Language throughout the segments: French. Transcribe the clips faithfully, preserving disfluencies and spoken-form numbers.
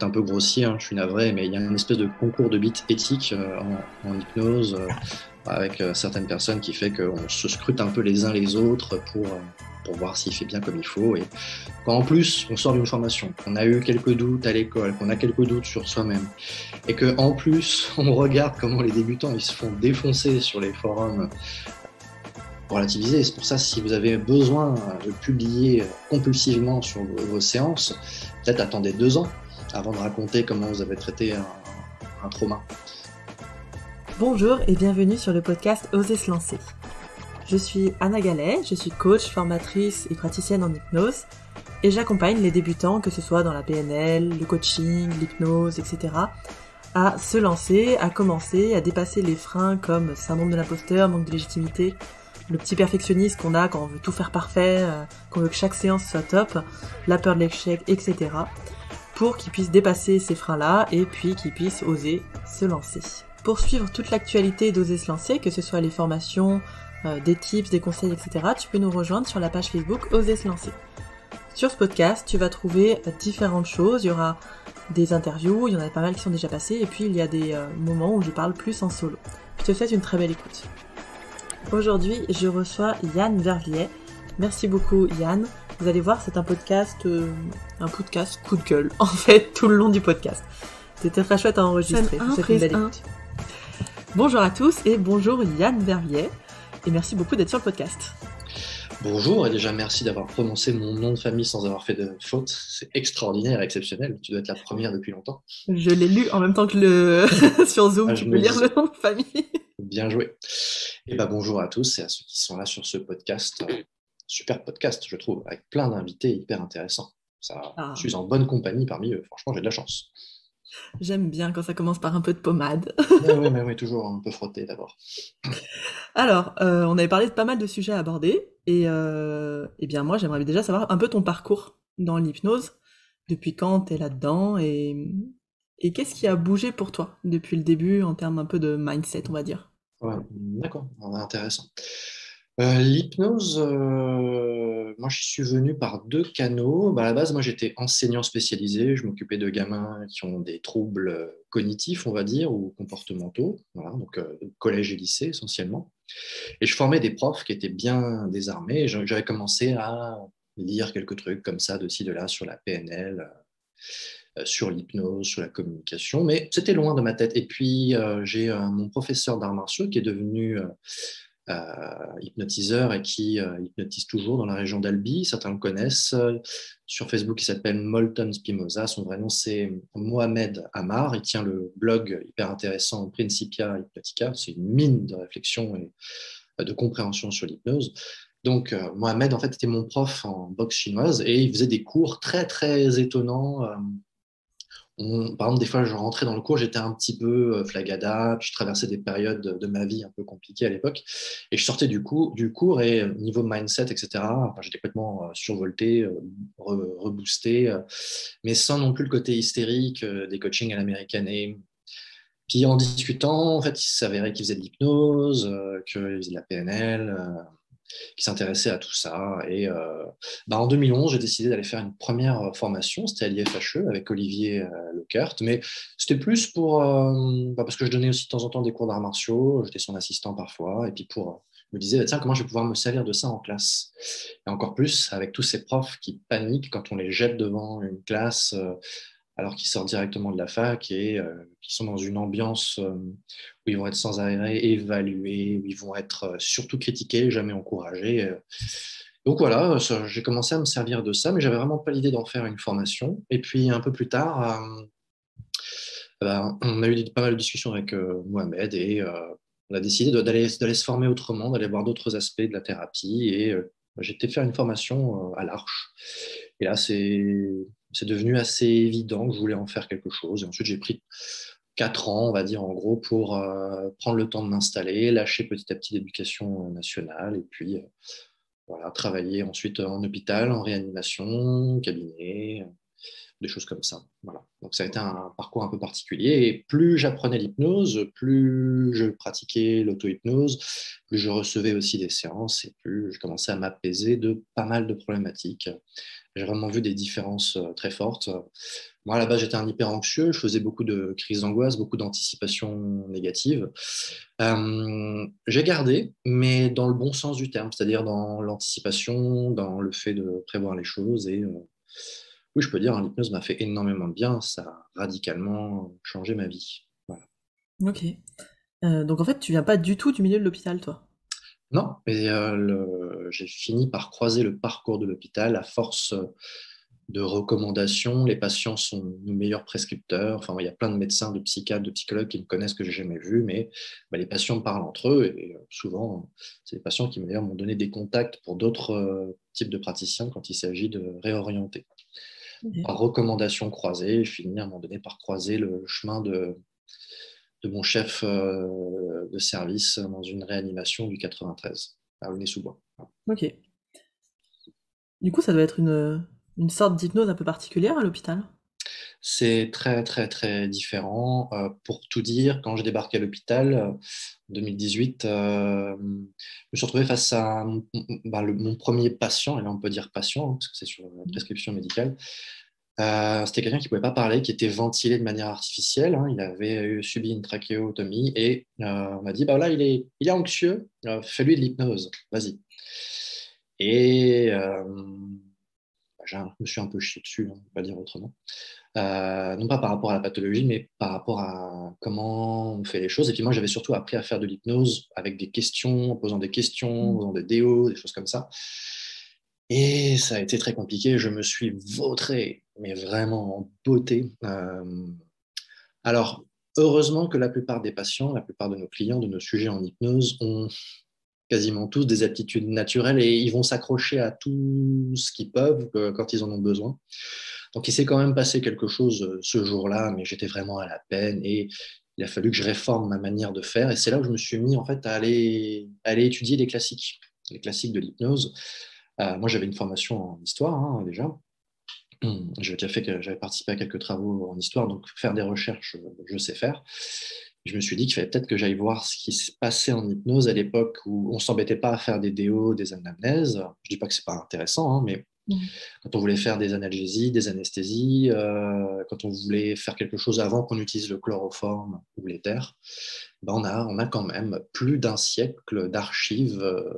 un peu grossier, hein, je suis navré, mais il y a une espèce de concours de bits éthique euh, en, en hypnose euh, avec euh, certaines personnes qui fait qu'on se scrute un peu les uns les autres pour, euh, pour voir s'il fait bien comme il faut. Et quand en plus on sort d'une formation, qu'on a eu quelques doutes à l'école, qu'on a quelques doutes sur soi-même, et que en plus on regarde comment les débutants ils se font défoncer sur les forums pour relativiser. C'est pour ça, si vous avez besoin de publier compulsivement sur vos, vos séances, peut-être attendez deux ans avant de raconter comment vous avez traité un, un trauma. Bonjour et bienvenue sur le podcast Oser se lancer. Je suis Anna Gallet, je suis coach, formatrice et praticienne en hypnose et j'accompagne les débutants, que ce soit dans la P N L, le coaching, l'hypnose, et cetera, à se lancer, à commencer, à dépasser les freins comme syndrome de l'imposteur, manque de légitimité, le petit perfectionniste qu'on a quand on veut tout faire parfait, euh, qu'on veut que chaque séance soit top, la peur de l'échec, et cetera, pour qu'ils puissent dépasser ces freins-là et puis qu'ils puissent oser se lancer. Pour suivre toute l'actualité d'Oser se lancer, que ce soit les formations, euh, des tips, des conseils, et cetera, tu peux nous rejoindre sur la page Facebook Oser se lancer. Sur ce podcast, tu vas trouver différentes choses. Il y aura des interviews, il y en a pas mal qui sont déjà passées, et puis il y a des euh, moments où je parle plus en solo. Je te souhaite une très belle écoute. Aujourd'hui, je reçois Yann Verviers. Merci beaucoup Yann. Vous allez voir, c'est un podcast, euh, un podcast coup de gueule, en fait, tout le long du podcast. C'était très chouette à enregistrer. un, C'est une belle écoute. Bonjour à tous et bonjour Yann Verviers. Et merci beaucoup d'être sur le podcast. Bonjour, et déjà merci d'avoir prononcé mon nom de famille sans avoir fait de faute. C'est extraordinaire, exceptionnel. Tu dois être la première depuis longtemps. Je l'ai lu en même temps que le sur Zoom, Ah, tu je peux me lire dis- le nom de famille. Bien joué. Et bah bonjour à tous et à ceux qui sont là sur ce podcast. Euh, Super podcast, je trouve, avec plein d'invités hyper intéressants. Ça, Ah, je suis en bonne compagnie parmi eux. Franchement, j'ai de la chance. j'aime bien quand ça commence par un peu de pommade. Mais oui, mais oui, toujours un peu frotté d'abord. Alors, euh, on avait parlé de pas mal de sujets à aborder, et euh, eh bien moi j'aimerais déjà savoir un peu ton parcours dans l'hypnose, depuis quand t'es là-dedans, et, et qu'est-ce qui a bougé pour toi depuis le début en termes un peu de mindset, on va dire. Ouais, d'accord, intéressant. Euh, l'hypnose, euh, moi je suis venu par deux canaux. Bah, à la base, moi j'étais enseignant spécialisé, je m'occupais de gamins qui ont des troubles euh, cognitifs, on va dire, ou comportementaux, voilà, donc euh, collège et lycée essentiellement. Et je formais des profs qui étaient bien désarmés. Et je- j'avais commencé à lire quelques trucs comme ça, de ci, de là, sur la P N L, euh, sur l'hypnose, sur la communication, mais c'était loin de ma tête. Et puis, euh, j'ai euh, mon professeur d'arts martiaux qui est devenu euh, euh, hypnotiseur et qui euh, hypnotise toujours dans la région d'Albi. Certains le connaissent. Euh, Sur Facebook, il s'appelle Molton Spinoza. Son vrai nom, c'est Mohamed Amar. Il tient le blog hyper intéressant Principia Hypnotica. C'est une mine de réflexion et euh, de compréhension sur l'hypnose. Donc, euh, Mohamed, en fait, était mon prof en boxe chinoise et il faisait des cours très, très étonnants. Euh, on- par exemple, des fois, je rentrais dans le cours, j'étais un petit peu euh, flagada, puis je traversais des périodes de, de ma vie un peu compliquées à l'époque, et je sortais du, coup, du cours et euh, niveau mindset, et cetera, enfin, j'étais complètement euh, survolté, euh, re- reboosté, euh, mais sans non plus le côté hystérique euh, des coachings à l'américaine. Et puis en discutant, en fait, il s'avérait qu'il faisait de l'hypnose, euh, qu'il faisait de la P N L, euh, qui s'intéressait à tout ça. Et euh, bah, en deux mille onze, j'ai décidé d'aller faire une première formation. C'était à l'I F H E avec Olivier euh, Leckert. Mais c'était plus pour. Euh, bah, parce que je donnais aussi de temps en temps des cours d'arts martiaux. J'étais son assistant parfois. Et puis pour. euh, Je me disais, bah, tiens, comment je vais pouvoir me servir de ça en classe? Et encore plus avec tous ces profs qui paniquent quand on les jette devant une classe. Euh, alors qu'ils sortent directement de la fac et euh, qui sont dans une ambiance euh, où ils vont être sans arrêt évalués, où ils vont être euh, surtout critiqués, jamais encouragés. euh. Donc voilà, ça, j'ai commencé à me servir de ça, mais j'avais vraiment pas l'idée d'en faire une formation. Et puis un peu plus tard, euh, ben, on a eu pas mal de discussions avec euh, Mohamed et euh, on a décidé de- d'aller d'aller se former autrement, d'aller voir d'autres aspects de la thérapie. Et euh, j'ai été faire une formation euh, à l'Arche. Et là, c'est c'est devenu assez évident que je voulais en faire quelque chose. Et ensuite, j'ai pris quatre ans, on va dire, en gros, pour euh, prendre le temps de m'installer, lâcher petit à petit l'éducation euh, nationale et puis euh, voilà, travailler ensuite en hôpital, en réanimation, cabinet. des choses comme ça. Voilà. Donc ça a été un parcours un peu particulier. Et plus j'apprenais l'hypnose, plus je pratiquais l'auto-hypnose, plus je recevais aussi des séances et plus je commençais à m'apaiser de pas mal de problématiques. J'ai vraiment vu des différences euh, très fortes. Moi, à la base, j'étais un hyper anxieux. Je faisais beaucoup de crises d'angoisse, beaucoup d'anticipation négative. Euh, j'ai gardé, mais dans le bon sens du terme, c'est-à-dire dans l'anticipation, dans le fait de prévoir les choses. Et euh, oui, je peux dire, hein, l'hypnose m'a fait énormément de bien. Ça a radicalement changé ma vie. Voilà. Ok. Euh, donc en fait, tu viens pas du tout du milieu de l'hôpital, toi. Non, mais euh, le- j'ai fini par croiser le parcours de l'hôpital à force de recommandations. Les patients sont nos meilleurs prescripteurs. Enfin, il y a plein de médecins, de psychiatres, de psychologues qui me connaissent que j'ai jamais vus, mais bah, les patients parlent entre eux et euh, souvent, c'est les patients qui d'ailleurs m'ont donné des contacts pour d'autres euh, types de praticiens quand il s'agit de réorienter. Ok. Par recommandation croisée, je finis à un moment donné par croiser le chemin de, de mon chef euh, de service dans une réanimation du quatre-vingt-treize, à Aulnay-sous-Bois. Ok. Du coup, ça doit être une, une sorte d'hypnose un peu particulière à l'hôpital. C'est très, très, très différent. Euh, pour tout dire, quand j'ai débarqué à l'hôpital euh, en deux mille dix-huit, euh, je me suis retrouvé face à mon, bah, le- mon premier patient, et là on peut dire patient, hein, parce que c'est sur la prescription médicale. Euh, c'était quelqu'un qui ne pouvait pas parler, qui était ventilé de manière artificielle, hein. Il avait eu- subi une trachéotomie et euh, on m'a dit, bah là, il est, il est anxieux, euh, fais-lui de l'hypnose, vas-y. Et euh, bah, j'ai un- je me suis un peu chié dessus, hein, on va pas dire autrement. Euh, non pas par rapport à la pathologie, mais par rapport à comment on fait les choses. Et puis moi, j'avais surtout appris à faire de l'hypnose avec des questions, en posant des questions, en Mm. faisant des déos, des choses comme ça. Et ça a été très compliqué. Je me suis vautré, mais vraiment en beauté. Euh, alors, heureusement que la plupart des patients, la plupart de nos clients, de nos sujets en hypnose ont quasiment tous des aptitudes naturelles et ils vont s'accrocher à tout ce qu'ils peuvent euh, quand ils en ont besoin. Donc, il s'est quand même passé quelque chose euh, ce jour-là, mais j'étais vraiment à la peine et il a fallu que je réforme ma manière de faire. Et c'est là où je me suis mis en fait à aller, à aller étudier les classiques, les classiques de l'hypnose. Euh, moi, j'avais une formation en histoire hein, déjà. J'avais déjà fait, que- j'avais participé à quelques travaux en histoire, donc faire des recherches, je sais faire. Je me suis dit qu'il fallait peut-être que j'aille voir ce qui se passait en hypnose à l'époque où on s'embêtait pas à faire des déos, des anamnèses. Je dis pas que c'est pas intéressant, hein, mais Mm. quand on voulait faire des analgésies, des anesthésies, euh, quand on voulait faire quelque chose avant qu'on utilise le chloroforme ou l'éther, ben on a, on a quand même plus d'un siècle d'archives euh,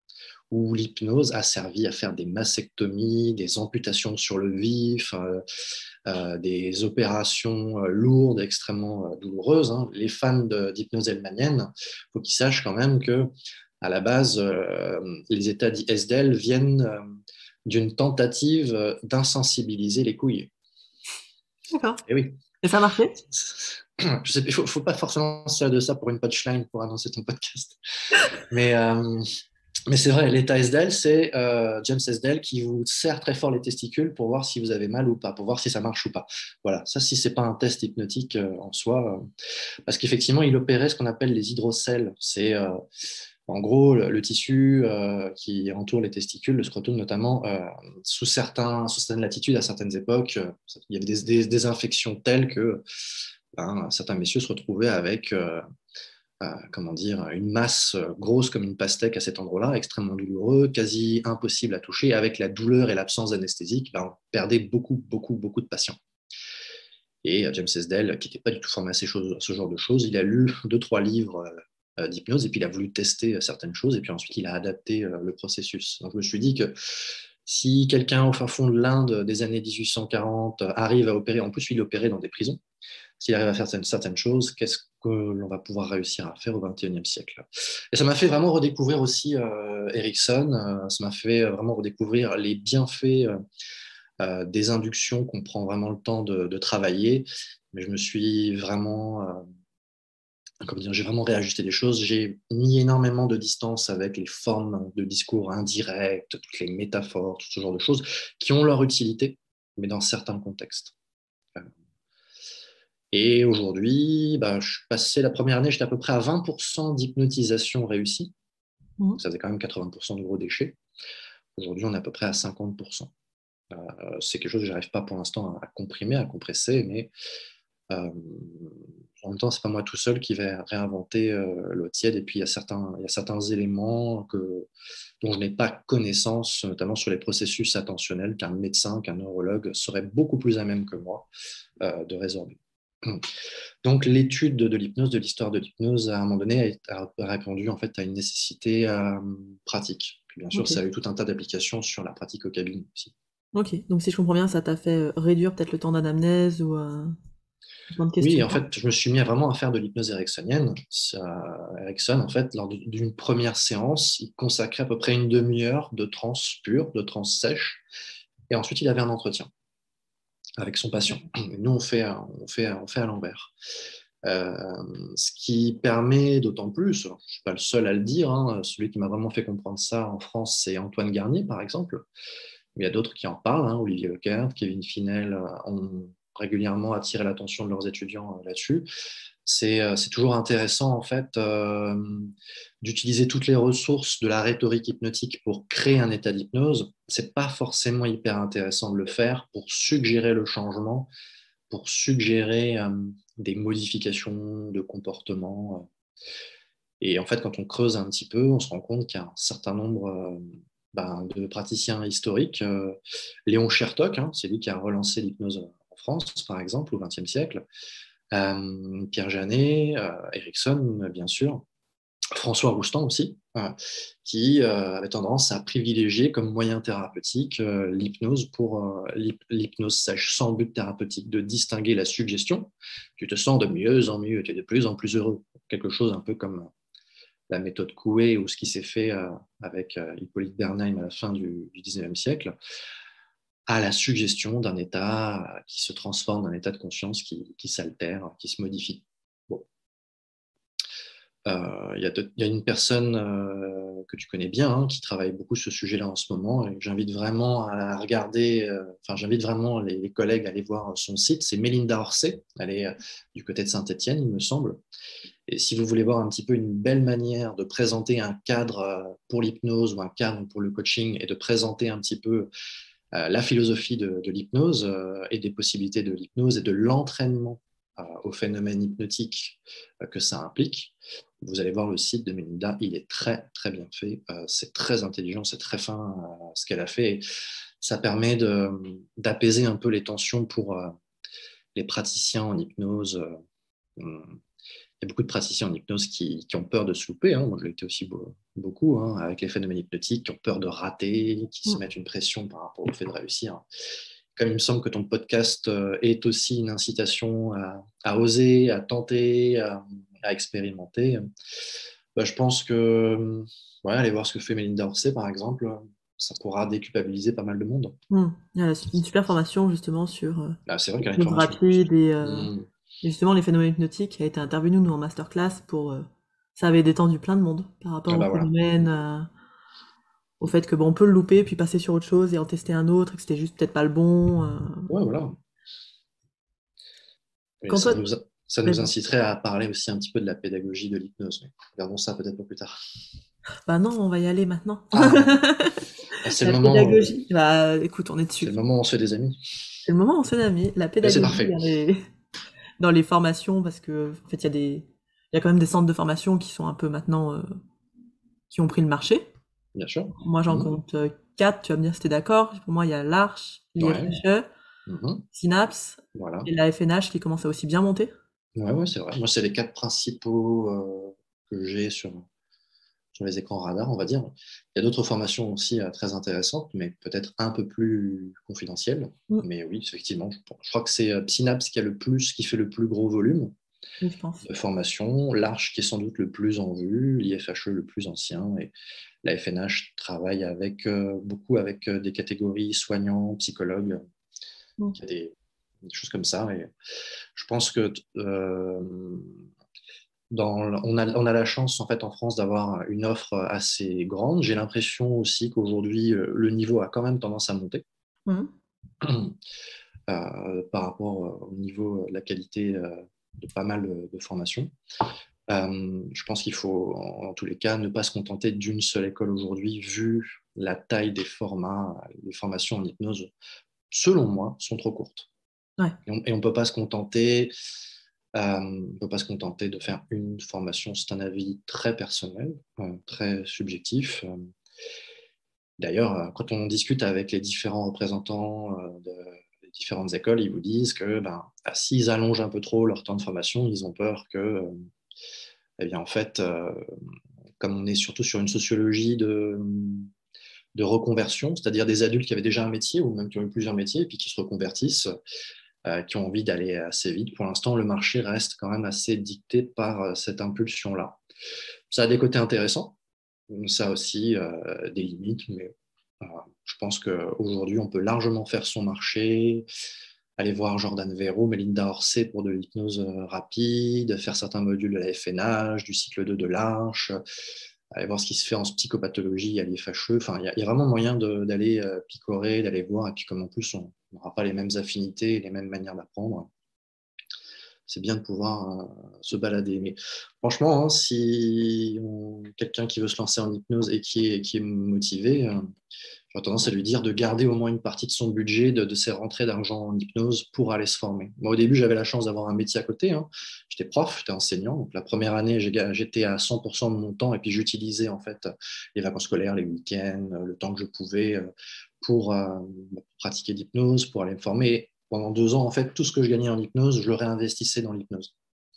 où l'hypnose a servi à faire des mastectomies, des amputations sur le vif, euh, euh, des opérations euh, lourdes, extrêmement euh, douloureuses. Hein. Les fans de- d'hypnose hellmanienne, il faut qu'ils sachent quand même que, à la base, euh, les états dits S D L viennent euh, d'une tentative euh, d'insensibiliser les couilles. D'accord. Et oui. Et ça a marché? Je sais, il ne faut, faut pas forcément se servir de ça pour une punchline pour annoncer ton podcast. Mais, euh, mais c'est vrai, l'état S D L, c'est euh, James S D L qui vous serre très fort les testicules pour voir si vous avez mal ou pas, pour voir si ça marche ou pas. Voilà, ça, si c'est pas un test hypnotique euh, en soi, euh, parce qu'effectivement, il opérait ce qu'on appelle les hydrocèles. C'est euh, en gros le, le tissu euh, qui entoure les testicules, le scrotum notamment, euh, sous, certains, sous certaines latitudes, à certaines époques, euh, il y avait des, des, des infections telles que ben, certains messieurs se retrouvaient avec euh, euh, comment dire, une masse euh, grosse comme une pastèque à cet endroit-là, extrêmement douloureux, quasi impossible à toucher. Avec la douleur et l'absence d'anesthésique, ben, on perdait beaucoup, beaucoup, beaucoup de patients. Et euh, James Esdell, qui n'était pas du tout formé à, ces choses, à ce genre de choses, il a lu deux, trois livres euh, d'hypnose et puis il a voulu tester euh, certaines choses et puis ensuite il a adapté euh, le processus. Donc je me suis dit que si quelqu'un au fin fond de l'Inde des années mille huit cent quarante arrive à opérer, en plus il opérait dans des prisons, s'il arrive à faire certaines, certaines choses, qu'est-ce que l'on va pouvoir réussir à faire au vingt et unième siècle? Et ça m'a fait vraiment redécouvrir aussi euh, Erickson, euh, ça m'a fait vraiment redécouvrir les bienfaits euh, euh, des inductions qu'on prend vraiment le temps de, de travailler. Mais je me suis vraiment, euh, comment dire, j'ai vraiment réajusté les choses. J'ai mis énormément de distance avec les formes de discours indirects, toutes les métaphores, tout ce genre de choses qui ont leur utilité, mais dans certains contextes. Et aujourd'hui, bah, je suis passé la première année, j'étais à peu près à vingt pour cent d'hypnotisation réussie. Mhm. Ça faisait quand même quatre-vingts pour cent de gros déchets. Aujourd'hui, on est à peu près à cinquante pour cent. Euh, c'est quelque chose que je n'arrive pas pour l'instant à, à comprimer, à compresser, mais euh, en même temps, c'est pas moi tout seul qui vais réinventer euh, l'eau tiède. Et puis, il y a certains, il y a certains éléments que, dont je n'ai pas connaissance, notamment sur les processus attentionnels, qu'un médecin, qu'un neurologue serait beaucoup plus à même que moi euh, de résorber. Donc, l'étude de, de l'hypnose, de l'histoire de l'hypnose, à un moment donné, a, a répondu en fait à une nécessité euh, pratique. Puis, bien sûr, Ok. ça a eu tout un tas d'applications sur la pratique au cabinet aussi. Ok. Donc si je comprends bien, ça t'a fait euh, réduire peut-être le temps d'anamnèse ou euh, le temps de Oui, en questionnement. fait, je me suis mis à vraiment à faire de l'hypnose ericksonienne. Ça- Erickson, en fait, lors d'une première séance, il consacrait à peu près une demi-heure de transe pure, de transe sèche, et ensuite il avait un entretien avec son patient. Et nous, on fait, on fait, on fait à l'envers. Euh, ce qui permet d'autant plus, je ne suis pas le seul à le dire, hein, celui qui m'a vraiment fait comprendre ça en France, c'est Antoine Garnier, par exemple. Il y a d'autres qui en parlent, hein, Olivier Lequert, Kevin Finel euh, ont régulièrement attiré l'attention de leurs étudiants euh, là-dessus. C'est euh, c'est toujours intéressant, en fait, euh, d'utiliser toutes les ressources de la rhétorique hypnotique pour créer un état d'hypnose. C'est pas forcément hyper intéressant de le faire pour suggérer le changement, pour suggérer euh, des modifications de comportement. Et en fait, quand on creuse un petit peu, on se rend compte qu'il y a un certain nombre euh, ben, de praticiens historiques. Euh, Léon Chertok, hein, c'est lui qui a relancé l'hypnose en France, par exemple, au vingtième siècle. Euh, Pierre Janet, euh, Erickson, bien sûr. François Roustan aussi, euh, qui euh, avait tendance à privilégier comme moyen thérapeutique euh, l'hypnose pour euh, l'hypnose sèche, sans but thérapeutique, de distinguer la suggestion. Tu te sens de mieux en mieux, tu es de plus en plus heureux. Quelque chose un peu comme la méthode Coué ou ce qui s'est fait euh, avec euh, Hippolyte Bernheim à la fin du, du dix-neuvième siècle, à la suggestion d'un état euh, qui se transforme, d'un état de conscience qui, qui s'altère, qui se modifie. Bon. Euh, Il y, y, a une personne euh, que tu connais bien hein, qui travaille beaucoup sur ce sujet-là en ce moment et j'invite vraiment à regarder, euh, enfin j'invite vraiment les, les, collègues à aller voir son site, c'est Mélinda Orsay, elle est euh, du côté de Saint-Étienne il me semble. Et si vous voulez voir un petit peu une belle manière de présenter un cadre pour l'hypnose ou un cadre pour le coaching et de présenter un petit peu euh, la philosophie de, de l'hypnose euh, et des possibilités de l'hypnose et de l'entraînement euh, au phénomène hypnotique euh, que ça implique, vous allez voir le site de Melinda, il est très très bien fait, euh, c'est très intelligent, c'est très fin euh, ce qu'elle a fait. Et ça permet de, d'apaiser un peu les tensions pour euh, les praticiens en hypnose. Euh, il y a beaucoup de praticiens en hypnose qui, qui ont peur de se louper. Hein. Moi, je l'ai été aussi beau, beaucoup, hein, avec les phénomènes hypnotiques, qui ont peur de rater, qui se Mm. mettent une pression par rapport au fait de réussir. Comme il me semble que ton podcast euh, est aussi une incitation à, à oser, à tenter, à, à expérimenter, bah, je pense que ouais, aller voir ce que fait Mélinda Orsay, par exemple, ça pourra déculpabiliser pas mal de monde. Mm. Il y a une super formation justement sur euh, Là, c'est vrai qu'elle a une l'hypnose formation en plus. rapide et, euh, Mmh. et justement les phénomènes hypnotiques qui a été intervenu nous en masterclass pour euh, ça avait détendu plein de monde par rapport Ah au bah voilà. phénomène, euh, au fait que bon on peut le louper puis passer sur autre chose et en tester un autre et que c'était juste peut-être pas le bon. euh. Ouais, voilà. Et Quand ça toi, nous, ça nous vas-y. inciterait à parler aussi un petit peu de la pédagogie de l'hypnose. Mais regardons ça peut-être pour plus tard. Bah non, on va y aller maintenant. Ah, c'est le La moment, euh, pédagogie. Bah écoute, on est c'est dessus. le moment où on se fait des amis. C'est le moment où on se fait amis. La Et c'est pédagogie parfait, dans les, dans les formations, parce que en fait, il y a des, il y a quand même des centres de formation qui sont un peu maintenant, euh, qui ont pris le marché. bien sûr. Moi, j'en Mmh. compte euh, quatre. Tu vas me dire si t'es d'accord. Pour moi, il y a l'Arche, Ouais. l'I F H E, Mmh. Synapse Voilà. et la F N H qui commence à aussi bien monter. Ouais, ouais, c'est vrai. Moi, c'est les quatre principaux euh, que j'ai sur, sur les écrans radars, on va dire. Il y a d'autres formations aussi euh, très intéressantes, mais peut-être un peu plus confidentielles. Mm. Mais oui, effectivement, je, je crois que c'est euh, Synapse qui a le plus, qui fait le plus gros volume Oui, je pense. de formation, l'Arche qui est sans doute le plus en vue, l'I F H E le plus ancien, et la F N H travaille avec, euh, beaucoup avec euh, des catégories soignants, psychologues, Mm. qui a des, des choses comme ça. Et je pense que euh, dans, on, a, on a la chance en fait en France d'avoir une offre assez grande. J'ai l'impression aussi qu'aujourd'hui euh, le niveau a quand même tendance à monter Mm. euh, par rapport euh, au niveau de la qualité euh, de pas mal de, de formations. Euh, je pense qu'il faut, en, en, tous les cas, ne pas se contenter d'une seule école aujourd'hui, vu la taille des formats, les formations en hypnose, selon moi, sont trop courtes. Ouais. Et on ne peut pas se contenter, euh, on peut pas se contenter de faire une formation. C'est un avis très personnel, euh, très subjectif. Euh, D'ailleurs, euh, quand on discute avec les différents représentants euh, de, des différentes écoles, ils vous disent que ben, ah, s'ils allongent un peu trop leur temps de formation, ils ont peur que, euh, eh bien, en fait, euh, comme on est surtout sur une sociologie de, de reconversion, c'est-à-dire des adultes qui avaient déjà un métier ou même qui ont eu plusieurs métiers et puis qui se reconvertissent, euh, qui ont envie d'aller assez vite. Pour l'instant, le marché reste quand même assez dicté par euh, cette impulsion-là. Ça a des côtés intéressants, ça a aussi euh, des limites, mais euh, je pense qu'aujourd'hui, on peut largement faire son marché, aller voir Jordan Verrou, Melinda Orsay pour de l'hypnose euh, rapide, faire certains modules de la F N H, du cycle deux de l'Arche, aller voir ce qui se fait en psychopathologie, alliés fâcheux. Enfin, il y, y, a vraiment moyen d'aller euh, picorer, d'aller voir, et puis comme en plus, on n'aura pas les mêmes affinités, les mêmes manières d'apprendre, c'est bien de pouvoir euh, se balader. Mais franchement, hein, si on... quelqu'un qui veut se lancer en hypnose et qui est, qui est motivé, euh, j'aurais tendance à lui dire de garder au moins une partie de son budget, de, de ses rentrées d'argent en hypnose pour aller se former. Moi, au début, j'avais la chance d'avoir un métier à côté. Hein. J'étais prof, j'étais enseignant. Donc, la première année, j'étais à cent pour cent de mon temps et puis j'utilisais en fait les vacances scolaires, les week-ends, le temps que je pouvais pour euh, pratiquer l'hypnose, pour aller me former. Pendant deux ans, en fait, tout ce que je gagnais en hypnose, je le réinvestissais dans l'hypnose.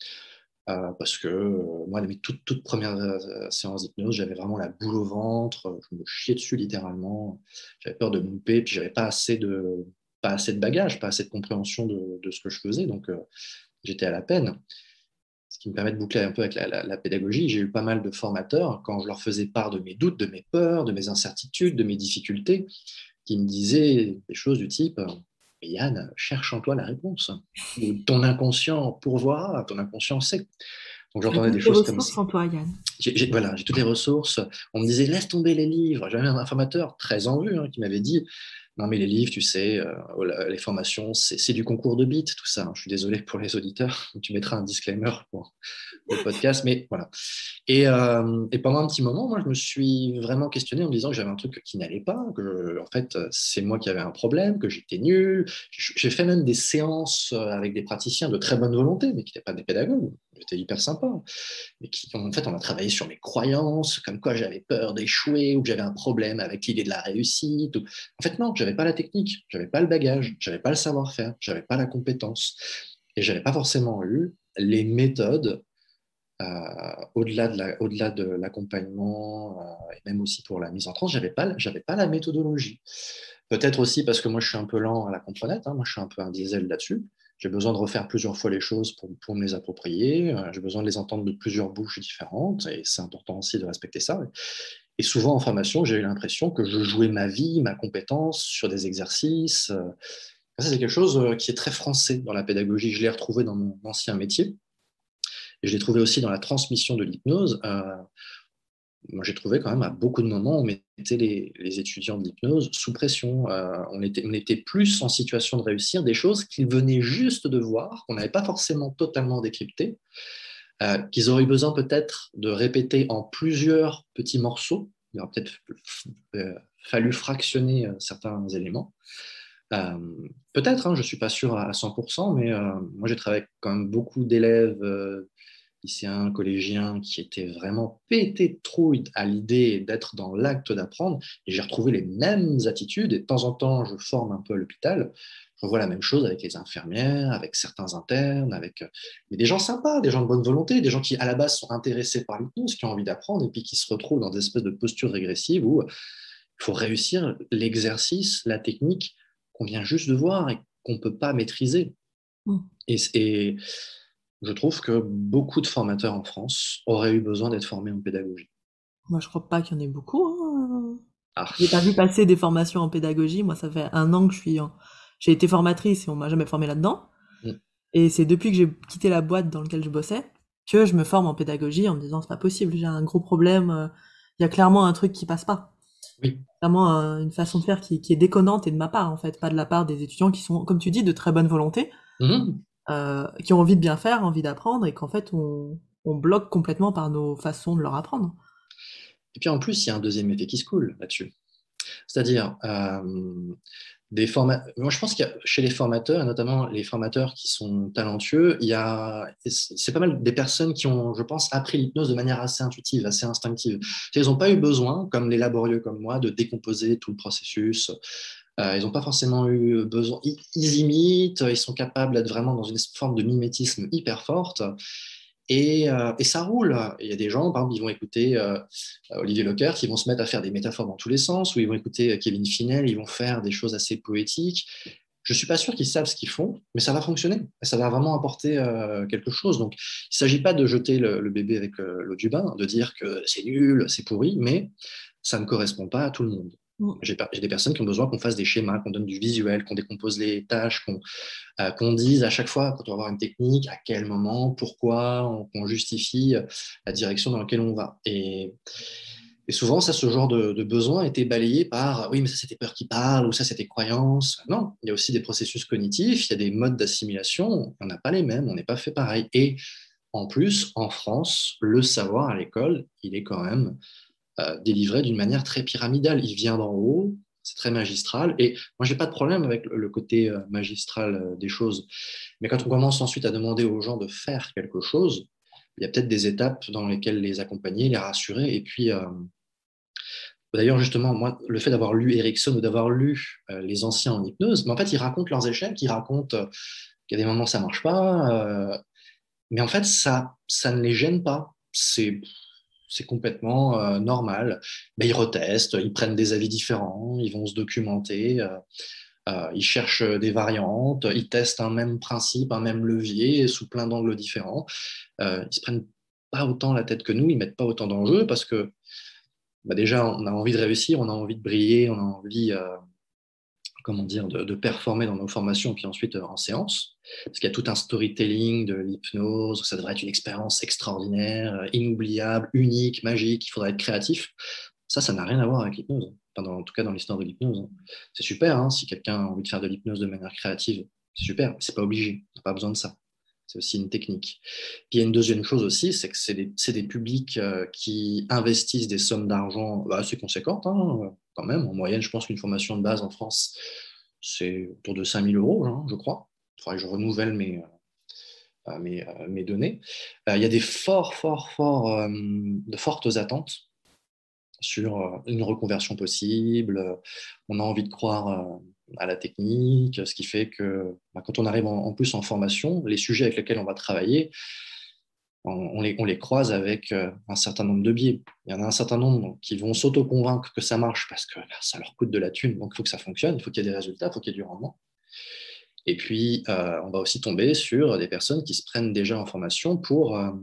Euh, parce que euh, moi, mes toutes, toutes premières euh, séances d'hypnose, j'avais vraiment la boule au ventre, je me chiais dessus littéralement, j'avais peur de me louper, puis j'avais pas assez de, pas assez de bagages, pas assez de compréhension de, de ce que je faisais, donc euh, j'étais à la peine. Ce qui me permet de boucler un peu avec la, la, la pédagogie, j'ai eu pas mal de formateurs, quand je leur faisais part de mes doutes, de mes peurs, de mes incertitudes, de mes difficultés, qui me disaient des choses du type « Yann, cherche en toi la réponse. Ou ton inconscient pourvoira, ton inconscient sait. » Donc j'entendais des choses comme ça. J'ai toutes les ressources en toi, Yann. J'ai, voilà, j'ai toutes les ressources. On me disait « Laisse tomber les livres. » J'avais un informateur très en vue hein, qui m'avait dit « Non mais les livres, tu sais, euh, les formations, c'est, c'est du concours de bits, tout ça. » Je suis désolé pour les auditeurs. Tu mettras un disclaimer pour le podcast, mais voilà. Et, euh, et pendant un petit moment, moi, je me suis vraiment questionné en me disant que j'avais un truc qui n'allait pas, que en fait, c'est moi qui avais un problème, que j'étais nul. J'ai fait même des séances avec des praticiens de très bonne volonté, mais qui n'étaient pas des pédagogues. J'étais hyper sympa. Mais qui, en fait, on a travaillé sur mes croyances, comme quoi j'avais peur d'échouer ou que j'avais un problème avec l'idée de la réussite. Ou... En fait, non, j'avais pas la technique, j'avais pas le bagage, j'avais pas le savoir-faire, j'avais pas la compétence. Et j'avais pas forcément eu les méthodes Euh, au-delà de, la, au-delà de l'accompagnement euh, et même aussi pour la mise en transe, j'avais pas, j'avais pas la méthodologie. Peut-être aussi parce que moi, je suis un peu lent à la comprenette, hein, moi, je suis un peu un diesel là-dessus. J'ai besoin de refaire plusieurs fois les choses pour, pour me les approprier. Euh, j'ai besoin de les entendre de plusieurs bouches différentes et c'est important aussi de respecter ça. Et souvent, en formation, j'ai eu l'impression que je jouais ma vie, ma compétence sur des exercices. Euh, ça, c'est quelque chose qui est très français dans la pédagogie. Je l'ai retrouvé dans mon ancien métier. Et je l'ai trouvé aussi dans la transmission de l'hypnose. Euh, moi, j'ai trouvé quand même à beaucoup de moments, on mettait les, les étudiants de l'hypnose sous pression. Euh, on, était, on était plus en situation de réussir des choses qu'ils venaient juste de voir, qu'on n'avait pas forcément totalement décryptées, euh, qu'ils auraient eu besoin peut-être de répéter en plusieurs petits morceaux. Il aurait peut-être euh, fallu fractionner euh, certains éléments. Euh, peut-être, hein, je ne suis pas sûr à cent pour cent, mais euh, moi j'ai travaillé avec quand même beaucoup d'élèves euh, lycéens, collégiens qui étaient vraiment pétés de trouille à l'idée d'être dans l'acte d'apprendre et j'ai retrouvé les mêmes attitudes et de temps en temps je forme un peu à l'hôpital, je vois la même chose avec les infirmières, avec certains internes, avec mais des gens sympas, des gens de bonne volonté, des gens qui à la base sont intéressés par l'hypnose, qui ont envie d'apprendre et puis qui se retrouvent dans des espèces de postures régressives où il faut réussir l'exercice, la technique qu'on vient juste de voir et qu'on ne peut pas maîtriser. Mmh. Et, et je trouve que beaucoup de formateurs en France auraient eu besoin d'être formés en pédagogie. Moi, je ne crois pas qu'il y en ait beaucoup. Hein. Ah. J'ai pas vu passer des formations en pédagogie. Moi, ça fait un an que je suis... En... J'ai été formatrice et on m'a jamais formée là-dedans. Mmh. Et c'est depuis que j'ai quitté la boîte dans laquelle je bossais que je me forme en pédagogie en me disant c'est pas possible, j'ai un gros problème. Il y a clairement un truc qui passe pas. Oui. Vraiment une façon de faire qui, qui est déconnante et de ma part en fait, pas de la part des étudiants qui sont, comme tu dis, de très bonne volonté, mmh. euh, qui ont envie de bien faire, envie d'apprendre et qu'en fait on, on bloque complètement par nos façons de leur apprendre. Et puis en plus, il y a un deuxième effet qui se coule là-dessus. C'est-à-dire, euh, des forma- moi je pense qu'il y a chez les formateurs, et notamment les formateurs qui sont talentueux, il y a, c'est pas mal des personnes qui ont, je pense, appris l'hypnose de manière assez intuitive, assez instinctive. Ils n'ont pas eu besoin, comme les laborieux comme moi, de décomposer tout le processus. Euh, ils n'ont pas forcément eu besoin. Ils, ils imitent, ils sont capables d'être vraiment dans une forme de mimétisme hyper forte. Et, euh, et ça roule. Il y a des gens, par exemple, ils vont écouter euh, Olivier Lecoeur, qui vont se mettre à faire des métaphores dans tous les sens, ou ils vont écouter Kevin Finel, ils vont faire des choses assez poétiques. Je ne suis pas sûr qu'ils savent ce qu'ils font, mais ça va fonctionner. Et ça va vraiment apporter euh, quelque chose. Donc, il ne s'agit pas de jeter le, le bébé avec euh, l'eau du bain, de dire que c'est nul, c'est pourri, mais ça ne correspond pas à tout le monde. Mm. J'ai des personnes qui ont besoin qu'on fasse des schémas, qu'on donne du visuel, qu'on décompose les tâches, qu'on euh, qu'on dise à chaque fois, quand on va avoir une technique, à quel moment, pourquoi, qu'on justifie la direction dans laquelle on va. Et, et souvent, ça, ce genre de, de besoin était balayé par oui, mais ça, c'était peur qui parle, ou ça, c'était croyance. Non, il y a aussi des processus cognitifs, il y a des modes d'assimilation, on n'a pas les mêmes, on n'est pas fait pareil. Et en plus, en France, le savoir à l'école, il est quand même euh, délivré d'une manière très pyramidale. Il vient d'en haut, c'est très magistral. Et moi, j'ai pas de problème avec le côté euh, magistral euh, des choses. Mais quand on commence ensuite à demander aux gens de faire quelque chose, il y a peut-être des étapes dans lesquelles les accompagner, les rassurer. Et puis, euh, d'ailleurs, justement, moi, le fait d'avoir lu Erickson ou d'avoir lu euh, les anciens en hypnose, mais en fait, ils racontent leurs échecs, ils racontent euh, qu'il y a des moments où ça marche pas. Euh, mais en fait, ça, ça ne les gêne pas. C'est c'est complètement euh, normal. Mais ils retestent, ils prennent des avis différents, ils vont se documenter, euh, euh, ils cherchent des variantes, ils testent un même principe, un même levier sous plein d'angles différents. Euh, ils se prennent pas autant la tête que nous, ils mettent pas autant d'enjeux parce que bah déjà, on a envie de réussir, on a envie de briller, on a envie euh, comment dire, de, de performer dans nos formations, puis ensuite euh, en séance. Parce qu'il y a tout un storytelling de l'hypnose, ça devrait être une expérience extraordinaire, euh, inoubliable, unique, magique, il faudrait être créatif. Ça, ça n'a rien à voir avec l'hypnose. Enfin, dans- en tout cas, dans l'histoire de l'hypnose. C'est super, hein, si quelqu'un a envie de faire de l'hypnose de manière créative, c'est super, mais c'est pas obligé, on n'a pas besoin de ça. C'est aussi une technique. Puis il y a une deuxième chose aussi, c'est que c'est des, c'est des publics euh, qui investissent des sommes d'argent bah, assez conséquentes, hein, quand même. En moyenne, je pense qu'une formation de base en France, c'est autour de cinq mille euros, hein, je crois. Il faudrait que je renouvelle mes, euh, mes, euh, mes données. Euh, il y a des forts, forts, forts, euh, de fortes attentes sur euh, une reconversion possible. On a envie de croire euh, à la technique, ce qui fait que bah, quand on arrive en, en plus en formation, les sujets avec lesquels on va travailler, on, on les, on les croise avec euh, un certain nombre de biais. Il y en a un certain nombre qui vont s'auto-convaincre que ça marche parce que bah, ça leur coûte de la thune, donc il faut que ça fonctionne, il faut qu'il y ait des résultats, il faut qu'il y ait du rendement. Et puis, euh, on va aussi tomber sur des personnes qui se prennent déjà en formation pour, euh,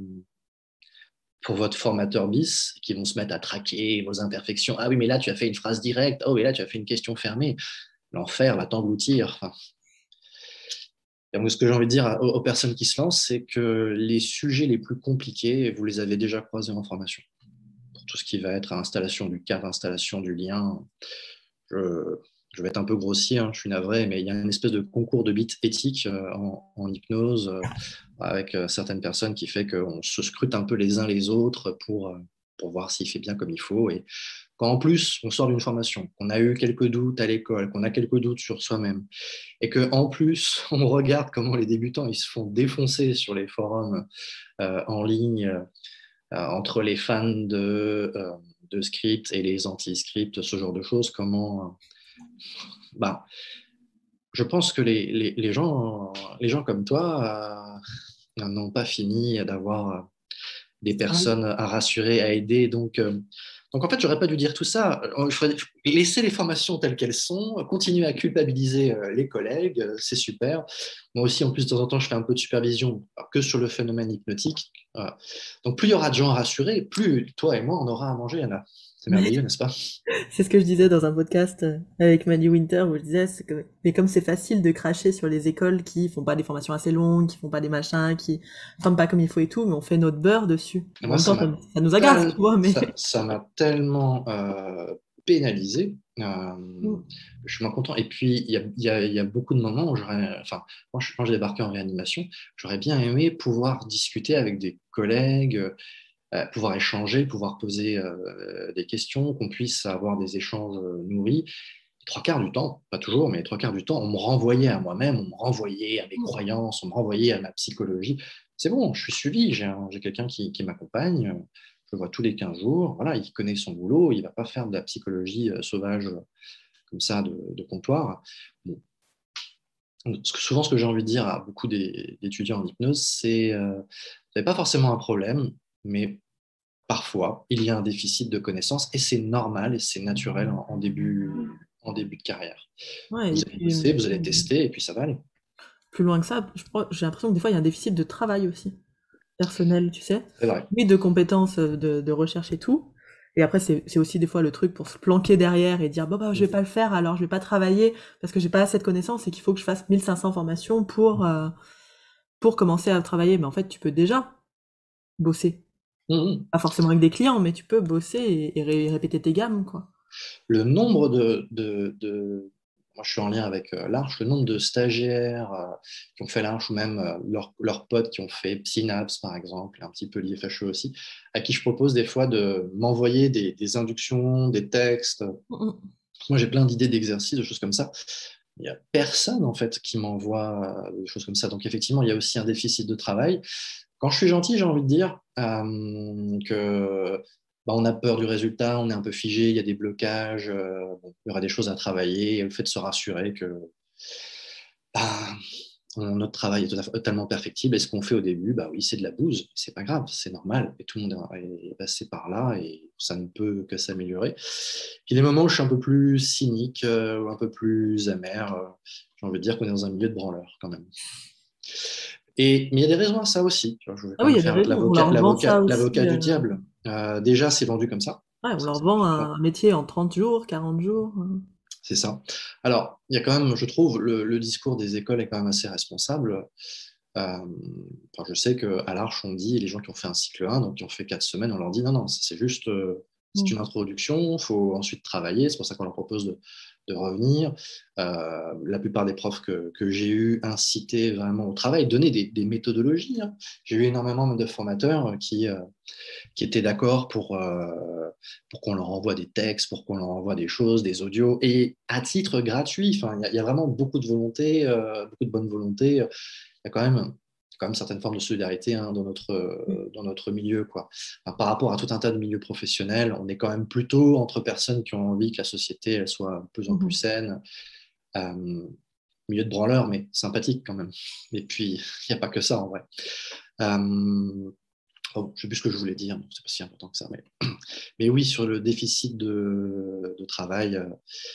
pour votre formateur bis, qui vont se mettre à traquer vos imperfections. Ah oui, mais là, tu as fait une phrase directe. Oh, et là, tu as fait une question fermée. L'enfer va t'engloutir. Enfin, ce que j'ai envie de dire aux, aux personnes qui se lancent, c'est que les sujets les plus compliqués, vous les avez déjà croisés en formation. Pour tout ce qui va être installation du cadre, installation du lien, je, je vais être un peu grossier, hein, je suis navré, mais il y a une espèce de concours de bits éthique euh, en, en, hypnose euh, avec euh, certaines personnes qui fait qu'on se scrute un peu les uns les autres pour, euh, pour voir s'il fait bien comme il faut. Et quand en plus on sort d'une formation, qu'on a eu quelques doutes à l'école, qu'on a quelques doutes sur soi-même, et qu'en plus on regarde comment les débutants ils se font défoncer sur les forums euh, en ligne euh, entre les fans de, euh, de script et les anti-script, ce genre de choses, comment... Bah, je pense que les, les, les, gens, les gens comme toi euh, n'ont pas fini d'avoir euh, des personnes à rassurer, à aider. Donc, euh, donc en fait, j'aurais pas dû dire tout ça. Je ferais, laisser les formations telles qu'elles sont, continuer à culpabiliser euh, les collègues, euh, c'est super. Moi aussi, en plus, de temps en temps, je fais un peu de supervision que sur le phénomène hypnotique. Voilà. Donc, plus il y aura de gens à rassurer, plus toi et moi, on aura à manger, Anna. C'est merveilleux, n'est-ce pas? C'est ce que je disais dans un podcast avec Mandy Winter où je disais, c'est que, mais comme c'est facile de cracher sur les écoles qui font pas des formations assez longues, qui font pas des machins, qui forment pas comme il faut et tout, mais on fait notre beurre dessus. En Moi, même ça temps, ça, m'a ça nous agace, tel... tu vois, mais... ça, ça m'a tellement euh, pénalisé. Euh, Mm. je suis moins content. Et puis, il y a, il y a, il y a beaucoup de moments où j'aurais, enfin, quand je- quand j'ai débarqué en réanimation, j'aurais bien aimé pouvoir discuter avec des collègues, euh, pouvoir échanger, pouvoir poser euh, des questions, qu'on puisse avoir des échanges euh, nourris. Les trois quarts du temps, pas toujours, mais les trois quarts du temps, on me renvoyait à moi-même, on me renvoyait à mes croyances, on me renvoyait à ma psychologie. C'est bon, je suis suivi, j'ai, un, j'ai quelqu'un qui, qui m'accompagne, je le vois tous les quinze jours, voilà, il connaît son boulot, il ne va pas faire de la psychologie euh, sauvage euh, comme ça de, de comptoir. Bon. Souvent, ce que j'ai envie de dire à beaucoup des, d'étudiants en hypnose, c'est euh, vous n'avez pas forcément un problème, mais parfois, il y a un déficit de connaissances et c'est normal et c'est naturel en, en début, en début de carrière. Ouais, Vous et allez puis bosser, vous allez tester et puis ça va aller. plus loin que ça, je crois, j'ai l'impression que des fois il y a un déficit de travail aussi, personnel, tu sais. C'est vrai. Oui, de compétences, euh, de, de recherche et tout. Et après, c'est c'est aussi des fois le truc pour se planquer derrière et dire, bon, bah, je vais pas le faire, alors je vais pas travailler parce que j'ai pas assez de connaissances et qu'il faut que je fasse mille cinq cents formations pour, euh, pour commencer à travailler. Mais en fait, tu peux déjà bosser. Mmh. Pas forcément avec des clients, mais tu peux bosser et, et ré- répéter tes gammes, quoi. Le nombre de, de, de- Moi, je suis en lien avec euh, l'Arche, le nombre de stagiaires euh, qui ont fait l'Arche ou même euh, leurs leurs potes qui ont fait Synapse, par exemple, et un petit peu l'I F H E aussi, à qui je propose des fois de m'envoyer des, des inductions, des textes. Mm, Moi, j'ai plein d'idées d'exercices, de choses comme ça. Il n'y a personne, en fait, qui m'envoie euh, des choses comme ça. Donc, effectivement, il y a aussi un déficit de travail. Quand je suis gentil, j'ai envie de dire euh, que bah, on a peur du résultat, on est un peu figé, il y a des blocages, euh, bon, il y aura des choses à travailler. Et le fait de se rassurer que bah, notre travail est totalement perfectible et ce qu'on fait au début, bah oui, c'est de la bouse, c'est pas grave, c'est normal. Et tout le monde est passé par là et ça ne peut que s'améliorer. Puis les moments où je suis un peu plus cynique, euh, ou un peu plus amer, euh, j'ai envie de dire qu'on est dans un milieu de branleurs quand même. Et, mais il y a des raisons à ça aussi. Tu vois, je vais Ah quand oui, il même y a des faire raisons. On l'avocat, leur vend ça l'avocat, aussi. l'avocat du euh, diable. Euh, déjà, c'est vendu comme ça. Ouais, on Ça, leur c'est vend important. un métier en trente jours, quarante jours. euh. C'est ça. Alors, il y a quand même, je trouve, le, le discours des écoles est quand même assez responsable. Euh, enfin, je sais qu'à l'Arche, on dit, les gens qui ont fait un cycle un, donc qui ont fait quatre semaines, on leur dit non, non, c'est juste, euh, c'est Mm. une introduction, il faut ensuite travailler, c'est pour ça qu'on leur propose de, de revenir. Euh, la plupart des profs que, que j'ai eus incitaient vraiment au travail, donnaient des, des méthodologies, hein. J'ai eu énormément de formateurs qui, euh, qui étaient d'accord pour, euh, pour qu'on leur envoie des textes, pour qu'on leur envoie des choses, des audios, et à titre gratuit. Enfin, il y, a- il y a vraiment beaucoup de volonté, euh, beaucoup de bonne volonté. Il y a quand même, quand même certaines formes de solidarité, hein, dans notre, euh, dans notre milieu, quoi. Enfin, par rapport à tout un tas de milieux professionnels, on est quand même plutôt entre personnes qui ont envie que la société elle soit de plus en plus Mhm. saine. Euh, Milieu de branleurs, mais sympathique quand même. Et puis, il n'y a pas que ça en vrai. Euh, Oh, je ne sais plus ce que je voulais dire, donc c'est pas si important que ça. Mais, mais oui, sur le déficit de, de travail, euh,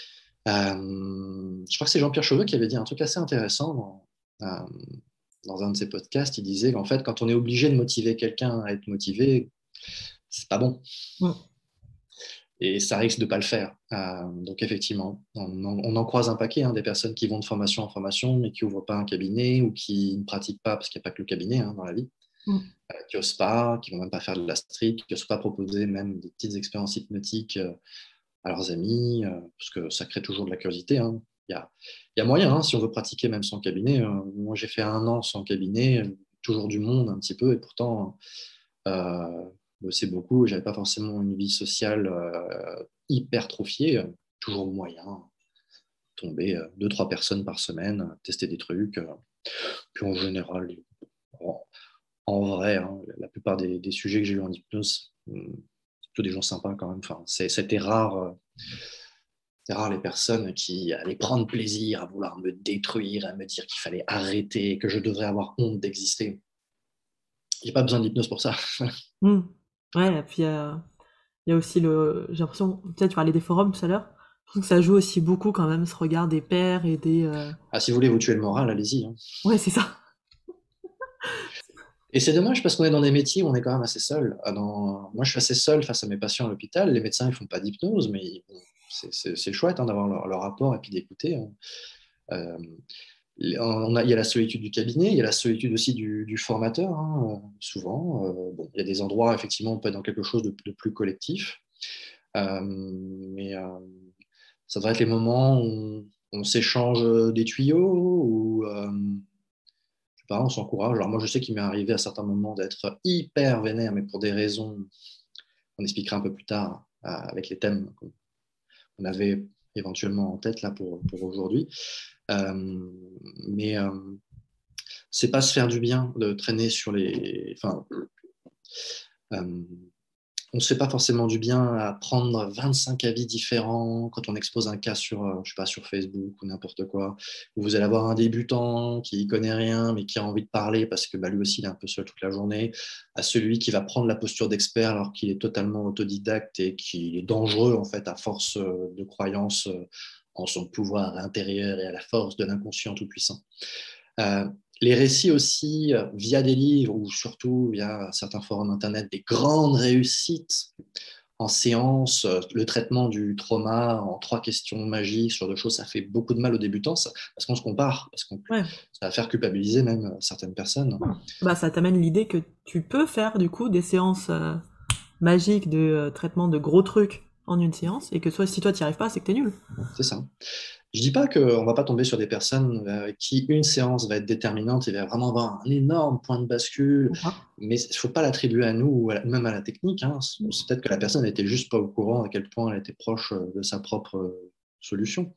euh, je crois que c'est Jean-Pierre Cheveux qui avait dit un truc assez intéressant dans, euh, dans un de ses podcasts. Il disait qu'en fait, quand on est obligé de motiver quelqu'un à être motivé, c'est pas bon. Mm. Et ça risque de ne pas le faire. Euh, donc effectivement, on en, on en croise un paquet, hein, des personnes qui vont de formation en formation, mais qui n'ouvrent pas un cabinet ou qui ne pratiquent pas, parce qu'il n'y a pas que le cabinet, hein, dans la vie, Mm. euh, qui n'osent pas, qui ne vont même pas faire de la street, qui n'osent pas proposer même des petites expériences hypnotiques euh, à leurs amis, euh, parce que ça crée toujours de la curiosité, hein. Il y a, il y a moyen, hein, si on veut pratiquer même sans cabinet. Euh, moi, j'ai fait un an sans cabinet, euh, toujours du monde un petit peu, et pourtant, euh, bossais beaucoup. J'avais pas forcément une vie sociale euh, hypertrophiée, euh, toujours moyen. Tomber euh, deux, trois personnes par semaine, euh, tester des trucs. euh. Puis en général, en, en vrai, hein, la plupart des, des sujets que j'ai eu en hypnose, hum, c'est plutôt des gens sympas quand même. Enfin, c'est- c'était rare. euh, C'est rare les personnes qui allaient prendre plaisir à vouloir me détruire, à me dire qu'il fallait arrêter, que je devrais avoir honte d'exister. J'ai pas besoin d'hypnose pour ça. Mm. Ouais, et puis euh, il y a aussi le. J'ai l'impression. Tu sais, tu parlais des forums tout à l'heure. Je trouve que ça joue aussi beaucoup quand même ce regard des pairs et des. euh, Ah, si vous voulez vous tuer le moral, allez-y, hein. Ouais, c'est ça. Et c'est dommage parce qu'on est dans des métiers où on est quand même assez seul. Ah, dans- Moi, je suis assez seul face à mes patients à l'hôpital. Les médecins, ils font pas d'hypnose, mais bon, c'est c'est- c'est chouette, hein, d'avoir leur, leur rapport et puis d'écouter, hein. Euh, on a, il y a la solitude du cabinet, il y a la solitude aussi du, du formateur, hein, euh, souvent. Euh, bon, il y a des endroits, effectivement, on peut être dans quelque chose de, de plus collectif. Euh, mais euh, ça devrait être les moments où on, on s'échange des tuyaux, où euh, Pareil, on s'encourage. Alors moi, je sais qu'il m'est arrivé à certains moments d'être hyper vénère, mais pour des raisons qu'on expliquera un peu plus tard euh, avec les thèmes qu'on avait éventuellement en tête là pour, pour aujourd'hui. Euh, mais euh, c'est pas se faire du bien de traîner sur les. Enfin, euh, on ne se fait pas forcément du bien à prendre vingt-cinq avis différents quand on expose un cas sur, euh, je sais pas, sur Facebook ou n'importe quoi, où vous allez avoir un débutant qui ne connaît rien mais qui a envie de parler parce que bah, lui aussi il est un peu seul toute la journée, à celui qui va prendre la posture d'expert alors qu'il est totalement autodidacte et qu'il est dangereux en fait à force euh, de croyance euh, en son pouvoir intérieur et à la force de l'inconscient tout-puissant. Euh, les récits aussi, euh, via des livres ou surtout via certains forums internet, des grandes réussites en séance, euh, le traitement du trauma en trois questions magiques sur deux choses, ça fait beaucoup de mal aux débutants ça, parce qu'on se compare, parce qu'on Ouais. ça va faire culpabiliser même euh, certaines personnes. Hmm. Bah, ça t'amène l'idée que tu peux faire du coup des séances euh, magiques de euh, traitement de gros trucs en une séance et que soit si toi t'y arrives pas, c'est que t'es nul. C'est ça. Je dis pas qu'on ne va pas tomber sur des personnes avec qui une séance va être déterminante et va vraiment avoir un énorme point de bascule, D'accord. mais il ne faut pas l'attribuer à nous ou à la- même à la technique. Hein. C'est peut-être que la personne n'était juste pas au courant à quel point elle était proche euh, de sa propre euh, solution.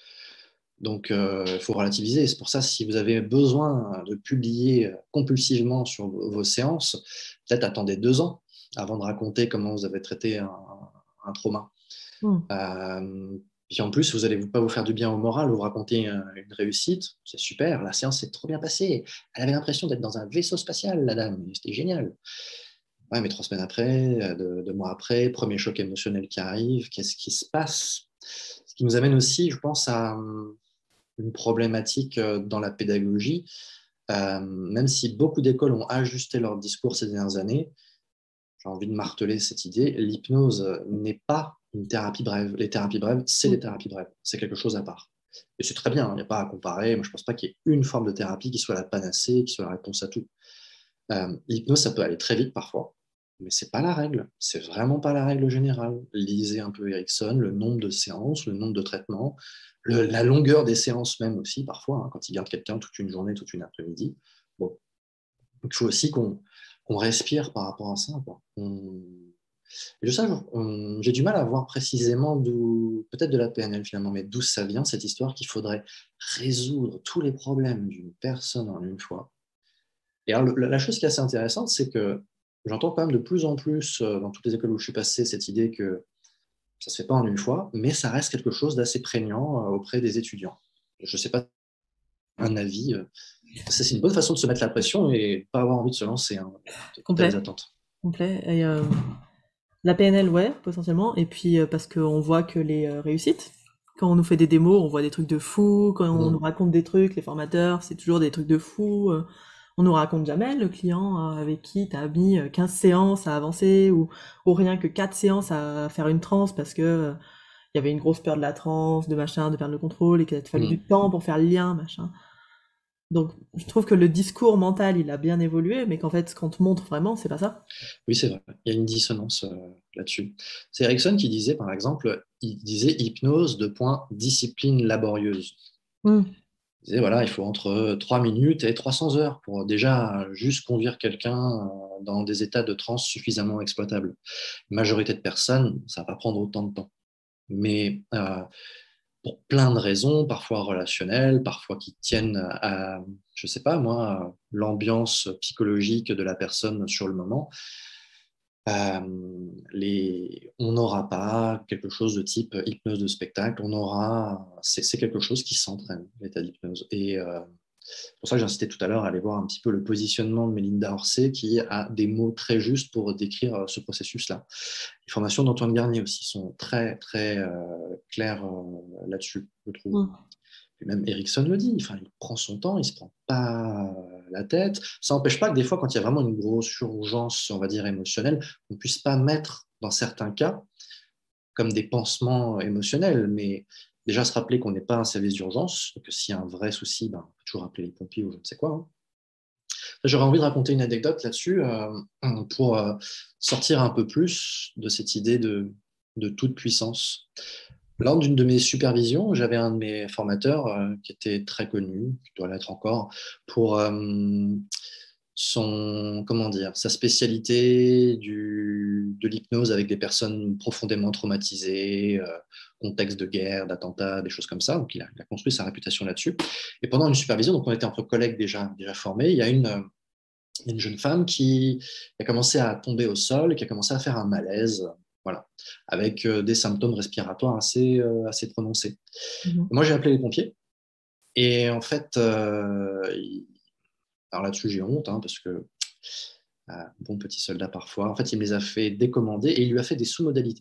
Donc, euh, il faut relativiser. C'est pour ça, si vous avez besoin de publier euh, compulsivement sur vos, vos séances, peut-être attendez deux ans avant de raconter comment vous avez traité un, un trauma. Hmm. Euh, puis en plus, vous n'allez pas vous faire du bien au moral, vous racontez une, une réussite, c'est super, la séance s'est trop bien passée. Elle avait l'impression d'être dans un vaisseau spatial, la dame, c'était génial. Ouais, mais trois semaines après, euh, deux, deux mois après, premier choc émotionnel qui arrive, qu'est-ce qui se passe? Ce qui nous amène aussi, je pense, à hum, une problématique euh, dans la pédagogie. Euh, même si beaucoup d'écoles ont ajusté leur discours ces dernières années, j'ai envie de marteler cette idée, l'hypnose n'est pas une thérapie brève. Les thérapies brèves, c'est Hmm. les thérapies brèves. C'est quelque chose à part. Et c'est très bien, il n'y a pas à comparer. Moi, je ne pense pas qu'il y ait une forme de thérapie qui soit la panacée, qui soit la réponse à tout. Euh, l'hypnose, ça peut aller très vite parfois, mais ce n'est pas la règle. C'est vraiment pas la règle générale. Lisez un peu Erickson, le nombre de séances, le nombre de traitements, le, la longueur des séances même aussi, parfois, hein, quand il garde quelqu'un toute une journée, toute une après-midi. Bon, donc, il faut aussi qu'on qu'on respire par rapport à ça. Quoi. On... Et je sais, on- j'ai du mal à voir précisément d'où, peut-être de la P N L finalement, mais d'où ça vient cette histoire qu'il faudrait résoudre tous les problèmes d'une personne en une fois. Et alors, le- la chose qui est assez intéressante, c'est que j'entends quand même de plus en plus euh, dans toutes les écoles où je suis passé cette idée que ça se fait pas en une fois, mais ça reste quelque chose d'assez prégnant euh, auprès des étudiants. Je ne sais pas un avis. euh, ça, c'est une bonne façon de se mettre la pression et pas avoir envie de se lancer. Hein. Tu as des Complet. attentes. Complet. Et, euh, la P N L, ouais, potentiellement. Et puis euh, parce qu'on voit que les euh, réussites, quand on nous fait des démos, on voit des trucs de fou. Quand on nous Mm. raconte des trucs, les formateurs, c'est toujours des trucs de fou. euh, on nous raconte jamais le client euh, avec qui t'as mis euh, quinze séances à avancer ou, ou rien que quatre séances à faire une transe parce que euh, il y avait une grosse peur de la transe, de machin, de perdre le contrôle et qu'il a fallu du Mm. temps pour faire le lien, machin. Donc je trouve que le discours mental, il a bien évolué, mais qu'en fait, quand on montre vraiment, c'est pas ça. Oui, c'est vrai. Il y a une dissonance euh, là-dessus. C'est Erickson qui disait, par exemple, il disait hypnose de point discipline laborieuse. Hmm. Il disait, voilà, il faut entre trois minutes et trois cents heures pour déjà juste conduire quelqu'un euh, dans des états de transe suffisamment exploitables. La majorité de personnes, ça va pas prendre autant de temps. Mais euh, pour plein de raisons, parfois relationnelles, parfois qui tiennent à, je sais pas moi, l'ambiance psychologique de la personne sur le moment, euh, les, on n'aura pas quelque chose de type hypnose de spectacle, on aura, c'est, c'est quelque chose qui s'entraîne, l'état d'hypnose. Et euh, c'est pour ça que j'incitais tout à l'heure à aller voir un petit peu le positionnement de Mélinda Orsay, qui a des mots très justes pour décrire euh, ce processus-là. Les formations d'Antoine Garnier aussi sont très, très euh, claires euh, là-dessus, je trouve. Hmm. Et même Erickson le dit, enfin, il prend son temps, il ne se prend pas la tête. Ça n'empêche pas que des fois, quand il y a vraiment une grosse urgence, on va dire, émotionnelle, on ne puisse pas mettre, dans certains cas, comme des pansements émotionnels, mais déjà se rappeler qu'on n'est pas un service d'urgence, que s'il y a un vrai souci, ben, on peut toujours appeler les pompiers ou je ne sais quoi. Hein. J'aurais envie de raconter une anecdote là-dessus euh, pour euh, sortir un peu plus de cette idée de, de toute puissance. lors d'une de mes supervisions, j'avais un de mes formateurs euh, qui était très connu, qui doit l'être encore, pour euh, son, comment dire, sa spécialité du, de l'hypnose avec des personnes profondément traumatisées, euh, contexte de guerre, d'attentats, des choses comme ça. Donc, il a, il a construit sa réputation là-dessus. Et pendant une supervision, donc on était entre collègues déjà, déjà formés, il y a une, euh, une jeune femme qui a commencé à tomber au sol, qui a commencé à faire un malaise, voilà, avec euh, des symptômes respiratoires assez, euh, assez prononcés. Mhm. Moi, j'ai appelé les pompiers. Et en fait, euh, il- alors là-dessus, j'ai honte, hein, parce que euh, bon petit soldat parfois. En fait, il me les a fait décommander et il lui a fait des sous-modalités.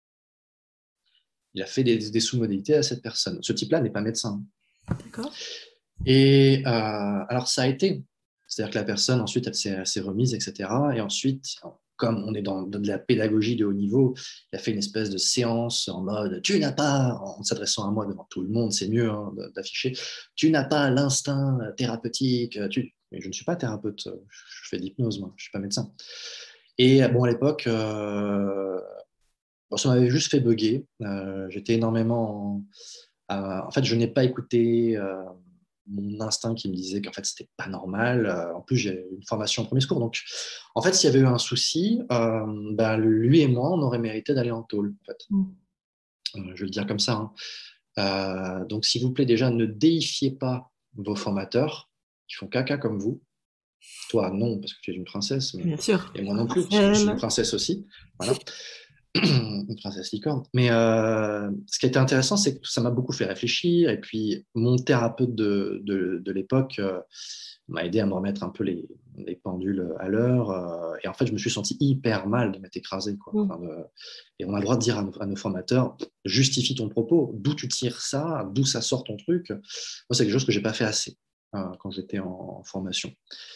Il a fait des, des sous-modalités à cette personne. Ce type-là n'est pas médecin. D'accord. Et euh, alors, ça a été. C'est-à-dire que la personne, ensuite, elle s'est, elle s'est remise, et cetera. Et ensuite, comme on est dans, dans de la pédagogie de haut niveau, il a fait une espèce de séance en mode tu n'as pas, en s'adressant à moi devant tout le monde, c'est mieux hein, d'afficher, tu n'as pas l'instinct thérapeutique. Tu... Mais je ne suis pas thérapeute, je fais de l'hypnose, moi, je ne suis pas médecin. Et bon, à l'époque, euh, bon, ça m'avait juste fait bugger. Euh, j'étais énormément. En, euh, en fait, je n'ai pas écouté euh, mon instinct qui me disait qu'en fait, c'était pas normal. Euh, en plus, j'ai une formation en premier secours. Donc, en fait, s'il y avait eu un souci, euh, ben, lui et moi, on aurait mérité d'aller en tôle. En fait. Mhm. Euh, je vais le dire comme ça. Hein. Euh, donc, s'il vous plaît, déjà, ne déifiez pas vos formateurs qui font caca comme vous. Toi, non, parce que tu es une princesse, mais... Bien sûr. et moi non plus, parce que je suis une Marcel. princesse aussi. Voilà. Une princesse licorne. Mais euh, ce qui a été intéressant, c'est que ça m'a beaucoup fait réfléchir. Et puis, mon thérapeute de, de, de l'époque euh, m'a aidé à me remettre un peu les, les pendules à l'heure. Euh, et en fait, je me suis senti hyper mal de m'être écrasé. Quoi. Mhm. Enfin, de... Et on a le droit de dire à nos, à nos formateurs, justifie ton propos, d'où tu tires ça, d'où ça sort ton truc. Moi, c'est quelque chose que j'ai pas fait assez euh, quand j'étais en, en formation.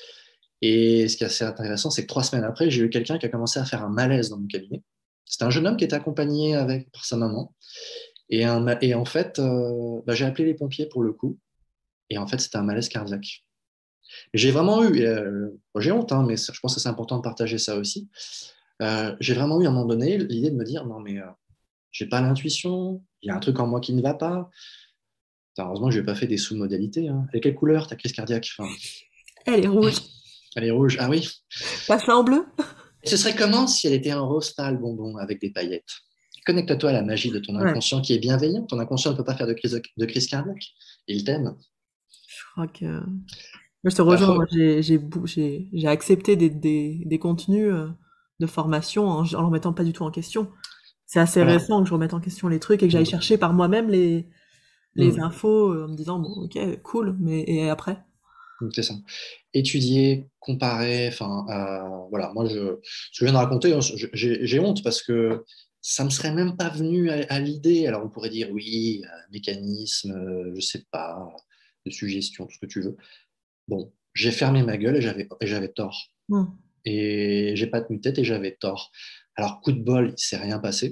Et ce qui est assez intéressant, c'est que trois semaines après, j'ai eu quelqu'un qui a commencé à faire un malaise dans mon cabinet. C'était un jeune homme qui était accompagné avec, par sa maman. Et, un, et en fait, euh, bah, j'ai appelé les pompiers pour le coup. Et en fait, c'était un malaise cardiaque. Et j'ai vraiment eu, euh, bon, j'ai honte, hein, mais je pense que c'est important de partager ça aussi. Euh, j'ai vraiment eu à un moment donné l'idée de me dire, non mais euh, j'ai pas l'intuition, il y a un truc en moi qui ne va pas. Putain, heureusement que je n'ai pas fait des sous-modalités. Hein. Et quelle couleur ta crise cardiaque enfin, Elle est rouge. elle est rouge. Ah oui. Passe-la en bleu. Et ce serait comment si elle était un rose pâle bonbon avec des paillettes? Connecte-toi à la magie de ton Ouais. inconscient qui est bienveillant. Ton inconscient ne peut pas faire de crise, de, de crise cardiaque. Il t'aime. Je crois que moi, je te Bah, rejoins. Moi, faut... j'ai j'ai bou- j'ai j'ai accepté des des des contenus euh, de formation en, en le remettant pas du tout en question. C'est assez Voilà. récent que je remette en question les trucs et que j'aille Mm. chercher par moi-même les les Mm. infos euh, en me disant bon ok cool mais et après? C'est ça. Étudier, comparer, enfin, euh, voilà. Moi, je, ce que je viens de raconter, hein, je- j'ai j'ai honte parce que ça me serait même pas venu à, à l'idée. Alors, on pourrait dire oui, euh, mécanisme, euh, je sais pas, de suggestion, tout ce que tu veux. Bon, j'ai fermé ma gueule et j'avais et j'avais tort. Hmm. Et j'ai pas tenu tête et j'avais tort. Alors, coup de bol, il s'est rien passé,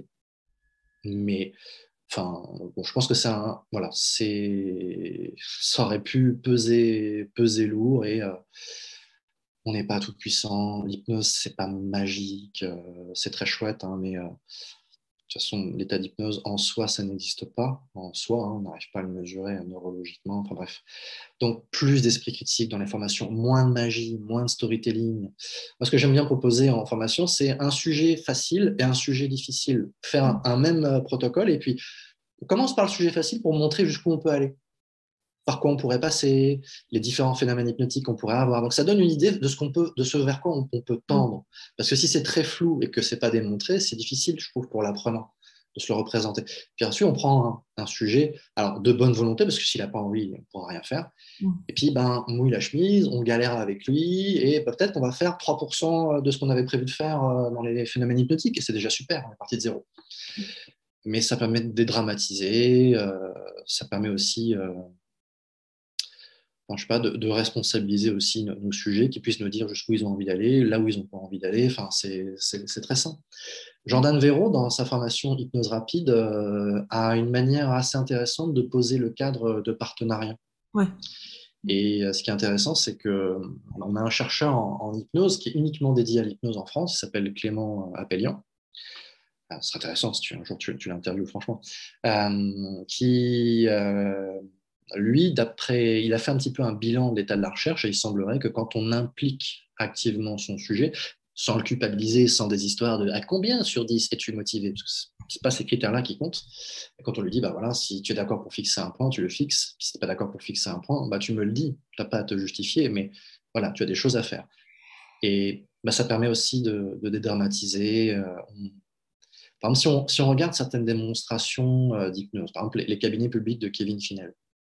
mais enfin, bon, je pense que ça, voilà, c'est, ça aurait pu peser, peser lourd et euh, on n'est pas tout puissant. L'hypnose, c'est pas magique, euh, c'est très chouette, hein, mais euh, de toute façon, l'état d'hypnose en soi, ça n'existe pas. En soi, hein, on n'arrive pas à le mesurer euh, neurologiquement. Enfin bref. Donc, plus d'esprit critique dans les formations, moins de magie, moins de storytelling. Moi, ce que j'aime bien proposer en formation, c'est un sujet facile et un sujet difficile. Faire un, un même euh, protocole et puis on commence par le sujet facile pour montrer jusqu'où on peut aller, par quoi on pourrait passer, les différents phénomènes hypnotiques qu'on pourrait avoir. Donc, ça donne une idée de ce qu'on peut, de ce vers quoi on, on peut Hmm. tendre. Parce que si c'est très flou et que c'est pas démontré, c'est difficile, je trouve, pour l'apprenant de se le représenter. Puis ensuite, on prend un, un sujet, alors de bonne volonté, parce que s'il n'a pas envie, on ne pourra rien faire. Hmm. Et puis, ben, on mouille la chemise, on galère avec lui, et ben, peut-être qu'on va faire trois pour cent de ce qu'on avait prévu de faire euh, dans les phénomènes hypnotiques, et c'est déjà super, on est parti de zéro. Mais ça permet de dédramatiser, euh, ça permet aussi, euh, enfin, je sais pas, de, de responsabiliser aussi nos, nos, sujets, qui puissent nous dire jusqu'où ils ont envie d'aller, là où ils n'ont pas envie d'aller, enfin, c'est, c'est, c'est très sain. Jordan Véro, dans sa formation Hypnose Rapide, euh, a une manière assez intéressante de poser le cadre de partenariat. Ouais. Et euh, ce qui est intéressant, c'est qu'on a un chercheur en, en hypnose qui est uniquement dédié à l'hypnose en France, il s'appelle Clément Appelian. ah, ce serait intéressant si tu, un jour tu, tu l'interviews, franchement, euh, qui, euh, lui, d'après, il a fait un petit peu un bilan de l'état de la recherche et il semblerait que quand on implique activement son sujet, sans le culpabiliser, sans des histoires de à combien sur dix es-tu motivé, parce que ce n'est pas ces critères-là qui comptent. Et quand on lui dit, bah voilà, si tu es d'accord pour fixer un point, tu le fixes. Si tu n'es pas d'accord pour fixer un point, bah tu me le dis. Tu n'as pas à te justifier, mais voilà, tu as des choses à faire. Et bah, ça permet aussi de, de dédramatiser. Euh, on- Par exemple, si on, si on regarde certaines démonstrations euh, d'hypnose, par exemple les, les cabinets publics de Kevin Finel,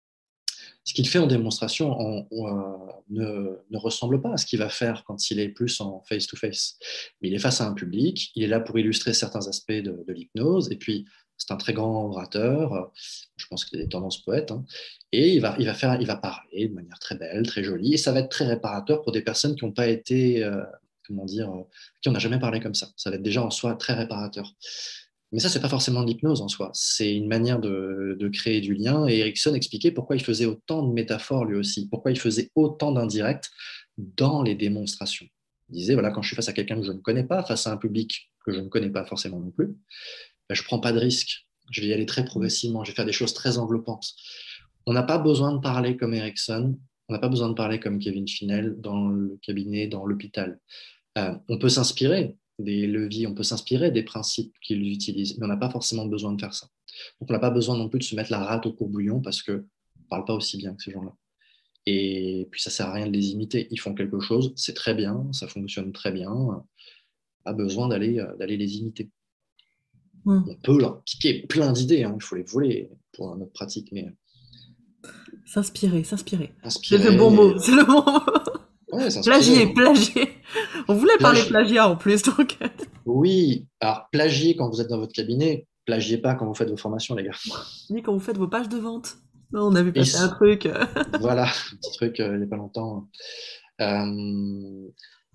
ce qu'il fait en démonstration en- en, euh, ne, ne ressemble pas à ce qu'il va faire quand il est plus en face-to-face. Mais il est face à un public, il est là pour illustrer certains aspects de, de l'hypnose, et puis c'est un très grand orateur, euh, je pense qu'il a des tendances poètes, hein, et il va, il, va faire, il va parler de manière très belle, très jolie, et ça va être très réparateur pour des personnes qui n'ont pas été, euh, comment dire, euh, qui on n'a jamais parlé comme ça. Ça va être déjà en soi très réparateur. Mais ça, c'est pas forcément de l'hypnose en soi. C'est une manière de, de créer du lien. Et Erickson expliquait pourquoi il faisait autant de métaphores lui aussi, pourquoi il faisait autant d'indirects dans les démonstrations. Il disait, voilà, quand je suis face à quelqu'un que je ne connais pas, face à un public que je ne connais pas forcément non plus, ben, je ne prends pas de risque. Je vais y aller très progressivement. Je vais faire des choses très enveloppantes. On n'a pas besoin de parler comme Erickson. On n'a pas besoin de parler comme Kevin Finel dans le cabinet, dans l'hôpital. Euh, on peut s'inspirer des leviers, on peut s'inspirer des principes qu'ils utilisent, mais on n'a pas forcément besoin de faire ça. Donc on n'a pas besoin non plus de se mettre la rate au courbouillon parce qu'on ne parle pas aussi bien que ces gens-là. Et puis ça ne sert à rien de les imiter. Ils font quelque chose, c'est très bien, ça fonctionne très bien. Pas besoin d'aller euh, d'aller les imiter. Hmm. On peut leur piquer plein d'idées, hein, il faut les voler pour notre pratique, mais S'inspirer, s'inspirer. C'est le bon inspirer, mot, c'est le bon mot. ouais, s'inspirer, Plagier, hein. plagier. On voulait parler Plagi- plagiat en plus, donc. Oui, alors plagier quand vous êtes dans votre cabinet, plagiez pas quand vous faites vos formations, les gars. Ni quand vous faites vos pages de vente. Non, on a vu Et passer un truc. euh. voilà, un petit truc euh, il n'y a pas longtemps. Euh,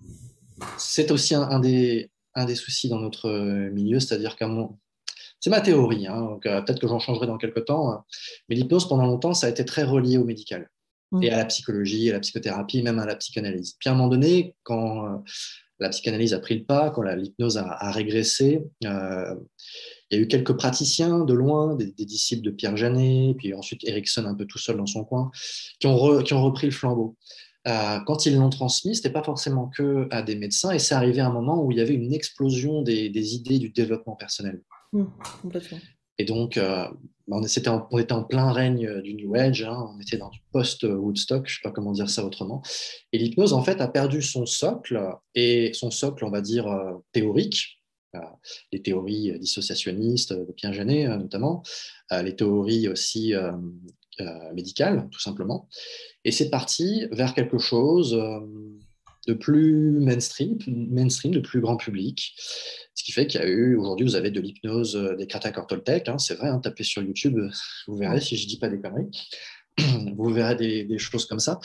c'est aussi un, un des, un des soucis dans notre euh, milieu, c'est-à-dire qu'à mon... C'est ma théorie, hein, donc, euh, peut-être que j'en changerai dans quelques temps, euh, mais l'hypnose, pendant longtemps, ça a été très relié au médical, et Hmm. à la psychologie, à la psychothérapie, même à la psychanalyse. Puis à un moment donné, quand euh, la psychanalyse a pris le pas, quand la- l'hypnose a, a régressé, euh, il y a eu quelques praticiens de loin, des, des disciples de Pierre Janet, puis ensuite Erickson un peu tout seul dans son coin, qui ont, re- qui ont repris le flambeau. Euh, quand ils l'ont transmis, ce n'était pas forcément que à des médecins, et c'est arrivé à un moment où il y avait une explosion des, des idées du développement personnel. Hmm, complètement. Et donc, euh, on, était en, on était en plein règne du New Age, hein, on était dans du post-Woodstock, je ne sais pas comment dire ça autrement. Et l'hypnose, en fait, a perdu son socle, et son socle, on va dire, euh, théorique, euh, les théories dissociationnistes de Pierre Janet, euh, notamment, euh, les théories aussi euh, euh, médicales, tout simplement. Et c'est parti vers quelque chose euh, de plus mainstream, mainstream, de plus grand public. Ce qui fait qu'il y a eu, aujourd'hui, vous avez de l'hypnose euh, des Kratak Toltec, hein, c'est vrai, hein, tapez sur YouTube, vous verrez Ouais. si je ne dis pas des conneries, vous verrez des, des choses comme ça.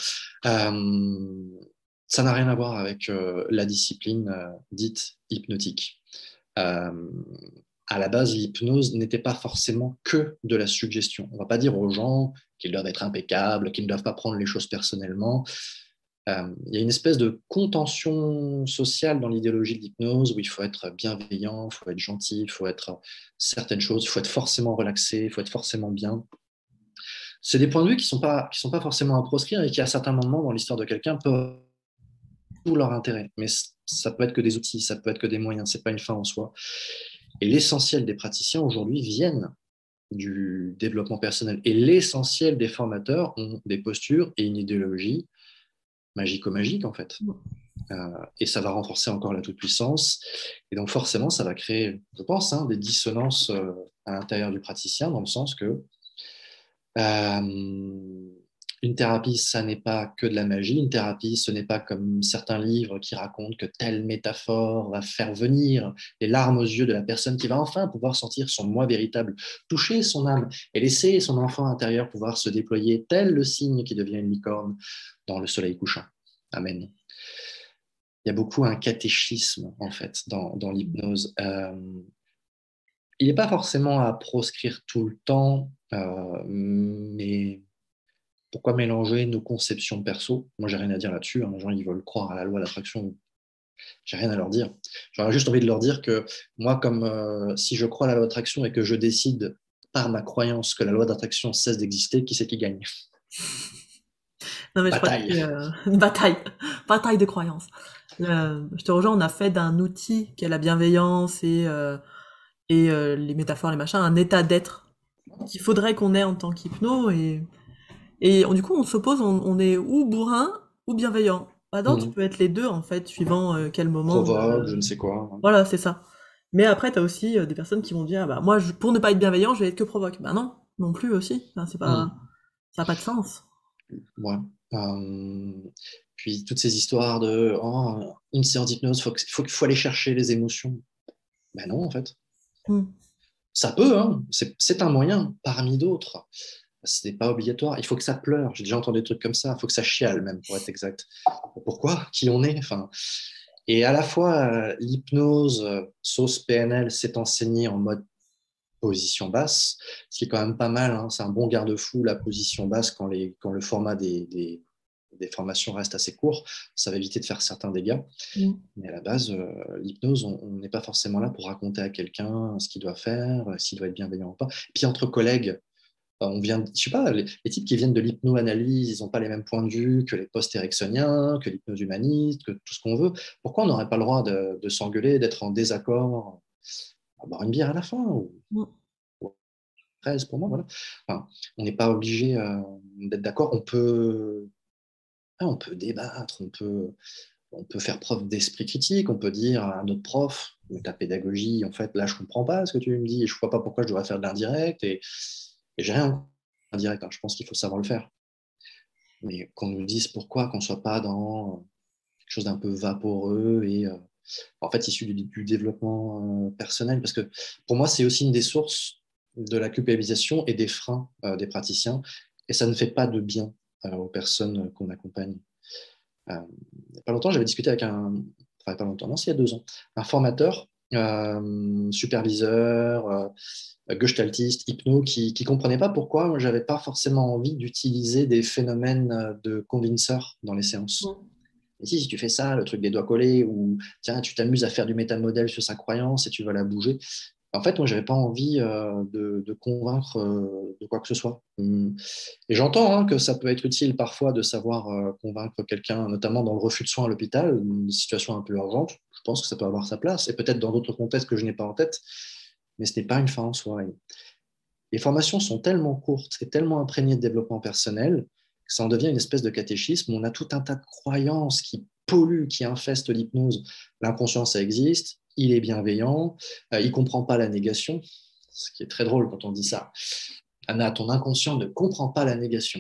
Euh, ça n'a rien à voir avec euh, la discipline euh, dite hypnotique. Euh, à la base, l'hypnose n'était pas forcément que de la suggestion. On ne va pas dire aux gens qu'ils doivent être impeccables, qu'ils ne doivent pas prendre les choses personnellement. Euh, il y a une espèce de contention sociale dans l'idéologie de l'hypnose où il faut être bienveillant, il faut être gentil, il faut être certaines choses, il faut être forcément relaxé, il faut être forcément bien. C'est des points de vue qui ne sont pas, qui sont pas forcément à proscrire et qui, à certains moments dans l'histoire de quelqu'un, peuvent tout leur intérêt. Mais ça peut être que des outils, ça peut être que des moyens, ce n'est pas une fin en soi. Et l'essentiel des praticiens aujourd'hui viennent du développement personnel. Et l'essentiel des formateurs ont des postures et une idéologie magico-magique, en fait. Euh, et ça va renforcer encore la toute-puissance. Et donc, forcément, ça va créer, je pense, hein, des dissonances euh, à l'intérieur du praticien, dans le sens que euh, une thérapie, ça n'est pas que de la magie. Une thérapie, ce n'est pas comme certains livres qui racontent que telle métaphore va faire venir les larmes aux yeux de la personne qui va enfin pouvoir sentir son moi véritable, toucher son âme et laisser son enfant intérieur pouvoir se déployer tel le cygne qui devient une licorne dans le soleil couchant. Amen. Il y a beaucoup un catéchisme, en fait, dans, dans l'hypnose. Euh, il n'est pas forcément à proscrire tout le temps, euh, mais pourquoi mélanger nos conceptions perso? Moi, j'ai rien à dire là-dessus, hein. Les gens, ils veulent croire à la loi d'attraction J'ai rien à leur dire. J'aurais juste envie de leur dire que moi, comme euh, si je crois à la loi d'attraction et que je décide par ma croyance que la loi d'attraction cesse d'exister, qui c'est qui gagne? Non, mais je crois que Bataille. c'est euh, une bataille, bataille de croyances. Euh, je te rejoins, on a fait d'un outil qui est la bienveillance et, euh, et euh, les métaphores, les machins, un état d'être qu'il faudrait qu'on ait en tant qu'hypno. Et, et on- du coup, on s'oppose, on, on est ou bourrin ou bienveillant. Bah non, tu Mmh. peux être les deux, en fait, suivant euh, quel moment. Provoque, je de- ne sais quoi. Voilà, c'est ça. Mais après, t'as aussi euh, des personnes qui vont dire, ah bah moi, je- pour ne pas être bienveillant, je vais être que provoque. Bah non, non plus aussi. Enfin, c'est pas, Mmh. ça n'a pas de sens. Ouais. Euh, puis toutes ces histoires de oh, une séance d'hypnose, faut que- faut, qu'il faut aller chercher les émotions. Ben non, en fait. Hmm. Ça peut, hein. C'est c'est un moyen parmi d'autres. Ce n'est pas obligatoire. Il faut que ça pleure. J'ai déjà entendu des trucs comme ça. Il faut que ça chiale, même, pour être exact. Pourquoi? Qui on est? Enfin, et à la fois, euh, l'hypnose, euh, sauce P N L, s'est enseignée en mode position basse, ce qui est quand même pas mal. Hein. C'est un bon garde-fou, la position basse, quand, les, quand le format des, des, des formations reste assez court. Ça va éviter de faire certains dégâts. Hmm. Mais à la base, euh, l'hypnose, on n'est pas forcément là pour raconter à quelqu'un ce qu'il doit faire, euh, s'il doit être bienveillant ou pas. Puis entre collègues, euh, on vient, je sais pas, les, les types qui viennent de l'hypnoanalyse, ils n'ont pas les mêmes points de vue que les post-érectioniens, que l'hypnose humaniste, que tout ce qu'on veut. Pourquoi on n'aurait pas le droit de, de s'engueuler, d'être en désaccord, à boire une bière à la fin ou, Hmm. ou treize pour moi, voilà. Enfin, on n'est pas obligé euh, d'être d'accord. On peut, ah, on peut débattre, on peut, on peut faire preuve d'esprit critique, on peut dire à notre prof, mais ta pédagogie, en fait, là, je comprends pas ce que tu me dis, et je vois pas pourquoi je devrais faire de l'indirect, et, et j'ai rien contre l'indirect, hein, je pense qu'il faut savoir le faire. Mais qu'on nous dise pourquoi, qu'on soit pas dans quelque chose d'un peu vaporeux et euh, en fait issu du, du développement euh, personnel, parce que pour moi, c'est aussi une des sources de la culpabilisation et des freins euh, des praticiens, et ça ne fait pas de bien euh, aux personnes qu'on accompagne. Euh, il n'y a pas longtemps, j'avais discuté avec un, enfin, pas longtemps, non, c'est il y a deux ans, un formateur, euh, superviseur, euh, gestaltiste, hypno, qui ne comprenait pas pourquoi je n'avais pas forcément envie d'utiliser des phénomènes de convinceur dans les séances. Hmm. Et si, si tu fais ça, le truc des doigts collés, ou tiens, tu t'amuses à faire du métamodèle sur sa croyance et tu vas la bouger. En fait, moi, je n'avais pas envie euh, de, de, convaincre euh, de quoi que ce soit. Hum. Et j'entends hein, que ça peut être utile parfois de savoir euh, convaincre quelqu'un, notamment dans le refus de soins à l'hôpital, une situation un peu urgente. Je pense que ça peut avoir sa place, et peut-être dans d'autres contextes que je n'ai pas en tête, mais ce n'est pas une fin en soi. Et les formations sont tellement courtes et tellement imprégnées de développement personnel que ça en devient une espèce de catéchisme où on a tout un tas de croyances qui polluent, qui infestent l'hypnose. L'inconscient, ça existe, il est bienveillant, euh, il ne comprend pas la négation, ce qui est très drôle quand on dit ça. Anna, ton inconscient ne comprend pas la négation.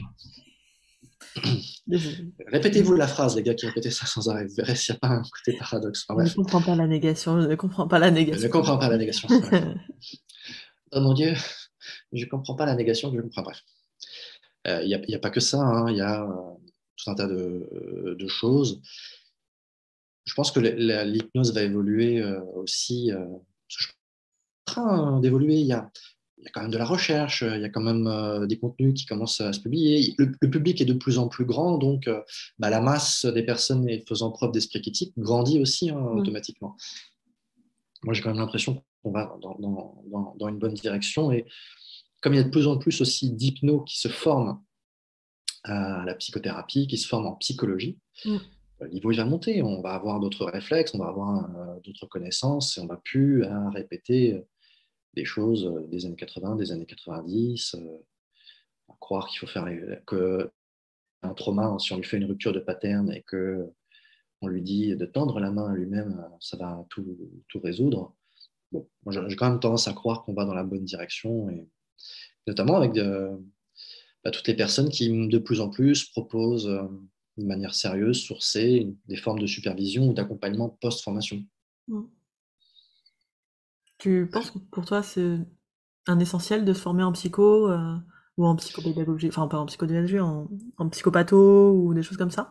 Je, Répétez-vous la phrase, les gars qui répétaient ça sans arrêt. Vous verrez s'il n'y a pas un côté paradoxe. Enfin, je ne bref, comprends pas la négation, je ne comprends pas la je ne négation. comprends pas la négation. Ouais. Oh mon Dieu, je ne comprends pas la négation, je comprends. Bref. Il euh, n'y a, y a, pas que ça, il hein, y a euh, tout un tas de, de, choses. Je pense que l'hypnose va évoluer euh, aussi. Euh, je suis en train d'évoluer. Il y a, y a quand même de la recherche, il y a quand même euh, des contenus qui commencent à se publier. Le, le public est de plus en plus grand, donc euh, bah, la masse des personnes faisant preuve d'esprit critique grandit aussi hein, Hmm. automatiquement. Moi, j'ai quand même l'impression qu'on va dans, dans, dans, dans une bonne direction. Et comme il y a de plus en plus aussi d'hypnos qui se forment à la psychothérapie, qui se forment en psychologie, Hmm. le niveau il va monter, on va avoir d'autres réflexes, on va avoir euh, d'autres connaissances et on va plus à répéter euh, des choses euh, des années quatre-vingts, des années quatre-vingt-dix, euh, à croire qu'il faut faire que un trauma, si on lui fait une rupture de pattern et que on lui dit de tendre la main à lui-même, ça va tout, tout résoudre. Bon, moi, j'ai quand même tendance à croire qu'on va dans la bonne direction, et notamment avec de, bah, toutes les personnes qui, de plus en plus, proposent euh, de manière sérieuse, sourcée, des formes de supervision ou d'accompagnement post-formation. Hmm. Tu penses que pour toi c'est un essentiel de se former en psycho euh, ou en psychopédagogie, enfin pas en psychodédagogie, en, en psychopatho ou des choses comme ça?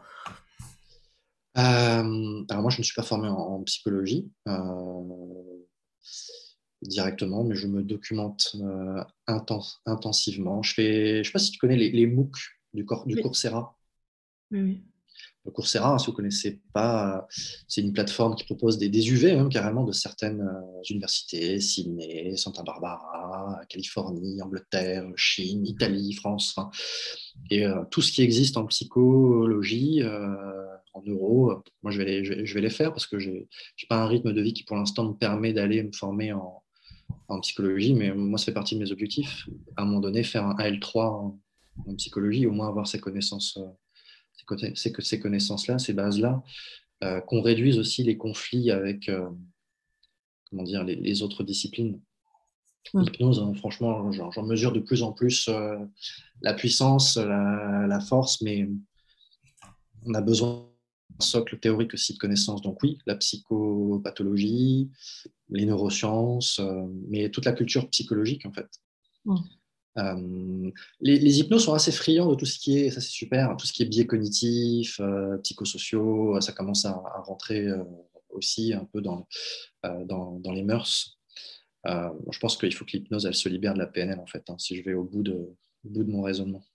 Euh, alors moi, je ne suis pas formé en, en psychologie euh, directement, mais je me documente euh, intens, intensivement. Je fais, je ne sais pas si tu connais les, les MOOC du, cor, du Oui, Coursera. oui, oui. Coursera, si vous ne connaissez pas, c'est une plateforme qui propose des, des U V hein, carrément de certaines euh, universités, Sydney, Santa Barbara, Californie, Angleterre, Chine, Italie, France. Hein. Et euh, tout ce qui existe en psychologie, euh, en neuro, euh, moi je vais, les, je, vais, je vais les faire parce que je n'ai pas un rythme de vie qui pour l'instant me permet d'aller me former en, en psychologie, mais moi ça fait partie de mes objectifs. À un moment donné, faire un A L trois en, en psychologie, au moins avoir ces connaissances. Euh, c'est que ces connaissances-là, ces bases-là, euh, qu'on réduise aussi les conflits avec euh, comment dire, les, les autres disciplines. Mmh. L'hypnose, hein, franchement, j'en mesure de plus en plus euh, la puissance, la, la force, mais on a besoin d'un socle théorique aussi de connaissances. Donc oui, la psychopathologie, les neurosciences, euh, mais toute la culture psychologique, en fait. Mmh. Euh, les, les hypnos sont assez friands de tout ce qui est, ça c'est super, tout ce qui est biais cognitifs, euh, psychosociaux, ça commence à, à rentrer euh, aussi un peu dans, euh, dans, dans les mœurs. Euh, je pense qu'il faut que l'hypnose elle se libère de la P N L en fait, hein, si je vais au bout de, au bout de mon raisonnement.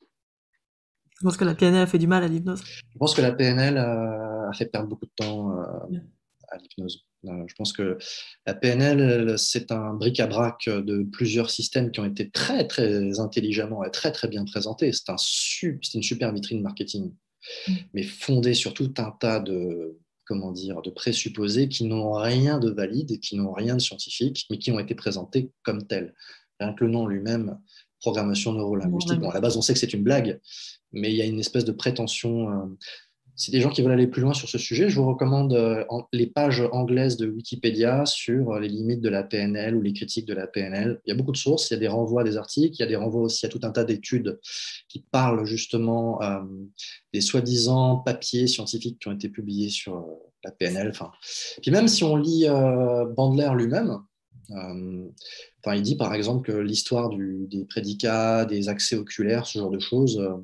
Je pense que la P N L a fait du mal à l'hypnose. Je pense que la P N L euh, a fait perdre beaucoup de temps euh, yeah. à l'hypnose. Je pense que la P N L, c'est un bric-à-brac de plusieurs systèmes qui ont été très, très intelligemment et très, très bien présentés. C'est un su- une super vitrine marketing, mmh. mais fondée sur tout un tas de, comment dire, de présupposés qui n'ont rien de valide, qui n'ont rien de scientifique, mais qui ont été présentés comme tels. Rien que le nom lui-même, programmation neurolinguistique, bon, à la base, on sait que c'est une blague, mais il y a une espèce de prétention... Euh, Si des gens qui veulent aller plus loin sur ce sujet, je vous recommande euh, en, les pages anglaises de Wikipédia sur euh, les limites de la P N L ou les critiques de la P N L. Il y a beaucoup de sources, il y a des renvois à des articles, il y a des renvois aussi à tout un tas d'études qui parlent justement euh, des soi-disant papiers scientifiques qui ont été publiés sur euh, la P N L. Enfin, puis même si on lit euh, Bandler lui-même, euh, enfin, il dit par exemple que l'histoire du, des prédicats, des accès oculaires, ce genre de choses... Euh,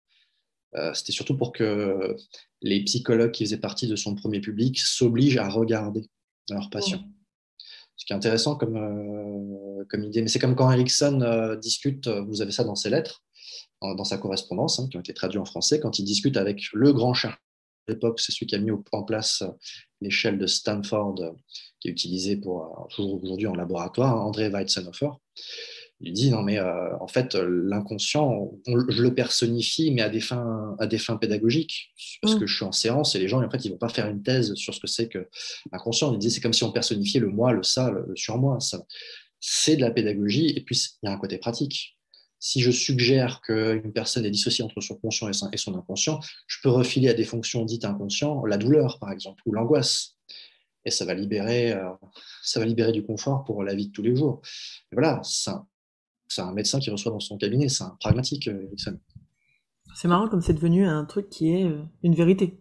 Euh, c'était surtout pour que les psychologues qui faisaient partie de son premier public s'obligent à regarder leurs patients. Ouais. Ce qui est intéressant comme, euh, comme idée. Mais c'est comme quand Erickson euh, discute, vous avez ça dans ses lettres, dans, dans sa correspondance, hein, qui ont été traduites en français, quand il discute avec le grand chercheur de l'époque, c'est celui qui a mis en place l'échelle de Stanford, euh, qui est utilisée pour, toujours aujourd'hui en laboratoire, hein, André Weizsäcker. Il dit non mais euh, en fait l'inconscient, on, je le personnifie mais à des fins à des fins pédagogiques parce mmh. que je suis en séance et les gens en fait ils vont pas faire une thèse sur ce que c'est que l'inconscient. Il dit c'est comme si on personnifiait le moi, le ça, le, le surmoi. Ça, c'est de la pédagogie et puis il y a un côté pratique. Si je suggère qu'une personne est dissociée entre son conscient et son, et son inconscient, je peux refiler à des fonctions dites inconscientes la douleur par exemple ou l'angoisse. Et ça va libérer, euh, ça va libérer du confort pour la vie de tous les jours. Et voilà, ça. C'est un médecin qui reçoit dans son cabinet, c'est un pragmatique, Erickson. C'est marrant comme c'est devenu un truc qui est une vérité.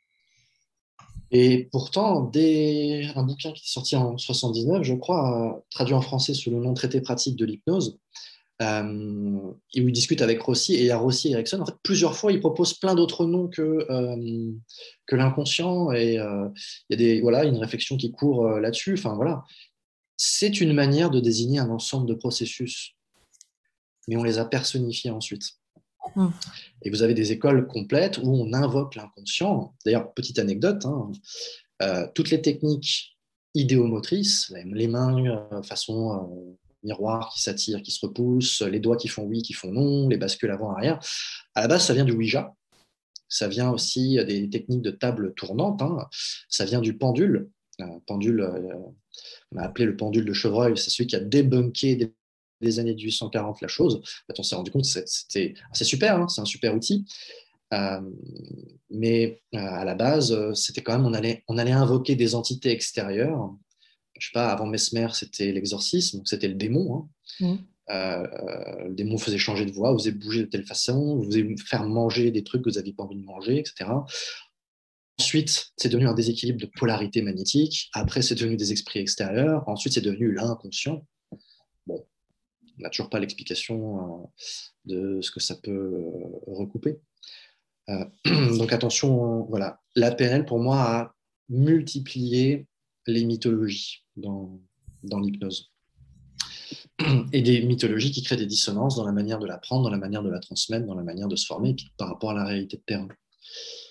Et pourtant, dès un bouquin qui est sorti en soixante-dix-neuf, je crois, traduit en français sous le nom Traité pratique de l'hypnose, euh, où il discute avec Rossi, et il y a Rossi et Erickson. En fait, plusieurs fois, il propose plein d'autres noms que, euh, que l'inconscient, et euh, il y a des, voilà, une réflexion qui court euh, là-dessus. Enfin, voilà. C'est une manière de désigner un ensemble de processus, mais on les a personnifiés ensuite. Mmh. Et vous avez des écoles complètes où on invoque l'inconscient. D'ailleurs, petite anecdote, hein, euh, toutes les techniques idéomotrices, les mains euh, façon euh, miroir qui s'attirent, qui se repoussent, les doigts qui font oui, qui font non, les bascules avant-arrière, à la base, ça vient du Ouija. Ça vient aussi des techniques de table tournante. Hein. Ça vient du pendule. Euh, pendule euh, on a appelé le pendule de Chevreuil. C'est celui qui a débunké des des années mille huit cent quarante la chose. En fait, on s'est rendu compte que c'était, c'est super, hein, c'est un super outil, euh, mais euh, à la base, c'était quand même, on allait, on allait invoquer des entités extérieures. Je sais pas, avant Mesmer, c'était l'exorcisme, c'était le démon. Hein. Mmh. Euh, le démon faisait changer de voix, vous faisait bouger de telle façon, vous faisait faire manger des trucs que vous n'aviez pas envie de manger, et cetera. Ensuite, c'est devenu un déséquilibre de polarité magnétique. Après, c'est devenu des esprits extérieurs. Ensuite, c'est devenu l'inconscient. Bon, on n'a toujours pas l'explication euh, de ce que ça peut euh, recouper. Euh, donc attention, voilà. La P N L, pour moi, a multiplié les mythologies dans, dans l'hypnose. Et des mythologies qui créent des dissonances dans la manière de l'apprendre, dans la manière de la transmettre, dans la manière de se former, par rapport à la réalité de terrain.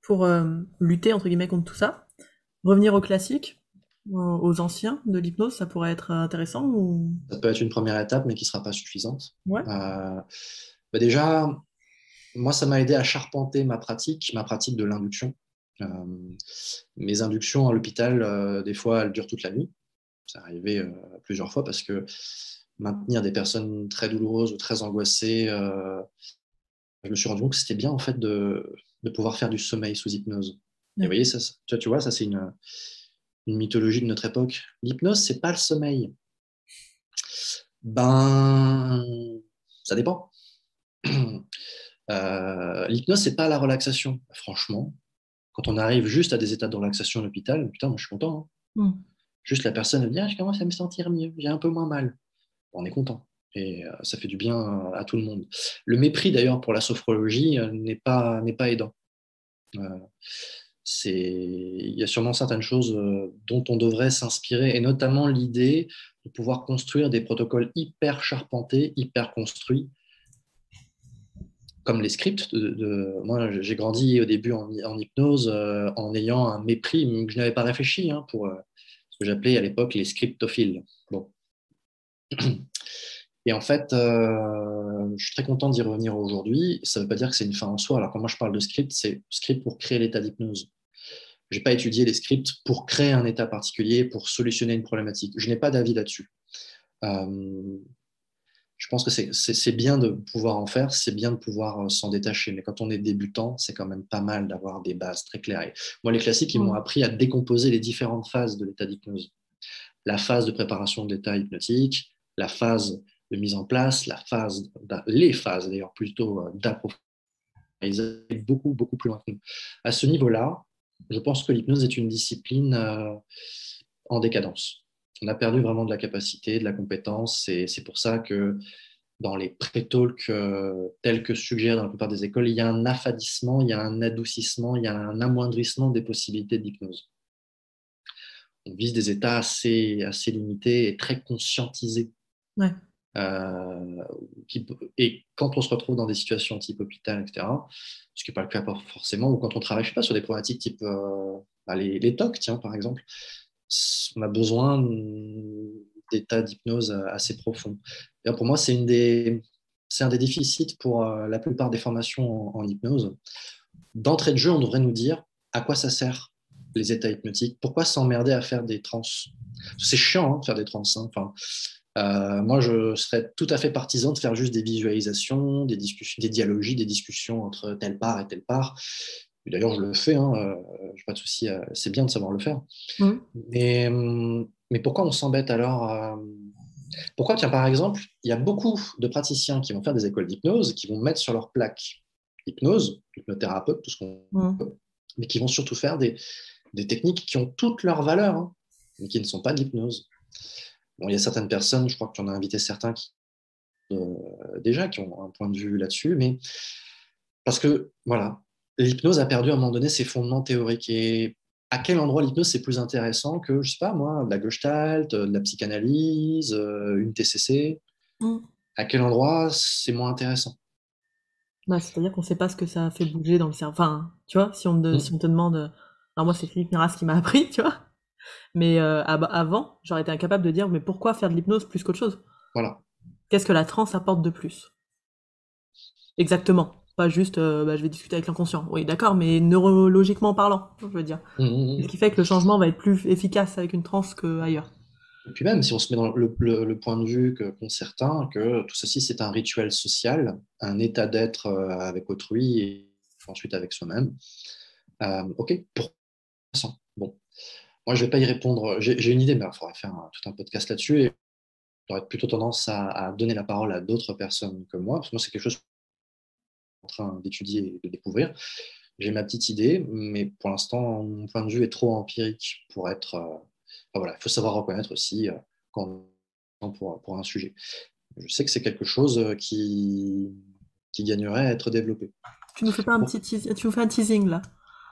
pour euh, lutter entre guillemets contre tout ça. Revenir aux classiques, aux, aux anciens de l'hypnose, ça pourrait être intéressant ou... Ça peut être une première étape, mais qui ne sera pas suffisante. Ouais. Euh, bah déjà, moi, ça m'a aidé à charpenter ma pratique, ma pratique de l'induction. Euh, mes inductions à l'hôpital, euh, des fois, elles durent toute la nuit. Ça arrivait euh, plusieurs fois parce que maintenir des personnes très douloureuses ou très angoissées, euh, je me suis rendu compte que c'était bien en fait de, de pouvoir faire du sommeil sous hypnose. Et vous voyez, ça, ça- tu vois, ça c'est une, une mythologie de notre époque. L'hypnose, c'est pas le sommeil. Ben, ça dépend. Euh, l'hypnose, c'est pas la relaxation. Franchement, quand on arrive juste à des états de relaxation à l'hôpital, putain, moi je suis content, hein. Mm. Juste la personne elle dit, ah, je commence à me sentir mieux, j'ai un peu moins mal. On est content. Et euh, ça fait du bien à tout le monde. Le mépris d'ailleurs pour la sophrologie euh, n'est pas, n'est pas aidant. Euh, c'est... Il y a sûrement certaines choses euh, dont on devrait s'inspirer, et notamment l'idée de pouvoir construire des protocoles hyper charpentés, hyper construits, comme les scripts. De, de... Moi, j'ai grandi au début en, en hypnose euh, en ayant un mépris que je n'avais pas réfléchi hein, pour euh, ce que j'appelais à l'époque les scriptophiles. Bon. Et en fait, euh, je suis très content d'y revenir aujourd'hui. Ça ne veut pas dire que c'est une fin en soi. Alors, quand moi je parle de script, c'est script pour créer l'état d'hypnose. Je n'ai pas étudié les scripts pour créer un état particulier, pour solutionner une problématique. Je n'ai pas d'avis là-dessus. Euh, je pense que c'est, c'est, c'est bien de pouvoir en faire, c'est bien de pouvoir euh, s'en détacher. Mais quand on est débutant, c'est quand même pas mal d'avoir des bases très claires. Et moi, les classiques, ils m'ont Mm. appris à décomposer les différentes phases de l'état d'hypnose. La phase de préparation de l'état hypnotique, la phase de mise en place, la phase, les phases d'ailleurs plutôt euh, d'approfondissement. Ils allaient beaucoup, beaucoup plus loin que nous. À ce niveau-là, je pense que l'hypnose est une discipline euh, en décadence. On a perdu vraiment de la capacité, de la compétence, et c'est pour ça que dans les pré-talks euh, tels que suggèrent dans la plupart des écoles, il y a un affadissement, il y a un adoucissement, il y a un amoindrissement des possibilités d'hypnose. On vise des états assez, assez limités et très conscientisés. Ouais. Euh, qui, et quand on se retrouve dans des situations type hôpital, et cetera, ce qui n'est pas le cas forcément, ou quand on travaille, je sais pas, sur des problématiques type euh, bah, les, les T O C, tiens, par exemple, on a besoin d'états d'hypnose assez profonds. Et pour moi, c'est une des, c'est un des déficits pour euh, la plupart des formations en, en hypnose. D'entrée de jeu, on devrait nous dire à quoi ça sert les états hypnotiques, pourquoi s'emmerder à faire des trans. C'est chiant hein, de faire des trans. Hein. Enfin, euh, moi, je serais tout à fait partisan de faire juste des visualisations, des discussions, des dialogies, des discussions entre telle part et telle part. Et d'ailleurs, je le fais, hein, euh, j'ai pas de souci, euh, c'est bien de savoir le faire. Mm. Mais, mais pourquoi on s'embête alors euh, Pourquoi, tiens, par exemple, il y a beaucoup de praticiens qui vont faire des écoles d'hypnose, qui vont mettre sur leur plaque hypnose, hypnothérapeute, tout ce qu'on Mm. veut, mais qui vont surtout faire des, des techniques qui ont toutes leurs valeurs, hein, mais qui ne sont pas de l'hypnose. Bon, il y a certaines personnes, je crois que tu en as invité certains qui, euh, déjà qui ont un point de vue là-dessus, mais parce que voilà, l'hypnose a perdu à un moment donné ses fondements théoriques. Et à quel endroit l'hypnose c'est plus intéressant que, je sais pas moi, de la gestalt, de la psychanalyse, euh, une T C C? Mm. À quel endroit c'est moins intéressant? Ouais, c'est-à-dire qu'on sait pas ce que ça fait bouger dans le cerveau. Enfin, tu vois, si on, te- si Hmm. on te demande... euh, Alors moi, c'est Philippe Miras qui m'a appris, tu vois. Mais euh, ab- avant, j'aurais été incapable de dire, mais pourquoi faire de l'hypnose plus qu'autre chose? Voilà. Qu'est-ce que la transe apporte de plus? Exactement. Pas juste, euh, bah, je vais discuter avec l'inconscient. Oui, d'accord, mais neurologiquement parlant, je veux dire. Hmm, hmm, Ce hmm. qui fait que le changement va être plus efficace avec une transe qu'ailleurs. Et puis même, si on se met dans le, le- le point de vue que, qu'ont certains, que tout ceci c'est un rituel social, un état d'être euh, avec autrui et ensuite avec soi-même. Euh, ok, pour bon, moi je vais pas y répondre. J'ai j'ai une idée, mais il faudrait faire un- tout un podcast là-dessus. Et j'aurais plutôt tendance à, à donner la parole à d'autres personnes que moi, parce que moi c'est quelque chose que je suis en train d'étudier et de découvrir. J'ai ma petite idée, mais pour l'instant mon point de vue est trop empirique pour être. euh, enfin, voilà, il faut savoir reconnaître aussi euh, quand on pour, pour un sujet. Je sais que c'est quelque chose euh, qui, qui gagnerait à être développé. Tu nous fais pas un Bon, petit teas- tu nous fais un teasing là.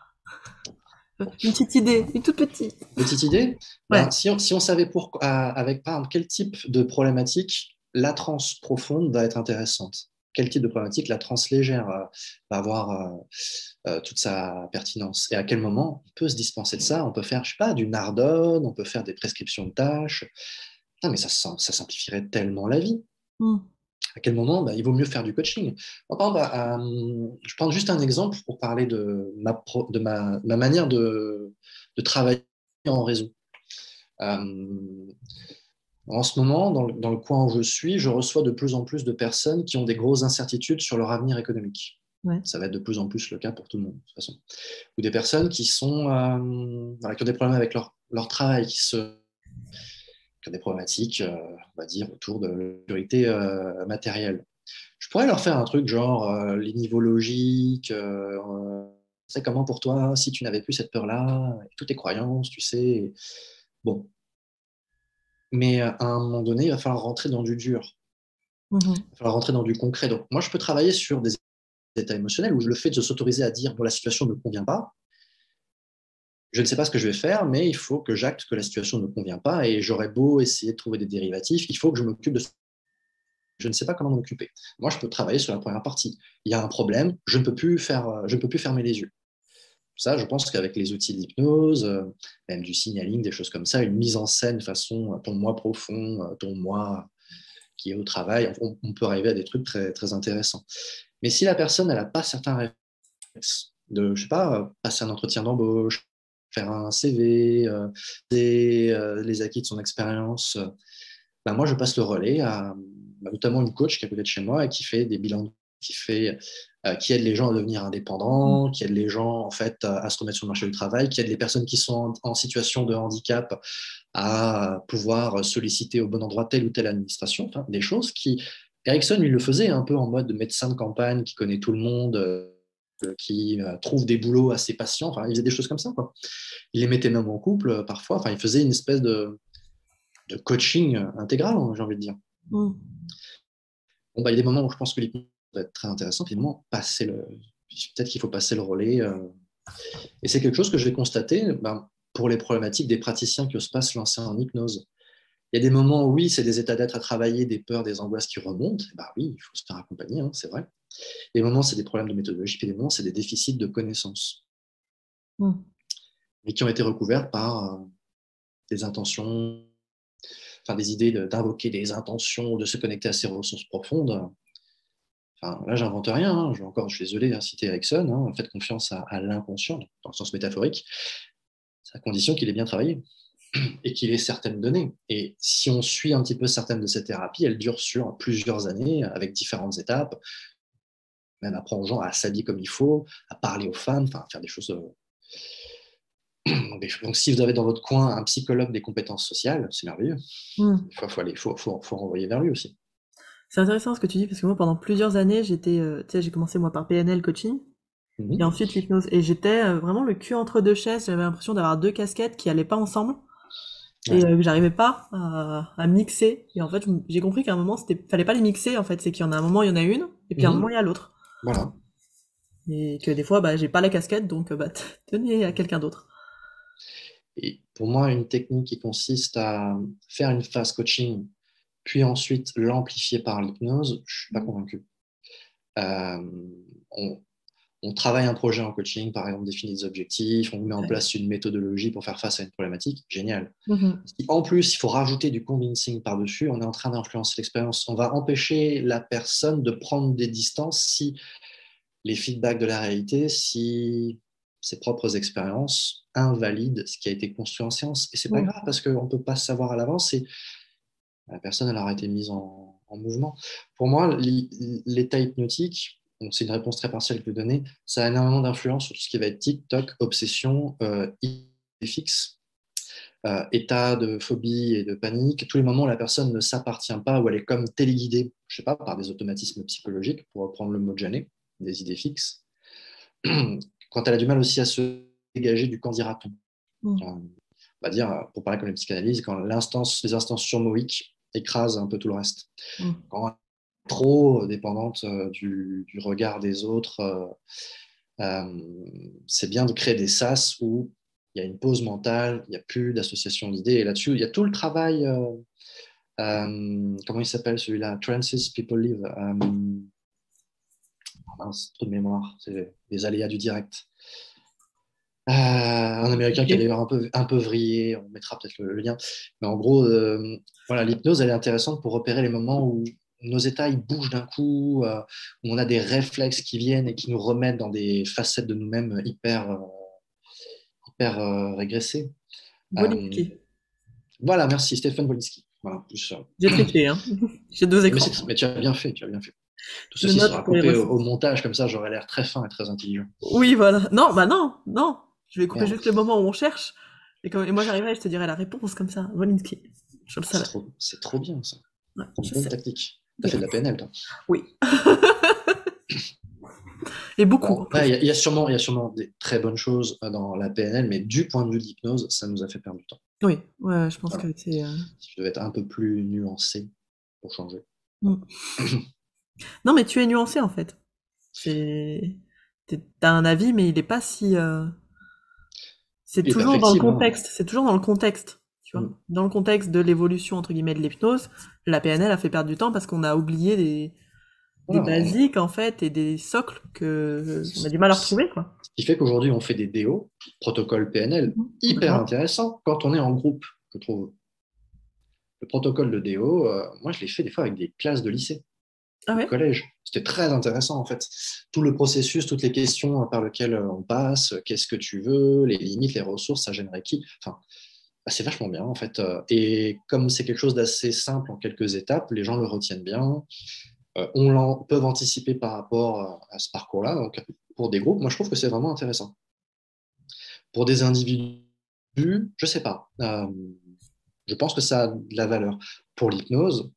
Euh, Une petite idée, une toute petite. petite idée, Ouais. ben, si, on, si on savait pour, euh, avec par exemple, quel type de problématique la transe profonde va être intéressante, quel type de problématique la transe légère euh, va avoir euh, euh, toute sa pertinence. Et à quel moment on peut se dispenser de ça. On peut faire, je sais pas, du Nardone, on peut faire des prescriptions de tâches. Putain, mais ça, ça simplifierait tellement la vie. Mm. À quel moment bah, il vaut mieux faire du coaching. Bon, par exemple, euh, je prends juste un exemple pour parler de ma, pro, de ma, ma manière de, de travailler en réseau. Euh, en ce moment, dans le, dans le coin où je suis, je reçois de plus en plus de personnes qui ont des grosses incertitudes sur leur avenir économique. Ouais. Ça va être de plus en plus le cas pour tout le monde, de toute façon. Ou des personnes qui, sont, euh, voilà, qui ont des problèmes avec leur, leur travail, qui, se, qui ont des problématiques, euh, on va dire, autour de la sécurité euh, matérielle. Je pourrais leur faire un truc genre euh, les niveaux logiques, euh, c'est comment pour toi si tu n'avais plus cette peur-là, toutes tes croyances, tu sais. Bon. Mais à un moment donné, il va falloir rentrer dans du dur. Mm-hmm. Il va falloir rentrer dans du concret. Donc, moi, je peux travailler sur des états émotionnels où le fait de s'autoriser à dire bon, la situation ne me convient pas, je ne sais pas ce que je vais faire, mais il faut que j'acte que la situation ne me convient pas et j'aurais beau essayer de trouver des dérivatifs, il faut que je m'occupe de ça. Je ne sais pas comment m'en occuper. Moi, je peux travailler sur la première partie. Il y a un problème, je ne peux plus, faire, je ne peux plus fermer les yeux. Ça, je pense qu'avec les outils d'hypnose, euh, même du signaling, des choses comme ça, une mise en scène façon euh, ton moi profond, euh, ton moi qui est au travail, on, on peut arriver à des trucs très, très intéressants. Mais si la personne n'a pas certains réflexes, de, je sais pas, euh, passer un entretien d'embauche, faire un C V, euh, et, euh, les acquis de son expérience, euh, ben moi, je passe le relais à bah, notamment une coach qui est à côté de chez moi et qui fait des bilans, qui, fait, euh, qui aide les gens à devenir indépendants, qui aide les gens en fait, à, à se remettre sur le marché du travail, qui aide les personnes qui sont en, en situation de handicap à pouvoir solliciter au bon endroit telle ou telle administration. Enfin, des choses qui. Ericsson, lui, le faisait un peu en mode médecin de campagne qui connaît tout le monde, euh, qui euh, trouve des boulots à ses patients. Enfin, il faisait des choses comme ça, quoi. Il les mettait même en couple euh, parfois. Enfin, il faisait une espèce de de coaching intégral, j'ai envie de dire. Mm. Bon, bah, il y a des moments où je pense que l'hypnose va être très intéressant, puis des moments, passer le... peut-être qu'il faut passer le relais. Euh... Et c'est quelque chose que j'ai constaté ben, pour les problématiques des praticiens qui osent pas se lancer en hypnose. Il y a des moments où, oui, c'est des états d'être à travailler, des peurs, des angoisses qui remontent. Bah oui, il faut se faire accompagner, hein, c'est vrai. Des moments, c'est des problèmes de méthodologie, puis des moments, c'est des déficits de connaissances, Mm. mais qui ont été recouverts par euh, des intentions, enfin des idées d'invoquer des intentions, de se connecter à ses ressources profondes. Enfin, là, j'invente rien. Hein. Je, encore, je suis désolé de citer Erickson. Hein. Faites confiance à, à l'inconscient, dans le sens métaphorique, à condition qu'il ait bien travaillé et qu'il ait certaines données. Et si on suit un petit peu certaines de ces thérapies, elles durent sur plusieurs années, avec différentes étapes, même apprendre aux gens à s'habiller comme il faut, à parler aux femmes, enfin, à faire des choses. Donc, si vous avez dans votre coin un psychologue des compétences sociales, c'est merveilleux. Mm. Il faut, faut, aller, faut, faut, faut renvoyer vers lui aussi. C'est intéressant ce que tu dis parce que moi pendant plusieurs années j'étais, euh, tu sais, j'ai commencé moi par P N L coaching et Mm-hmm. ensuite l'hypnose et j'étais euh, vraiment le cul entre deux chaises. J'avais l'impression d'avoir deux casquettes qui allaient pas ensemble et Ouais. euh, que j'arrivais pas à, à mixer. Et en fait j'ai compris qu'à un moment c'était fallait pas les mixer en fait, c'est qu'il y en a un moment il y en a une et puis à un moment Mm-hmm. il y a l'autre Voilà. et que des fois bah j'ai pas la casquette donc euh, bah tenez à quelqu'un d'autre. Et pour moi, une technique qui consiste à faire une phase coaching, puis ensuite l'amplifier par l'hypnose, je ne suis pas convaincu. Euh, on, on travaille un projet en coaching, par exemple, définit des objectifs, on met en Ouais. place une méthodologie pour faire face à une problématique, génial. Mhm. Si en plus, il faut rajouter du convincing par-dessus, on est en train d'influencer l'expérience. On va empêcher la personne de prendre des distances si les feedbacks de la réalité, si ses propres expériences invalident ce qui a été construit en science. Et c'est pas Mhm. grave parce qu'on ne peut pas savoir à l'avance et la personne elle aura été mise en, en mouvement. Pour moi, l'état hypnotique, c'est une réponse très partielle que je vais donner, ça a énormément d'influence sur tout ce qui va être tic-toc, obsession, euh, fixe, euh, état de phobie et de panique, tous les moments où la personne ne s'appartient pas, où elle est comme téléguidée, je sais pas, par des automatismes psychologiques, pour reprendre le mot de Janet, des idées fixes. Quand elle a du mal aussi à se dégager du camp dira-t-on. Mhm. On va dire, pour parler comme les psychanalyses, quand l'instance, les instances surmoïques écrasent un peu tout le reste. Mhm. Quand elle est trop dépendante euh, du, du regard des autres, euh, euh, c'est bien de créer des sas où il y a une pause mentale, il n'y a plus d'association d'idées. Et là-dessus, il y a tout le travail, euh, euh, comment il s'appelle celui-là? Trances People Live. Euh, mince, trop de mémoire, c'est les aléas du direct. Euh, un Américain qui a Ok. d'ailleurs un peu, un peu vrillé, on mettra peut-être le, le lien. Mais en gros, euh, voilà, l'hypnose, elle est intéressante pour repérer les moments où nos états ils bougent d'un coup, euh, où on a des réflexes qui viennent et qui nous remettent dans des facettes de nous-mêmes hyper, euh, hyper euh, régressées. Euh, Wolinski. voilà, merci, Stéphane Wolinski. Voilà, plus, euh, J'ai triché, hein. J'ai deux mais, écrans. c'est- mais tu as bien fait, tu as bien fait. Tout Je ceci note sera pour les coupé au, au ressources. montage, comme ça j'aurai l'air très fin et très intelligent. Oui, voilà. Non, bah non, non. Je vais couper Merde. juste le moment où on cherche. Et, comme... et moi, j'arriverai et je te dirai la réponse comme ça. Wolinski. Je le C'est savais. trop, c'est trop bien ça. Ouais, je Bonne sais. tactique. T'as fait de Grave. la P N L, toi. Oui. Et beaucoup, en Bon, ouais, plus. il y, a- il y a sûrement, il y a sûrement des très bonnes choses euh, dans la P N L, mais du point de vue de l'hypnose, ça nous a fait perdre du temps. Oui, ouais, je pense Voilà. que c'est... euh, Si je devais être un peu plus nuancé pour changer. mm. Non, mais tu es nuancé, en fait. C'est... t'es- T'as un avis, mais il est pas si... euh, C'est Il est toujours dans le perfectible, hein. contexte. C'est toujours dans le contexte. Tu vois. Mm. Dans le contexte de l'évolution, entre guillemets, de l'hypnose, la P N L a fait perdre du temps parce qu'on a oublié des, des Voilà, on- basiques, en fait, et des socles que on a du mal à ce retrouver, quoi. qui fait qu'aujourd'hui, on fait des D O, protocole P N L, Mhm. hyper D'accord. intéressant quand on est en groupe, je trouve. Le protocole de D O, euh, moi, je l'ai fait des fois avec des classes de lycée Ah ou de ouais? collège. C'était très intéressant, en fait. Tout le processus, toutes les questions par lesquelles on passe, qu'est-ce que tu veux, les limites, les ressources, ça génère qui. Enfin, bah, c'est vachement bien, en fait. Euh, Et comme c'est quelque chose d'assez simple en quelques étapes, les gens le retiennent bien. Euh, on l'en, peuvent anticiper par rapport à, à ce parcours-là. Donc, pour des groupes, moi, je trouve que c'est vraiment intéressant. Pour des individus, je sais pas. Euh, je pense que ça a de la valeur. Pour l'hypnose,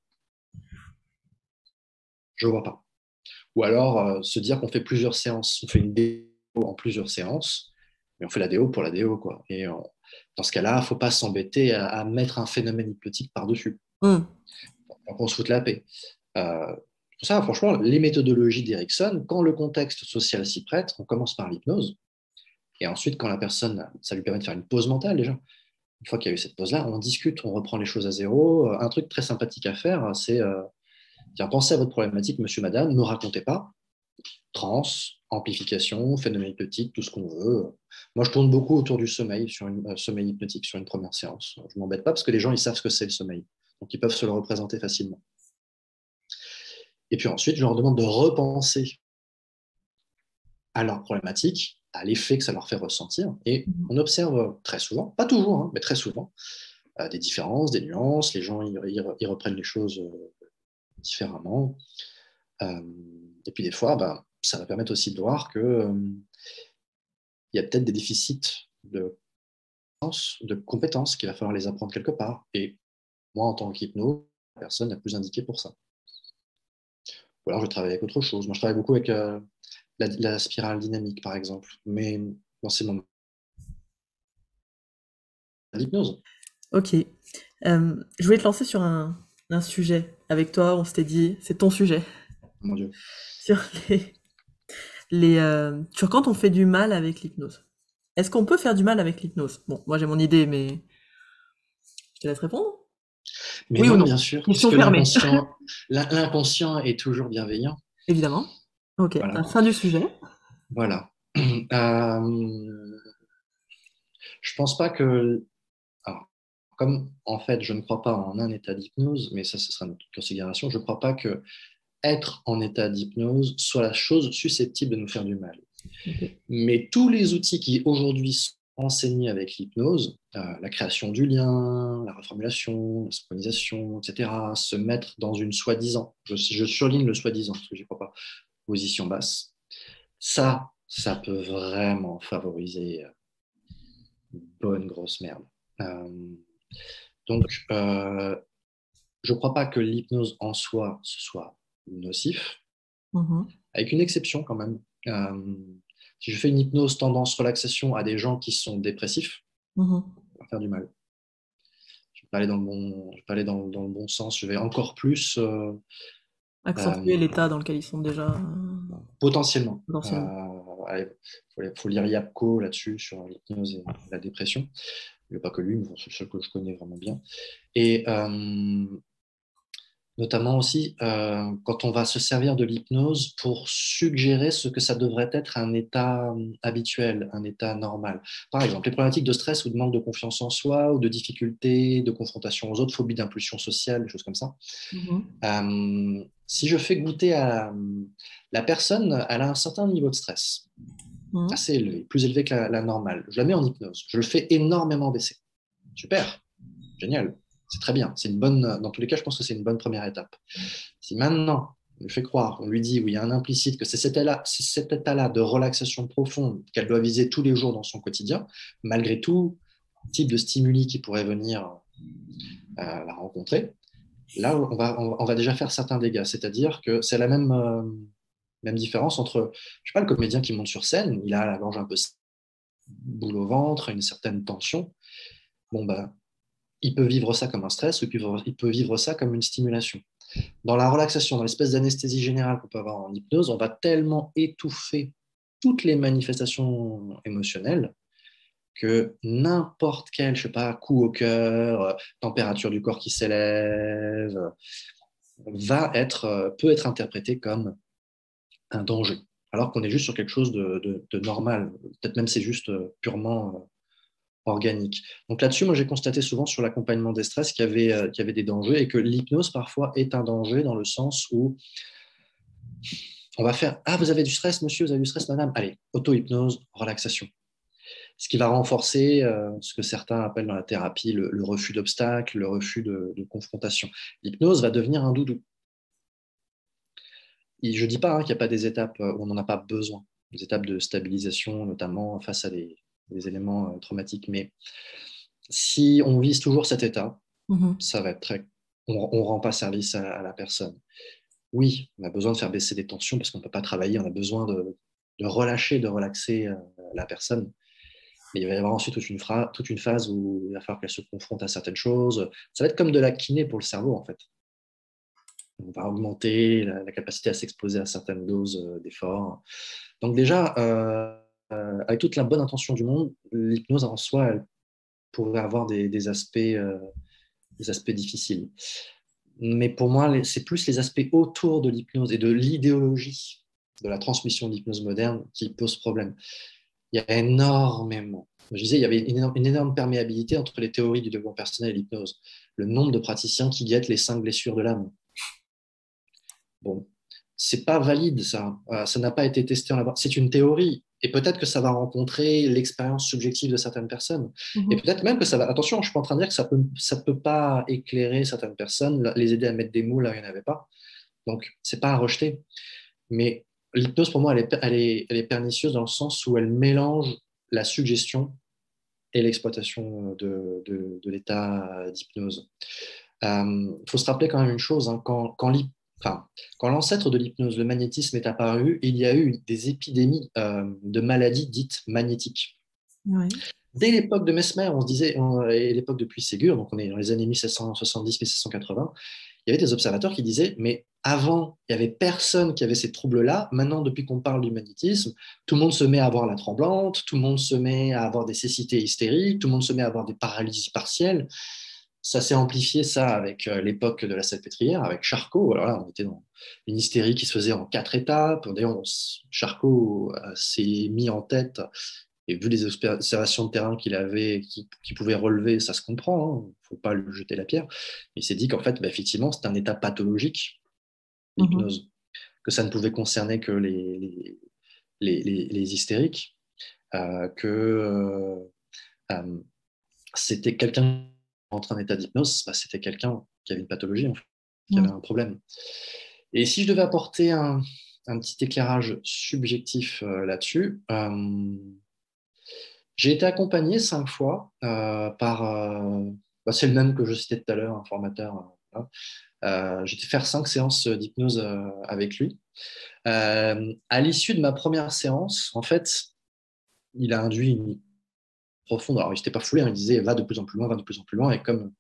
je vois pas. Ou alors euh, se dire qu'on fait plusieurs séances, on fait une D O en plusieurs séances, mais on fait la D O pour la D O, quoi. Et on- dans ce cas-là, il ne faut pas s'embêter à, à mettre un phénomène hypnotique par-dessus. Hmm. Donc on se fout la paix. Euh, pour ça, franchement, les méthodologies d'Erickson, quand le contexte social s'y prête, on commence par l'hypnose. Et ensuite, quand la personne, ça lui permet de faire une pause mentale déjà. Une fois qu'il y a eu cette pause-là, on discute, on reprend les choses à zéro. Un truc très sympathique à faire, c'est euh, tiens, pensez à votre problématique, monsieur, madame, ne racontez pas. Trans, amplification, phénomène hypnotique, tout ce qu'on veut. Moi, je tourne beaucoup autour du sommeil, sur une, euh, sommeil hypnotique, sur une première séance. Je ne m'embête pas parce que les gens, ils savent ce que c'est le sommeil. Donc, ils peuvent se le représenter facilement. Et puis ensuite, je leur demande de repenser à leur problématique, à l'effet que ça leur fait ressentir. Et on observe très souvent, pas toujours, hein, mais très souvent, euh, des différences, des nuances. Les gens, ils, ils, ils reprennent les choses euh, différemment. Euh, et puis des fois, bah, ça va permettre aussi de voir que euh, il y a peut-être des déficits de, de compétences qu'il va falloir les apprendre quelque part. Et moi, en tant qu'hypno, la personne la plus indiquée pour ça. Ou alors je travaille avec autre chose. Moi, je travaille beaucoup avec euh, la, la spirale dynamique, par exemple. Mais dans ces moments, l'hypnose, Ok. Euh, je voulais te lancer sur un, un sujet avec toi. On s'était dit, c'est ton sujet. mon Dieu. Sur les, les, euh, sur quand on fait du mal avec l'hypnose. Est-ce qu'on peut faire du mal avec l'hypnose? Bon, moi j'ai mon idée, mais je te laisse répondre. Mais Oui ou non, non? bien sûr, Question puisque fermée. l'inconscient, l'inconscient est toujours bienveillant. Évidemment. Ok, Voilà. la fin du sujet. Voilà. Euh, je pense pas que. Alors, comme en fait, je ne crois pas en un état d'hypnose, mais ça, ce sera une considération, je ne crois pas que être en état d'hypnose soit la chose susceptible de nous faire du mal. Ok. Mais tous les outils qui aujourd'hui sont enseignés avec l'hypnose, euh, la création du lien, la reformulation, la synchronisation, et cetera, se mettre dans une soi-disant, je, je surligne le soi-disant parce que je n'y crois pas, position basse, ça, ça peut vraiment favoriser une bonne grosse merde. Euh, donc, euh, je ne crois pas que l'hypnose en soi ce soit nocif, Mhm. avec une exception quand même. Euh, si je fais une hypnose tendance relaxation à des gens qui sont dépressifs, Mhm. ça va faire du mal. Je vais pas aller dans le bon, je vais pas aller dans, dans le bon sens. Je vais encore plus euh, Accentuer euh, l'état dans lequel ils sont déjà euh, potentiellement. potentiellement. Il faut, faut lire Yapko là-dessus sur l'hypnose et la dépression. Il n'y a pas que lui, mais bon, c'est le seul que je connais vraiment bien. Et euh, Notamment aussi euh, quand on va se servir de l'hypnose pour suggérer ce que ça devrait être un état euh, habituel, un état normal. Par exemple, les problématiques de stress ou de manque de confiance en soi ou de difficultés, de confrontation aux autres, phobie d'impulsion sociale, des choses comme ça. Mhm. Euh, si je fais goûter à la personne, elle a un certain niveau de stress, Mhm. assez élevé, plus élevé que la, la normale. Je la mets en hypnose, je le fais énormément baisser. Super, génial, c'est très bien. C'est une bonne, dans tous les cas, je pense que c'est une bonne première étape. Si maintenant, on lui fait croire, on lui dit, où il y a un implicite, que c'est cet état-là, c'est cet état-là de relaxation profonde qu'elle doit viser tous les jours dans son quotidien, malgré tout type de stimuli qui pourrait venir euh, la rencontrer, là, on va, on va déjà faire certains dégâts. C'est-à-dire que c'est la même, euh, même différence entre, je sais pas, le comédien qui monte sur scène, il a la gorge un peu boule au ventre, une certaine tension. Bon, ben, il peut vivre ça comme un stress ou il peut vivre, il peut vivre ça comme une stimulation. Dans la relaxation, dans l'espèce d'anesthésie générale qu'on peut avoir en hypnose, on va tellement étouffer toutes les manifestations émotionnelles que n'importe quel, je sais pas, coup au cœur, euh, température du corps qui s'élève, euh, va être, euh, peut être interprété comme un danger, alors qu'on est juste sur quelque chose de, de, de normal. Peut-être même c'est juste euh, purement euh, organique. Donc là-dessus, moi j'ai constaté souvent sur l'accompagnement des stress qu'il y avait, euh, qu'il y avait des dangers et que l'hypnose parfois est un danger dans le sens où on va faire ah, vous avez du stress, monsieur, vous avez du stress, madame. Allez, auto-hypnose, relaxation. Ce qui va renforcer euh, ce que certains appellent dans la thérapie le, le refus d'obstacles, le refus de, de confrontation. L'hypnose va devenir un doudou. Et je ne dis pas hein, qu'il n'y a pas des étapes euh, où on n'en a pas besoin, des étapes de stabilisation, notamment face à des, des éléments euh, traumatiques. Mais si on vise toujours cet état, Mhm. ça va être très. On ne rend pas service à, à la personne. Oui, on a besoin de faire baisser des tensions parce qu'on ne peut pas travailler, on a besoin de, de relâcher, de relaxer euh, la personne. Mais il va y avoir ensuite toute une, phra- toute une phase où il va falloir qu'elle se confronte à certaines choses. Ça va être comme de la kiné pour le cerveau, en fait. On va augmenter la, la capacité à s'exposer à certaines doses euh, d'efforts. Donc déjà, euh, euh, avec toute la bonne intention du monde, l'hypnose en soi, elle pourrait avoir des, des aspects, euh, des aspects difficiles. Mais pour moi, c'est plus les aspects autour de l'hypnose et de l'idéologie de la transmission de l'hypnose moderne qui posent problème. Il y a énormément. Je disais, il y avait une énorme, une énorme perméabilité entre les théories du développement personnel et l'hypnose. Le nombre de praticiens qui guettent les cinq blessures de l'âme. Bon, c'est pas valide ça. Euh, ça n'a pas été testé en laboratoire. C'est une théorie. Et peut-être que ça va rencontrer l'expérience subjective de certaines personnes. Et Mhm. peut-être même que ça va. Attention, je suis pas en train de dire que ça peut, ça peut pas éclairer certaines personnes, les aider à mettre des mots là où il n'y en avait pas. Donc, c'est pas à rejeter. Mais l'hypnose, pour moi, elle est, elle, est, elle est pernicieuse dans le sens où elle mélange la suggestion et l'exploitation de, de, de l'état d'hypnose. Il euh, faut se rappeler quand même une chose, hein, quand, quand, enfin, quand l'ancêtre de l'hypnose, le magnétisme, est apparu, il y a eu des épidémies euh, de maladies dites magnétiques. Ouais. Dès l'époque de Mesmer, on se disait, on, et l'époque de Puységur, donc on est dans les années mille sept cent soixante-dix mille sept cent quatre-vingts, il y avait des observateurs qui disaient, mais avant, il n'y avait personne qui avait ces troubles-là. Maintenant, depuis qu'on parle du magnétisme, tout le monde se met à avoir la tremblante, tout le monde se met à avoir des cécités hystériques, tout le monde se met à avoir des paralysies partielles. Ça s'est amplifié, ça, avec euh, l'époque de la salpêtrière, avec Charcot. Alors là, on était dans une hystérie qui se faisait en quatre étapes. D'ailleurs, on s- Charcot euh, s'est mis en tête, et vu les observations de terrain qu'il avait, qu'il qu'il pouvait relever, ça se comprend, il ne faut pas lui jeter la pierre. Il s'est dit qu'en fait, bah, effectivement, c'est un état pathologique, Mhm. l'hypnose, que ça ne pouvait concerner que les, les, les, les- les hystériques, euh, que euh, euh, c'était quelqu'un qui rentre en état d'hypnose, bah, c'était quelqu'un qui avait une pathologie, en fait, qui avait Mhm. un problème. Et si je devais apporter un, un petit éclairage subjectif euh, là-dessus, euh, j'ai été accompagné cinq fois euh, par, euh, bah, c'est le même que je citais tout à l'heure, un formateur. Euh, voilà. Euh, j'ai été faire cinq séances d'hypnose euh, avec lui. Euh, à l'issue de ma première séance, en fait, il a induit une profonde. Alors, il n'était pas foulé, hein, il disait va de plus en plus loin, va de plus en plus loin. Et comme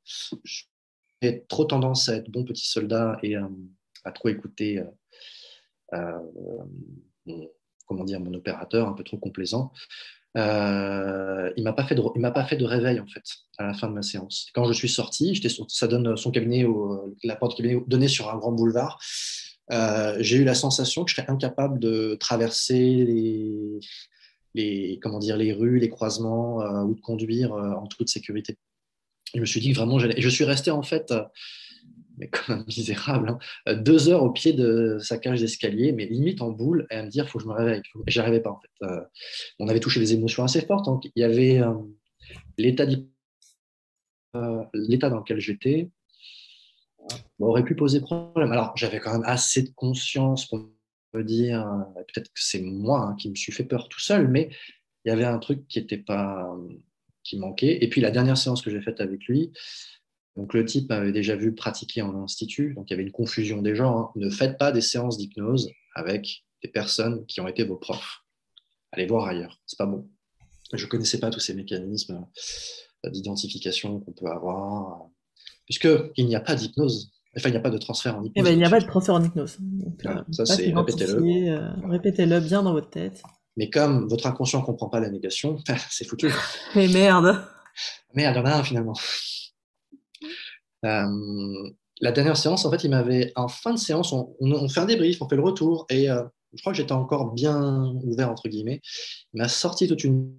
j'ai trop tendance à être bon petit soldat et euh, à trop écouter euh, euh, mon, comment dire, mon opérateur, un peu trop complaisant, Euh, il m'a pas fait de, il m'a pas fait de réveil en fait à la fin de ma séance. Quand je suis sorti, j'étais sur- ça donne son cabinet, au, la porte du cabinet donnait sur un grand boulevard. Euh, j'ai eu la sensation que je serais incapable de traverser les, les, comment dire, les rues, les croisements euh, ou de conduire euh, en toute sécurité. Je me suis dit que vraiment, j'allais... Et je suis resté en fait, euh, mais comme un misérable, hein, euh, deux heures au pied de sa cage d'escalier, mais limite en boule, et à me dire, il faut que je me réveille. Et j'arrivais pas en fait. Euh, on avait touché des émotions assez fortes. Donc, il y avait euh, l'état, euh, l'état dans lequel j'étais, bon, aurait pu poser problème. Alors, j'avais quand même assez de conscience pour me dire, euh, peut-être que c'est moi hein, qui me suis fait peur tout seul, mais il y avait un truc qui était pas, qui manquait. Et puis la dernière séance que j'ai faite avec lui, donc le type avait déjà vu pratiquer en institut, donc il y avait une confusion des genres. Hein. Ne faites pas des séances d'hypnose avec des personnes qui ont été vos profs. Allez voir ailleurs, c'est pas bon. Je connaissais pas tous ces mécanismes d'identification qu'on peut avoir, puisqu'il n'y a pas d'hypnose, enfin il n'y a pas de transfert en Eh hypnose ben, il n'y a là-dessus. pas de transfert en hypnose. Donc, euh, Voilà, ça pas c'est répétez-le. s'identifier, euh, Voilà. répétez-le bien dans votre tête. Mais comme votre inconscient ne comprend pas la négation, c'est foutu. Mais merde. Merde, il y en a un finalement. Euh, la dernière séance, en fait, il m'avait, en fin de séance, on, on, on fait un débrief, on fait le retour, et euh, je crois que j'étais encore bien ouvert, entre guillemets. Il m'a sorti toute une.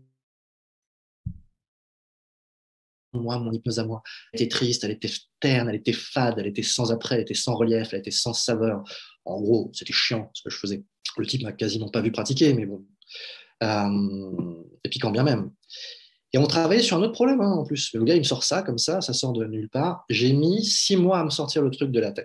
Moi, mon hypnose à moi. Elle était triste, elle était terne, elle était fade, elle était sans après, elle était sans relief, elle était sans saveur. En gros, c'était chiant ce que je faisais. Le type m'a quasiment pas vu pratiquer, mais bon. Euh, et puis quand bien même. Et on travaillait sur un autre problème, hein, en plus. Le gars, il me sort ça, comme ça, ça sort de nulle part. J'ai mis six mois à me sortir le truc de la tête.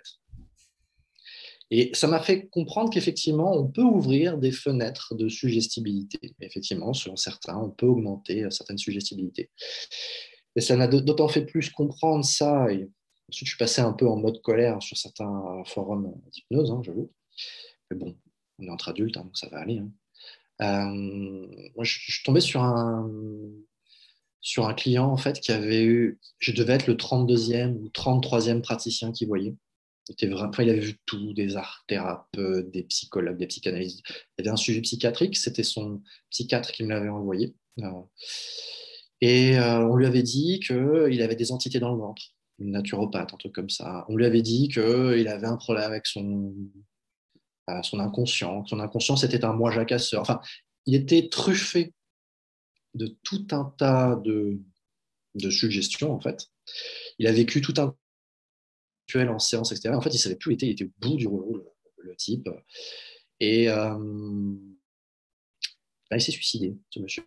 Et ça m'a fait comprendre qu'effectivement, on peut ouvrir des fenêtres de suggestibilité. Effectivement, selon certains, on peut augmenter euh, certaines suggestibilités. Et ça m'a d'autant fait plus comprendre ça. Et ensuite, je suis passé un peu en mode colère sur certains forums d'hypnose, hein, j'avoue. Mais bon, on est entre adultes, hein, donc ça va aller. Hein. Euh, moi, je, je suis tombé sur un, sur un client en fait qui avait eu, je devais être le trente-deuxième ou trente-troisième praticien qu'il voyait. Il, était vraiment, enfin, il avait vu tout, des art thérapeutes, des psychologues, des psychanalystes. Il y avait un sujet psychiatrique, c'était son psychiatre qui me l'avait envoyé. Euh, et euh, on lui avait dit qu'il avait des entités dans le ventre, une naturopathe, un truc comme ça. On lui avait dit qu'il avait un problème avec son, euh, son inconscient. Son inconscient, c'était un moi jacasseur. Enfin, il était truffé de tout un tas de, de suggestions, en fait. Il a vécu tout un rituel en séance, et cetera. En fait, il savait plus où il était, il était au bout du rouleau, le, le type. Et euh, là, il s'est suicidé, ce monsieur.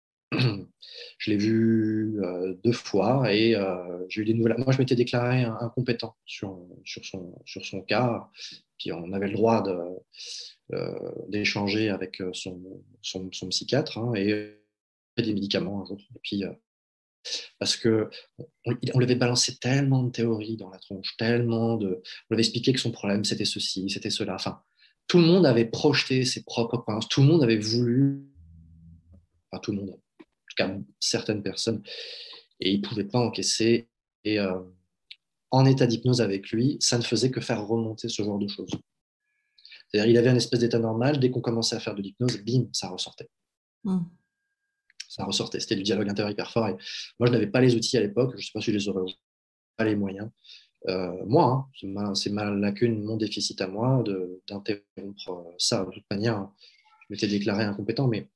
Je l'ai vu euh, deux fois et euh, j'ai eu des nouvelles. Moi, je m'étais déclaré incompétent sur, sur, son, sur son cas. Puis on avait le droit de, euh, d'échanger avec son, son, son psychiatre hein, et des médicaments un jour. Et puis, euh, parce que on, on lui avait balancé tellement de théories dans la tronche, tellement de. On lui avait expliqué que son problème c'était ceci, c'était cela. Enfin, tout le monde avait projeté ses propres croyances, tout le monde avait voulu, enfin tout le monde, en tout cas certaines personnes, et il ne pouvait pas encaisser. Et euh, en état d'hypnose avec lui, ça ne faisait que faire remonter ce genre de choses. C'est-à-dire, il avait un espèce d'état normal, dès qu'on commençait à faire de l'hypnose, bim, ça ressortait. Mm. Ça ressortait, c'était du dialogue intérieur hyper fort. Et moi, je n'avais pas les outils à l'époque, je ne sais pas si je les aurais pas les moyens. Euh, moi, hein, c'est, ma, c'est ma lacune, mon déficit à moi de, d'interrompre ça. De toute manière, je m'étais déclaré incompétent, mais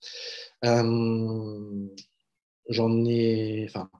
euh, j'en ai. Enfin,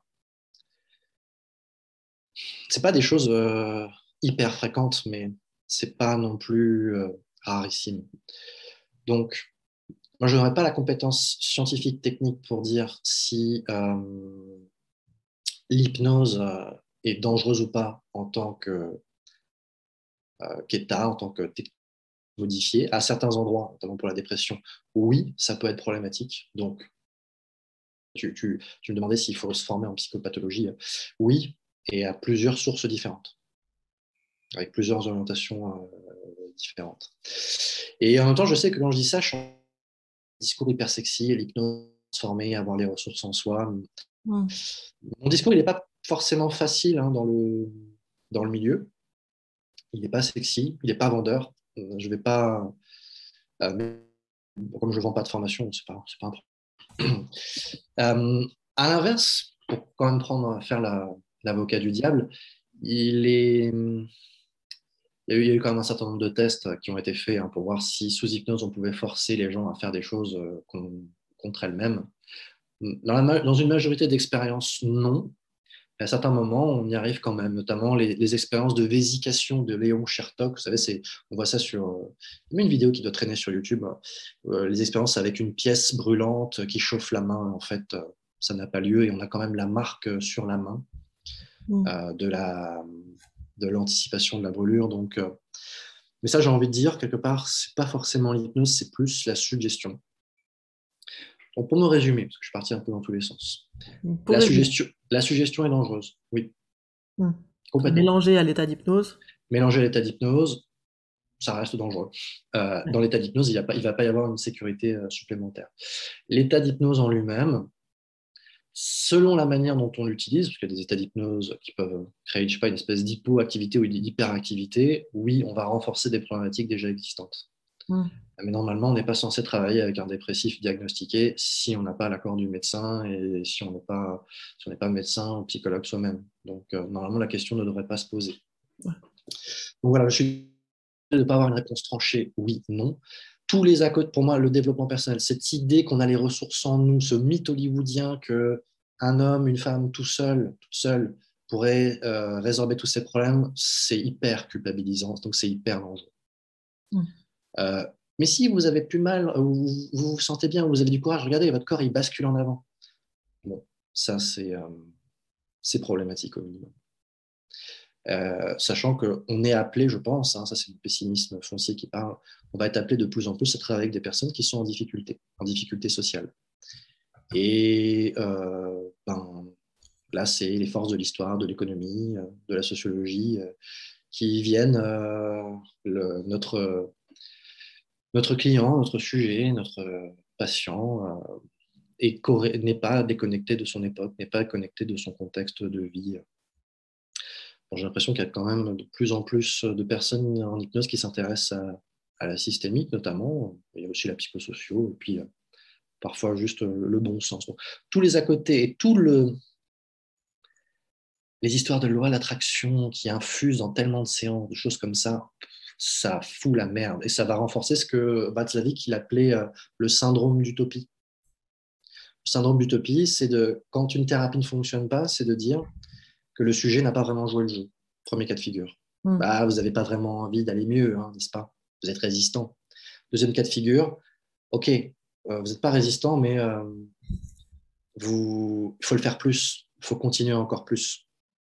c'est pas des choses euh, hyper fréquentes, mais c'est pas non plus euh, rarissime. Donc, moi, je n'aurais pas la compétence scientifique technique pour dire si euh, l'hypnose euh, est dangereuse ou pas en tant que euh, qu'état, en tant que technique modifiée. À certains endroits, notamment pour la dépression, oui, ça peut être problématique. Donc, tu, tu, tu me demandais s'il faut se former en psychopathologie. Oui, et à plusieurs sources différentes, avec plusieurs orientations euh, différentes. Et en même temps, je sais que quand je dis ça, je suis en discours hyper sexy, l'hypnose formée, avoir les ressources en soi. Mm. Mon discours, il n'est pas forcément facile hein, dans, le, dans le milieu. Il n'est pas sexy, il n'est pas vendeur. Je vais pas. Euh, mais comme je ne vends pas de formation, c'est pas, c'est pas un problème. Euh, à l'inverse, pour quand même prendre, faire la- l'avocat du diable, il est, il y a eu, il y a eu quand même un certain nombre de tests qui ont été faits hein, pour voir si sous hypnose on pouvait forcer les gens à faire des choses euh, con- contre elles-mêmes. Dans, la ma- dans une majorité d'expériences, non. À certains moments, on y arrive quand même, notamment les, les expériences de vésication de Léon Chertok. Vous savez, c'est, on voit ça sur euh, il y a une vidéo qui doit traîner sur YouTube. Euh, les expériences avec une pièce brûlante qui chauffe la main, en fait, euh, ça n'a pas lieu et on a quand même la marque sur la main Mm. euh, de la, de l'anticipation de la brûlure. Donc, euh, mais ça, j'ai envie de dire quelque part, c'est pas forcément l'hypnose, c'est plus la suggestion. Donc, pour me résumer, parce que je suis parti un peu dans tous les sens, Pour la résumer, suggestion, la suggestion est dangereuse. Oui, mm. complètement. Mélangé à l'état d'hypnose. Mélanger l'état d'hypnose, ça reste dangereux. Euh, Ouais. dans l'état d'hypnose, il ne va pas y avoir une sécurité euh, supplémentaire. L'état d'hypnose en lui-même, selon la manière dont on l'utilise, parce qu'il y a des états d'hypnose qui peuvent créer, je sais pas, une espèce d'hypoactivité ou d'hyperactivité, oui, on va renforcer des problématiques déjà existantes. Mm. Mais normalement, on n'est pas censé travailler avec un dépressif diagnostiqué si on n'a pas l'accord du médecin et si on n'est pas, si on n'est pas médecin ou psychologue soi-même. Donc, euh, normalement, la question ne devrait pas se poser. Ouais. Donc voilà, je suis de ne pas avoir une réponse tranchée, oui, non. Tous les à côté, pour moi, le développement personnel, cette idée qu'on a les ressources en nous, ce mythe hollywoodien que un homme, une femme, tout seul, toute seule, pourrait euh, résorber tous ces problèmes, c'est hyper culpabilisant, donc c'est hyper dangereux. Mm. Euh, mais si vous avez plus mal, ou vous, vous vous sentez bien, ou vous avez du courage, regardez, votre corps, il bascule en avant. Bon, ça, c'est euh, c'est problématique au minimum. Euh, sachant qu'on est appelé, je pense, hein, ça c'est le pessimisme foncier qui parle, on va être appelé de plus en plus à travailler avec des personnes qui sont en difficulté, en difficulté sociale. Et euh, ben, là, c'est les forces de l'histoire, de l'économie, euh, de la sociologie euh, qui viennent, euh, le, notre, notre client, notre sujet, notre patient euh, est n'est pas déconnecté de son époque, n'est pas connecté de son contexte de vie. J'ai l'impression qu'il y a quand même de plus en plus de personnes en hypnose qui s'intéressent à, à la systémique notamment. Il y a aussi la psychosocio et puis euh, parfois juste euh, le bon sens. Donc, tous les à côté et tout le, les histoires de loi d'attraction qui infusent dans tellement de séances, de choses comme ça, ça fout la merde. Et ça va renforcer ce que Václavic il appelait euh, le syndrome d'utopie. Le syndrome d'utopie, c'est de, quand une thérapie ne fonctionne pas, c'est de dire que le sujet n'a pas vraiment joué le jeu. Premier cas de figure. Mm. Bah, vous n'avez pas vraiment envie d'aller mieux, hein, n'est-ce pas? Vous êtes résistant. Deuxième cas de figure, ok, euh, vous n'êtes pas résistant, mais euh, vous, il faut le faire plus, il faut continuer encore plus.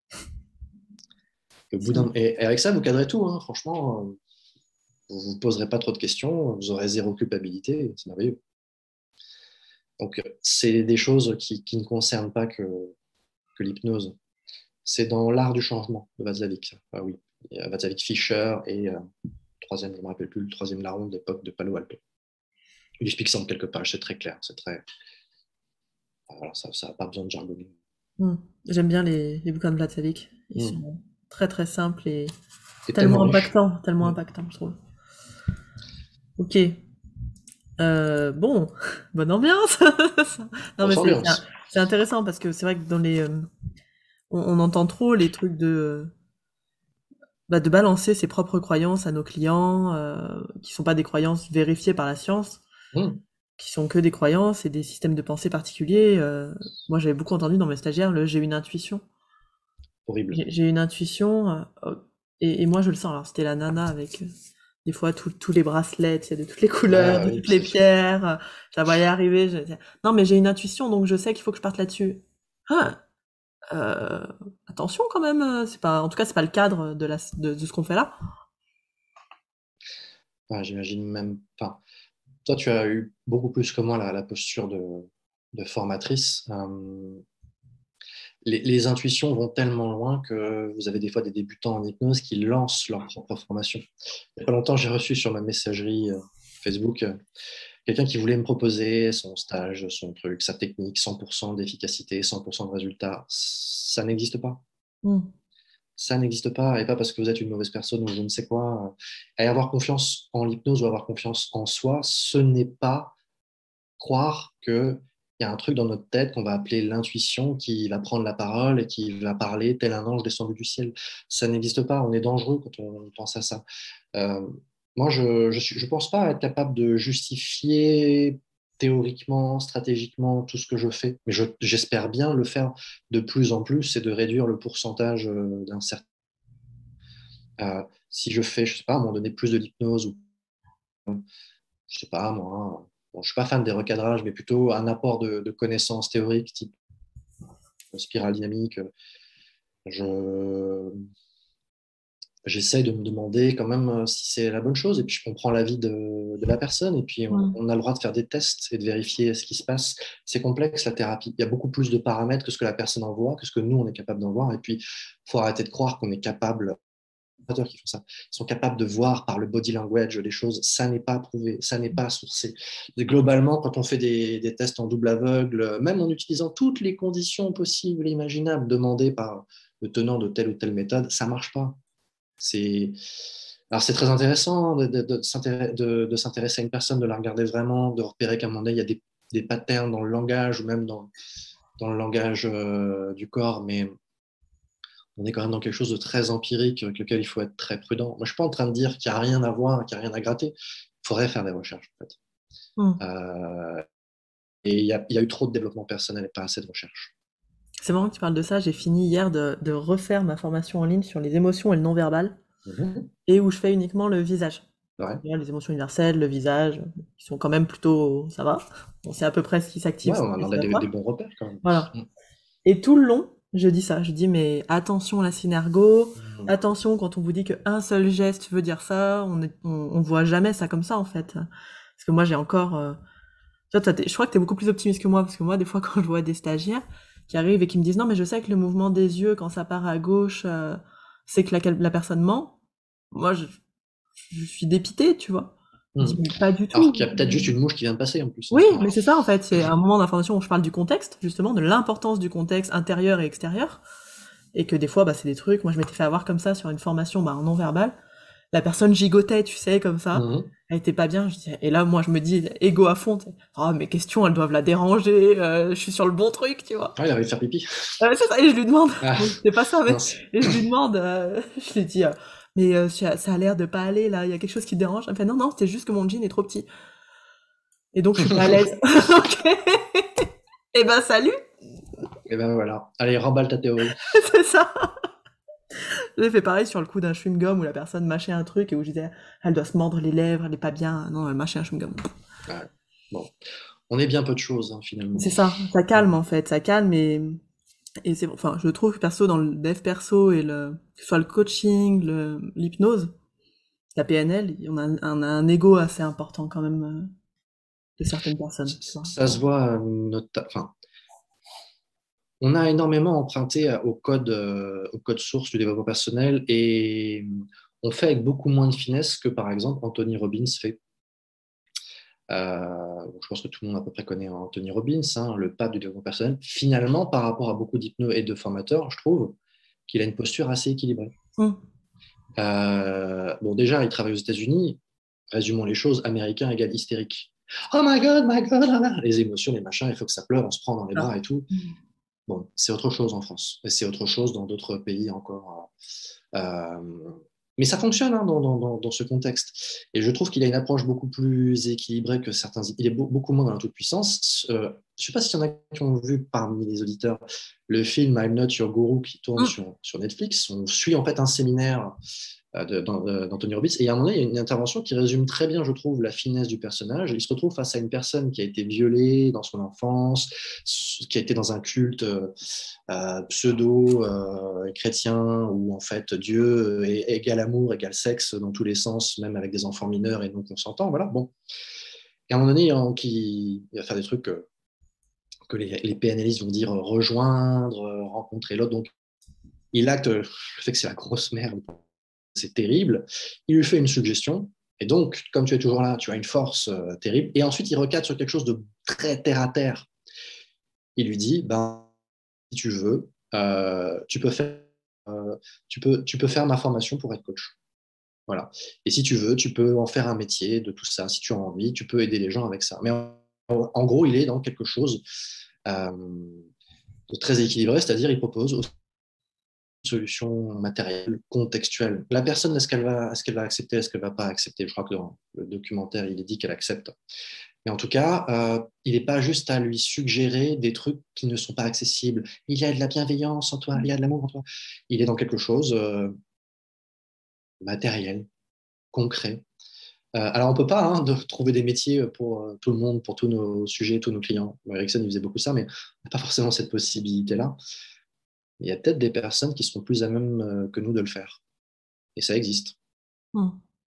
Et, au bout d'un, et, et avec ça, vous cadrez tout, hein, franchement, euh, vous ne vous poserez pas trop de questions, vous aurez zéro culpabilité, c'est merveilleux. Donc, c'est des choses qui, qui ne concernent pas que, que l'hypnose. C'est dans l'art du changement de Václavic. Ah oui, il y a Václavic Fischer et euh, troisième, je ne me rappelle plus, le troisième larron de l'époque de Palo Alto. Il explique ça en quelques pages, c'est très clair, c'est très. Voilà, ça n'a pas besoin de jargonner. Mm. J'aime bien les, les bouquins de Platalik. Ils Mmh. sont très très simples et Et tellement tellement riche. impactants, tellement Mmh. impactants, je trouve. Ok. Euh, bon, bonne ambiance. Non mais Grosse c'est c'est un- ambiance. c'est intéressant parce que c'est vrai que dans les, euh, on, on entend trop les trucs de, euh, bah, de balancer ses propres croyances à nos clients, euh, qui sont pas des croyances vérifiées par la science, Mmh. qui sont que des croyances et des systèmes de pensée particuliers. euh. Moi, j'avais beaucoup entendu dans mes stagiaires le j'ai une intuition. Horrible. J'ai j'ai une intuition, euh, oh, et, et moi je le sens. Alors c'était la nana avec euh, des fois tout- tous les bracelets, tu sais, de toutes les couleurs, Ah de oui, toutes tout les à fait. pierres. euh, Je la voyais arriver. Je disais, non mais j'ai une intuition donc je sais qu'il faut que je parte là-dessus. Ah, euh, attention quand même. euh, C'est pas, en tout cas c'est pas le cadre de la de, de ce qu'on fait là. Ah, j'imagine même. Enfin, toi, tu as eu beaucoup plus que moi la, la posture de, de formatrice. Euh, les, les intuitions vont tellement loin que vous avez des fois des débutants en hypnose qui lancent leur propre formation. Il n'y a pas longtemps, j'ai reçu sur ma messagerie euh, Facebook euh, quelqu'un qui voulait me proposer son stage, son truc, sa technique, cent pour cent d'efficacité, cent pour cent de résultat. Ça n'existe pas. Hmm. Ça n'existe pas, et pas parce que vous êtes une mauvaise personne ou je ne sais quoi. Et avoir confiance en l'hypnose ou avoir confiance en soi, ce n'est pas croire que il y a un truc dans notre tête qu'on va appeler l'intuition qui va prendre la parole et qui va parler tel un ange descendu du ciel. Ça n'existe pas, on est dangereux quand on pense à ça. Euh, Moi, je ne je, je pense pas être capable de justifier théoriquement, stratégiquement tout ce que je fais, mais je, j'espère bien le faire de plus en plus et de réduire le pourcentage euh, d'un certain. Euh, si je fais, je sais pas, à un moment donné, plus de l'hypnose ou je sais pas moi, bon, je suis pas fan des recadrages, mais plutôt un apport de, de connaissances théoriques type spirale dynamique. Je, j'essaye de me demander quand même euh, si c'est la bonne chose. Et puis, je comprends l'avis de, de la personne. Et puis, on, Mm. on a le droit de faire des tests et de vérifier ce qui se passe. C'est complexe, la thérapie. Il y a beaucoup plus de paramètres que ce que la personne en voit, que ce que nous, on est capable d'en voir. Et puis, il faut arrêter de croire qu'on est capable, qui font ça, ils sont capables de voir par le body language les choses. Ça n'est pas prouvé, ça n'est pas sourcé. Et globalement, quand on fait des, des tests en double aveugle, même en utilisant toutes les conditions possibles et imaginables demandées par le tenant de telle ou telle méthode, ça marche pas. C'est alors c'est très intéressant de, de, de, s'intéresser, de, de s'intéresser à une personne, de la regarder vraiment, de repérer qu'à un moment donné, il y a des, des patterns dans le langage ou même dans, dans le langage euh, du corps, mais on est quand même dans quelque chose de très empirique avec lequel il faut être très prudent. Moi, je ne suis pas en train de dire qu'il n'y a rien à voir, qu'il n'y a rien à gratter. Il faudrait faire des recherches, en fait. Mm. Euh, et il y, y a eu trop de développement personnel et pas assez de recherche. C'est marrant que tu parles de ça. J'ai fini hier de, de refaire ma formation en ligne sur les émotions et le non-verbal, Mmh. et où je fais uniquement le visage. Ouais. Les émotions universelles, le visage, qui sont quand même plutôt, ça va. On sait à peu près ce qui s'active, Ouais, ce on qui en a s'active des, des pas. bons repères quand même. Voilà. Mmh. Et tout le long, je dis ça. Je dis, mais attention la synergo, Mmh. attention quand on vous dit qu'un seul geste veut dire ça, on, est, on, on voit jamais ça comme ça, en fait. Parce que moi, j'ai encore... euh, tu vois, t'as- je crois que t'es beaucoup plus optimiste que moi, parce que moi, des fois, quand je vois des stagiaires qui arrivent et qui me disent, non, mais je sais que le mouvement des yeux, quand ça part à gauche, euh, c'est que la, la personne ment. Moi, je, je suis dépitée, tu vois. Je Mmh. dis, mais pas du Alors tout. qu'il y a peut-être juste une mouche qui vient de passer en plus, hein. Oui, mais Alors, c'est ça en fait, c'est un moment d'information où je parle du contexte, justement, de l'importance du contexte intérieur et extérieur, et que des fois, bah, c'est des trucs, moi je m'étais fait avoir comme ça sur une formation bah, en non-verbal, la personne gigotait, tu sais, comme ça, mmh. elle était pas bien, je disais, et là moi je me dis, égo à fond, oh mes questions elles doivent la déranger, euh, je suis sur le bon truc, tu vois. Ah, il a envie de faire pipi. Euh, c'est ça, et je lui demande, Ah, bon, c'est pas ça, mais, mince. et je lui demande, euh, je lui dis, euh, mais euh, ça, ça a l'air de pas aller là, il y a quelque chose qui te dérange, elle me fait, non, non, c'est juste que mon jean est trop petit. Et donc je suis pas à l'aise. Ok. Eh ben salut, Et ben voilà. Allez, remballe ta théorie. c'est ça. J'ai fait pareil sur le coup d'un chewing-gum où la personne mâchait un truc et où je disais, elle doit se mordre les lèvres, elle est pas bien. Non, elle mâchait un chewing-gum. Ouais. Bon, on est bien peu de choses hein, finalement. C'est ça, ça Mmh. calme en fait, ça calme et, et c'est, enfin, je trouve que perso dans le dev perso et le, que ce soit le coaching, le, l'hypnose, la P N L, on a, un- on a un ego assez important quand même euh, de certaines personnes, tu Ça, vois. ça se voit, euh, nota- enfin, on a énormément emprunté à- au code, euh, au code source du développement personnel et on fait avec beaucoup moins de finesse que par exemple Anthony Robbins fait. Euh, je pense que tout le monde à peu près connaît Anthony Robbins, hein, le pape du développement personnel. Finalement, par rapport à beaucoup d'hypno et de formateurs, je trouve qu'il a une posture assez équilibrée. Hum. Euh, bon, déjà, il travaille aux États-Unis. Résumons les choses, américain égale hystérique. Oh my God, my God, oh my- les émotions, les machins, il faut que ça pleure, on se prend dans les Ah. bras et tout. Bon, c'est autre chose en France, et c'est autre chose dans d'autres pays encore. Euh, mais ça fonctionne hein, dans, dans, dans, ce contexte. Et je trouve qu'il a une approche beaucoup plus équilibrée que certains. Il est beaucoup moins dans la toute-puissance. Euh, je ne sais pas s'il y en a qui ont vu parmi les auditeurs le film I'm Not Your Guru qui tourne Hum. sur, sur Netflix. On suit en fait un séminaire d'Anthony Robbins. Et à un moment donné, il y a une intervention qui résume très bien, je trouve, la finesse du personnage. Il se retrouve face à une personne qui a été violée dans son enfance, qui a été dans un culte euh, pseudo-chrétien, euh, où en fait Dieu est égal amour, égal sexe dans tous les sens, même avec des enfants mineurs et non consentants. Voilà, bon. Et à un moment donné, il, il va faire des trucs que, que les, les P N L istes vont dire rejoindre, rencontrer l'autre. Donc, il acte le fait que c'est la grosse merde. C'est terrible. Il lui fait une suggestion. Et donc, comme tu es toujours là, tu as une force euh, terrible. Et ensuite, il recadre sur quelque chose de très terre à terre. Il lui dit, ben, si tu veux, euh, tu, peux faire, euh, tu, peux, tu peux faire ma formation pour être coach. Voilà. Et si tu veux, tu peux en faire un métier de tout ça. Si tu as envie, tu peux aider les gens avec ça. Mais en en gros, il est dans quelque chose euh, de très équilibré, c'est-à-dire il propose aussi une solution matérielle, contextuelle. La personne, est-ce qu'elle va, est-ce qu'elle va accepter, est-ce qu'elle ne va pas accepter? Je crois que dans le documentaire, il est dit qu'elle accepte. Mais en tout cas, euh, il n'est pas juste à lui suggérer des trucs qui ne sont pas accessibles. Il y a de la bienveillance en toi, il y a de l'amour en toi. Il est dans quelque chose euh, matériel, concret. Euh, alors, on ne peut pas hein, de trouver des métiers pour euh, tout le monde, pour tous nos sujets, tous nos clients. Ericsson, il faisait beaucoup ça, mais on n'a pas forcément cette possibilité-là. Il y a peut-être des personnes qui seront plus à même euh, que nous de le faire. Et ça existe. Mm.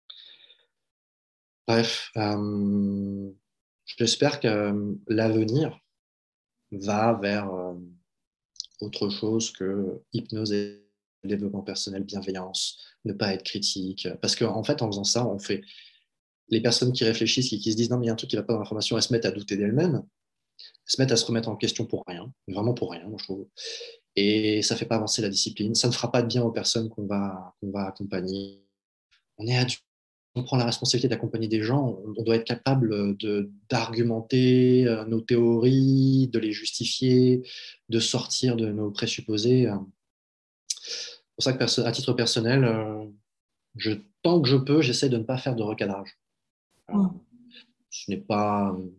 Bref, euh, j'espère que euh, l'avenir va vers euh, autre chose que hypnose et développement personnel, bienveillance, ne pas être critique. Parce qu'en en fait, en faisant ça, on fait les personnes qui réfléchissent et qui se disent non, mais il y a un truc qui ne va pas dans l'information, elles se mettent à douter d'elles-mêmes, elles se mettent à se remettre en question pour rien, vraiment pour rien, moi, je trouve. Et ça ne fait pas avancer la discipline, ça ne fera pas de bien aux personnes qu'on va, qu'on va accompagner. On est adulte, on prend la responsabilité d'accompagner des gens, on doit être capable de, d'argumenter euh, nos théories, de les justifier, de sortir de nos présupposés. C'est pour ça que, à titre personnel, euh, je, tant que je peux, j'essaie de ne pas faire de recadrage. Alors, Mm. ce n'est pas, je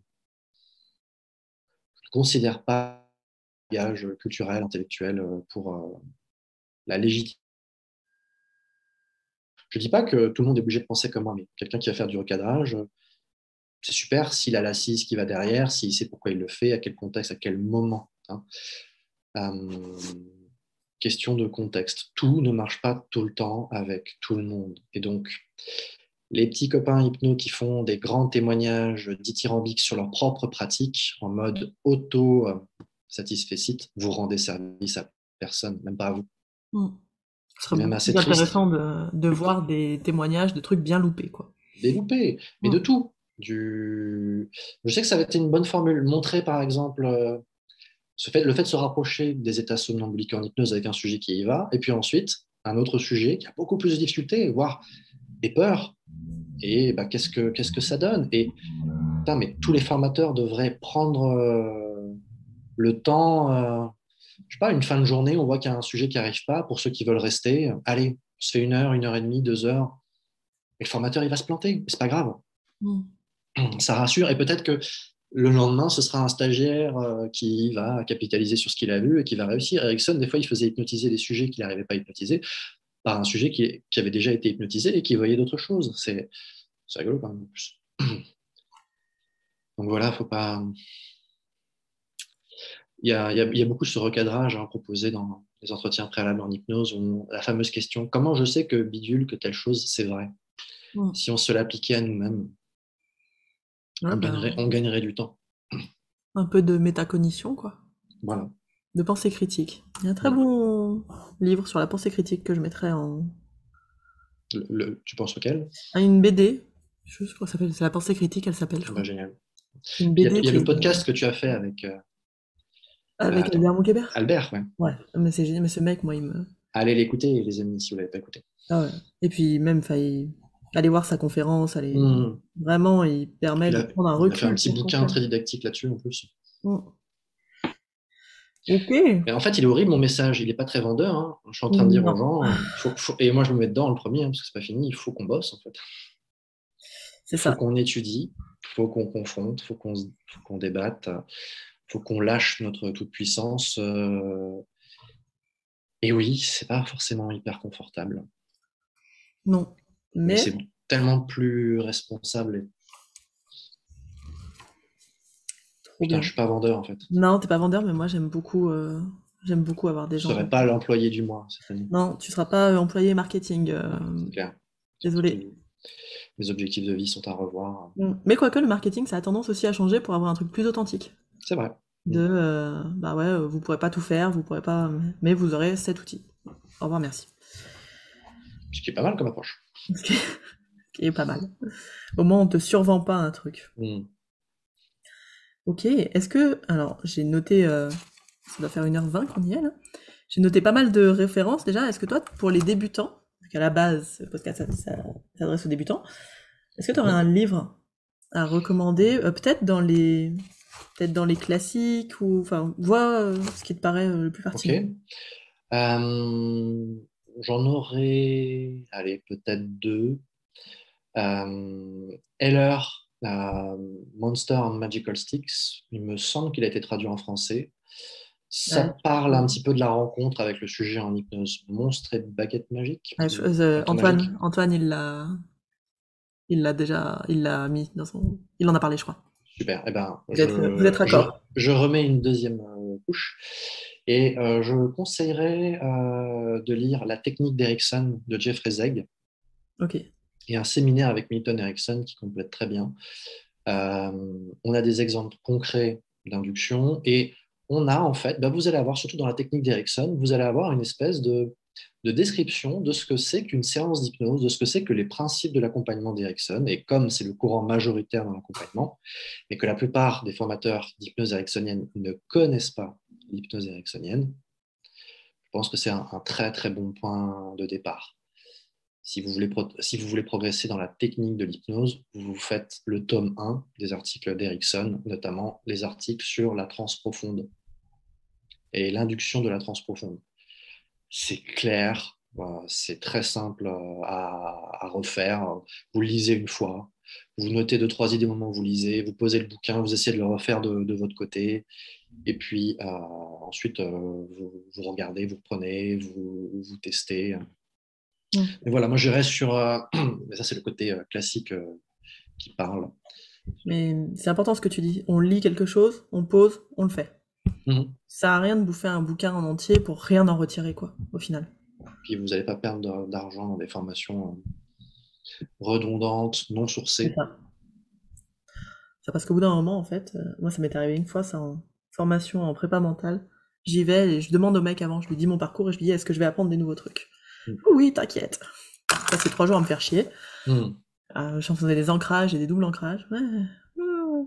ne considère pas un bagage culturel, intellectuel pour euh, la légitimité. Je ne dis pas que tout le monde est obligé de penser comme moi, mais quelqu'un qui va faire du recadrage, c'est super s'il a l'assise qui va derrière, s'il sait pourquoi il le fait, à quel contexte, à quel moment. Hein. Euh, question de contexte. Tout ne marche pas tout le temps avec tout le monde. Et donc, les petits copains hypno qui font des grands témoignages dithyrambiques sur leur propre pratique, en mode auto-satisfecit, vous rendez service à personne, même pas à vous. Mm. Ce serait C'est même beaucoup assez plus triste. intéressant de, de voir des témoignages de trucs bien loupés, quoi. Des loupés, mais Mm. de tout. Du... Je sais que ça avait été une bonne formule. Montrer, par exemple, euh, ce fait, le fait de se rapprocher des états somnambuliques en hypnose avec un sujet qui y va, et puis ensuite, un autre sujet qui a beaucoup plus de difficultés, voire des peurs. Et bah, qu'est-ce que, qu'est-ce que ça donne? Et putain, mais tous les formateurs devraient prendre euh, le temps, euh, je sais pas, une fin de journée, on voit qu'il y a un sujet qui n'arrive pas, pour ceux qui veulent rester, allez, on se fait une heure, une heure et demie, deux heures, et le formateur, il va se planter, c'est pas grave. Mm. Ça rassure, et peut-être que le lendemain, ce sera un stagiaire euh, qui va capitaliser sur ce qu'il a vu et qui va réussir. Erickson, des fois, il faisait hypnotiser des sujets qu'il n'arrivait pas à hypnotiser par un sujet qui, qui avait déjà été hypnotisé et qui voyait d'autres choses. C'est, c'est rigolo quand même. En plus. Donc voilà, faut pas. Il y a, il y a, il y a beaucoup de ce recadrage hein, proposé dans les entretiens préalables en hypnose, où la fameuse question comment je sais que bidule, que telle chose, c'est vrai? Mm. Si on se l'appliquait à nous-mêmes, Ouais, on, bah, gagnerait, on gagnerait du temps. un peu de métacognition, quoi. Voilà. De pensée critique. Il y a un très Mm. bon livre sur la pensée critique que je mettrais en. Le, le, tu penses auquel? Ah, une B D. Je sais pas, ça s'appelle. C'est la pensée critique, elle s'appelle, je Bah, crois. génial. C'est une Il y, a, B D il y a qui le est. podcast que tu as fait avec. Euh, euh, Avec attends, Albert Moukébert. Albert, ouais. Ouais, mais c'est génial, mais ce mec, moi, il me. Allez l'écouter, les amis, si vous ne l'avez pas écouté. Ah ouais. Et puis même, enfin, il- aller voir sa conférence, aller. Mmh. Vraiment, il permet Il de a, prendre un il a fait un recul petit sur ce qu'on bouquin fait. très didactique là-dessus en plus. Mm. Ok. Et en fait, il est horrible mon message. Il n'est pas très vendeur. Hein. Je suis en train de dire aux Non, gens, euh, faut, faut- et moi je me mets dedans le premier, hein, parce que c'est pas fini. Il faut qu'on bosse en fait. c'est Il faut ça. qu'on étudie, il faut qu'on confronte, il faut qu'on se- faut qu'on débatte, il faut qu'on lâche notre toute puissance. euh, Et oui, c'est pas forcément hyper confortable, Non. mais Mais c'est tellement plus responsable. Et... trop Putain, bien. je suis pas vendeur en fait. Non, t'es pas vendeur, mais moi j'aime beaucoup, euh, j'aime beaucoup avoir des Je gens. serai pas l'employé du mois cette année, Non, tu seras pas euh, employé marketing. euh, c'est clair. Désolé. Surtout, mes objectifs de vie sont à revoir. Mm. Mais quoique le marketing, ça a tendance aussi à changer pour avoir un truc plus authentique. C'est vrai. De, euh, bah ouais, euh, vous pourrez pas tout faire, vous pourrez pas, mais vous aurez cet outil. Au revoir, merci. Ce qui est pas mal comme approche. Ce qui est, ce qui est pas mal. Au moins, on te survend pas un truc. Mm. Ok, est-ce que... Alors, j'ai noté... euh, ça doit faire une heure vingt qu'on y est, là. J'ai noté pas mal de références, déjà. Est-ce que toi, pour les débutants, parce qu'à la base, ce podcast ça- ça s'adresse aux débutants, est-ce que tu aurais un livre à recommander, euh, peut-être dans les peut-être dans les classiques ou enfin vois euh, ce qui te paraît euh, le plus Ok. pertinent. Euh, J'en aurais, allez, peut-être deux. Euh, Heller, euh, Monster and Magical Sticks, il me semble qu'il a été traduit en français. Ça Ouais, parle un je- petit peu de la rencontre avec le sujet en hypnose. Monstre et baguette magique ouais, je- ou euh, bâton magique. Antoine, Antoine, il l'a il l'a déjà il l'a mis dans son il en a parlé, je crois. Super. Eh ben, Vous êtes vous je, êtes je, raccord. je remets une deuxième euh, couche et euh, je conseillerais euh, de lire La technique d'Erickson de Jeffrey Zegg Ok. et un séminaire avec Milton Erickson qui complète très bien. Euh, on a des exemples concrets d'induction et on a en fait, bah, vous allez avoir, surtout dans la technique d'Erickson, vous allez avoir une espèce de, de description de ce que c'est qu'une séance d'hypnose, de ce que c'est que les principes de l'accompagnement d'Erickson. Et comme c'est le courant majoritaire dans l'accompagnement, et que la plupart des formateurs d'hypnose ericksonienne ne connaissent pas l'hypnose ericksonienne, je pense que c'est un, un très très bon point de départ. Si vous, voulez pro- si vous voulez progresser dans la technique de l'hypnose, vous faites le tome un des articles d'Erickson, notamment les articles sur la transe profonde et l'induction de la transe profonde. C'est clair, euh, c'est très simple euh, à, à refaire. Vous le lisez une fois, vous notez deux, trois idées au moment où vous lisez, vous posez le bouquin, vous essayez de le refaire de, de votre côté, et puis euh, ensuite euh, vous, vous regardez, vous reprenez, vous, vous testez. Mm. Mais voilà, moi je reste sur. Euh, mais ça, c'est le côté euh, classique euh, qui parle. Mais c'est important ce que tu dis. On lit quelque chose, on pose, on le fait. Mhm. Ça sert à rien de bouffer un bouquin en entier pour rien en retirer, quoi, au final. Puis vous n'allez pas perdre d'argent dans des formations euh, redondantes, non C'est sourcées. ça. Ça parce qu'au bout d'un moment, en fait, euh, moi ça m'est arrivé une fois, c'est en formation en prépa mentale. J'y vais et je demande au mec avant, je lui dis mon parcours et je lui dis est-ce que je vais apprendre des nouveaux trucs. Mhm. Oui, t'inquiète. Je passais trois jours à me faire chier. Mhm. Euh, J'en faisais des ancrages et des doubles ancrages. Ouais. Ouais.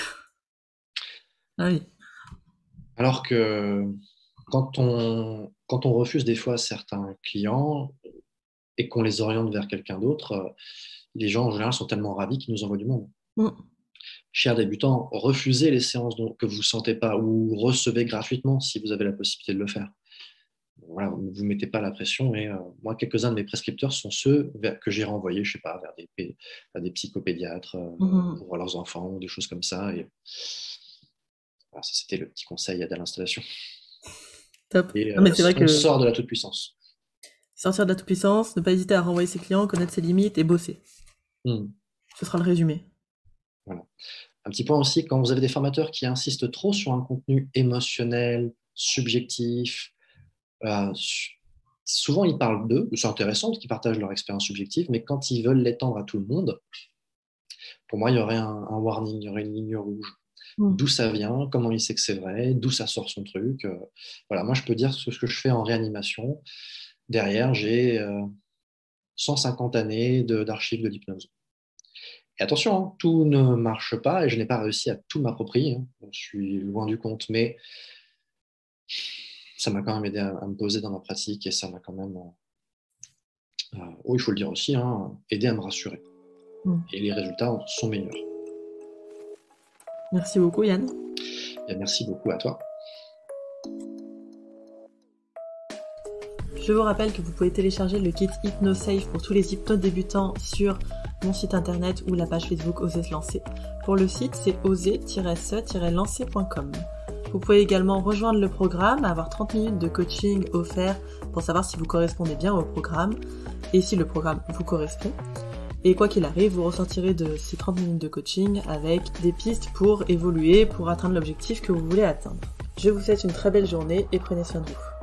Ah oui. Alors que quand on, quand on refuse des fois certains clients et qu'on les oriente vers quelqu'un d'autre, euh, les gens en général sont tellement ravis qu'ils nous envoient du monde. Mm. Chers débutants, refusez les séances dont, que vous ne sentez pas ou recevez gratuitement si vous avez la possibilité de le faire. Voilà, ne vous mettez pas la pression. Et euh, moi, quelques-uns de mes prescripteurs sont ceux vers, que j'ai renvoyés, je sais pas, vers des, vers des psychopédiatres euh, Mhm. pour leurs enfants ou des choses comme ça. Et voilà, ça, c'était le petit conseil à l'installation. Top. Et Non euh, mais c'est vrai on que sort de la toute-puissance. sortir de la toute-puissance, ne pas hésiter à renvoyer ses clients, connaître ses limites et bosser. Hmm. Ce sera le résumé. Voilà. Un petit point aussi, quand vous avez des formateurs qui insistent trop sur un contenu émotionnel, subjectif, euh, souvent ils parlent d'eux, c'est intéressant qu'ils partagent leur expérience subjective, mais quand ils veulent l'étendre à tout le monde, pour moi, il y aurait un, un warning, il y aurait une ligne rouge. Mm. D'où ça vient, comment il sait que c'est vrai, d'où ça sort son truc. Euh, voilà, moi, je peux dire ce que je fais en réanimation. Derrière, j'ai euh, cent cinquante années de- d'archives de, l'hypnose. Et attention, hein, tout ne marche pas et je n'ai pas réussi à tout m'approprier. Hein. Je suis loin du compte, mais ça m'a quand même aidé à, à me poser dans ma pratique et ça m'a quand même, euh, euh, oh, il faut le dire aussi, hein, aidé à me rassurer. Mm. Et les résultats sont meilleurs. Merci beaucoup Yann. Et merci beaucoup à toi. Je vous rappelle que vous pouvez télécharger le kit HypnoSafe pour tous les hypnos débutants sur mon site internet ou la page Facebook Oser se lancer. Pour le site, c'est oser se lancer point com. Vous pouvez également rejoindre le programme, avoir trente minutes de coaching offert pour savoir si vous correspondez bien au programme et si le programme vous correspond. Et quoi qu'il arrive, vous ressortirez de ces trente minutes de coaching avec des pistes pour évoluer, pour atteindre l'objectif que vous voulez atteindre. Je vous souhaite une très belle journée et prenez soin de vous.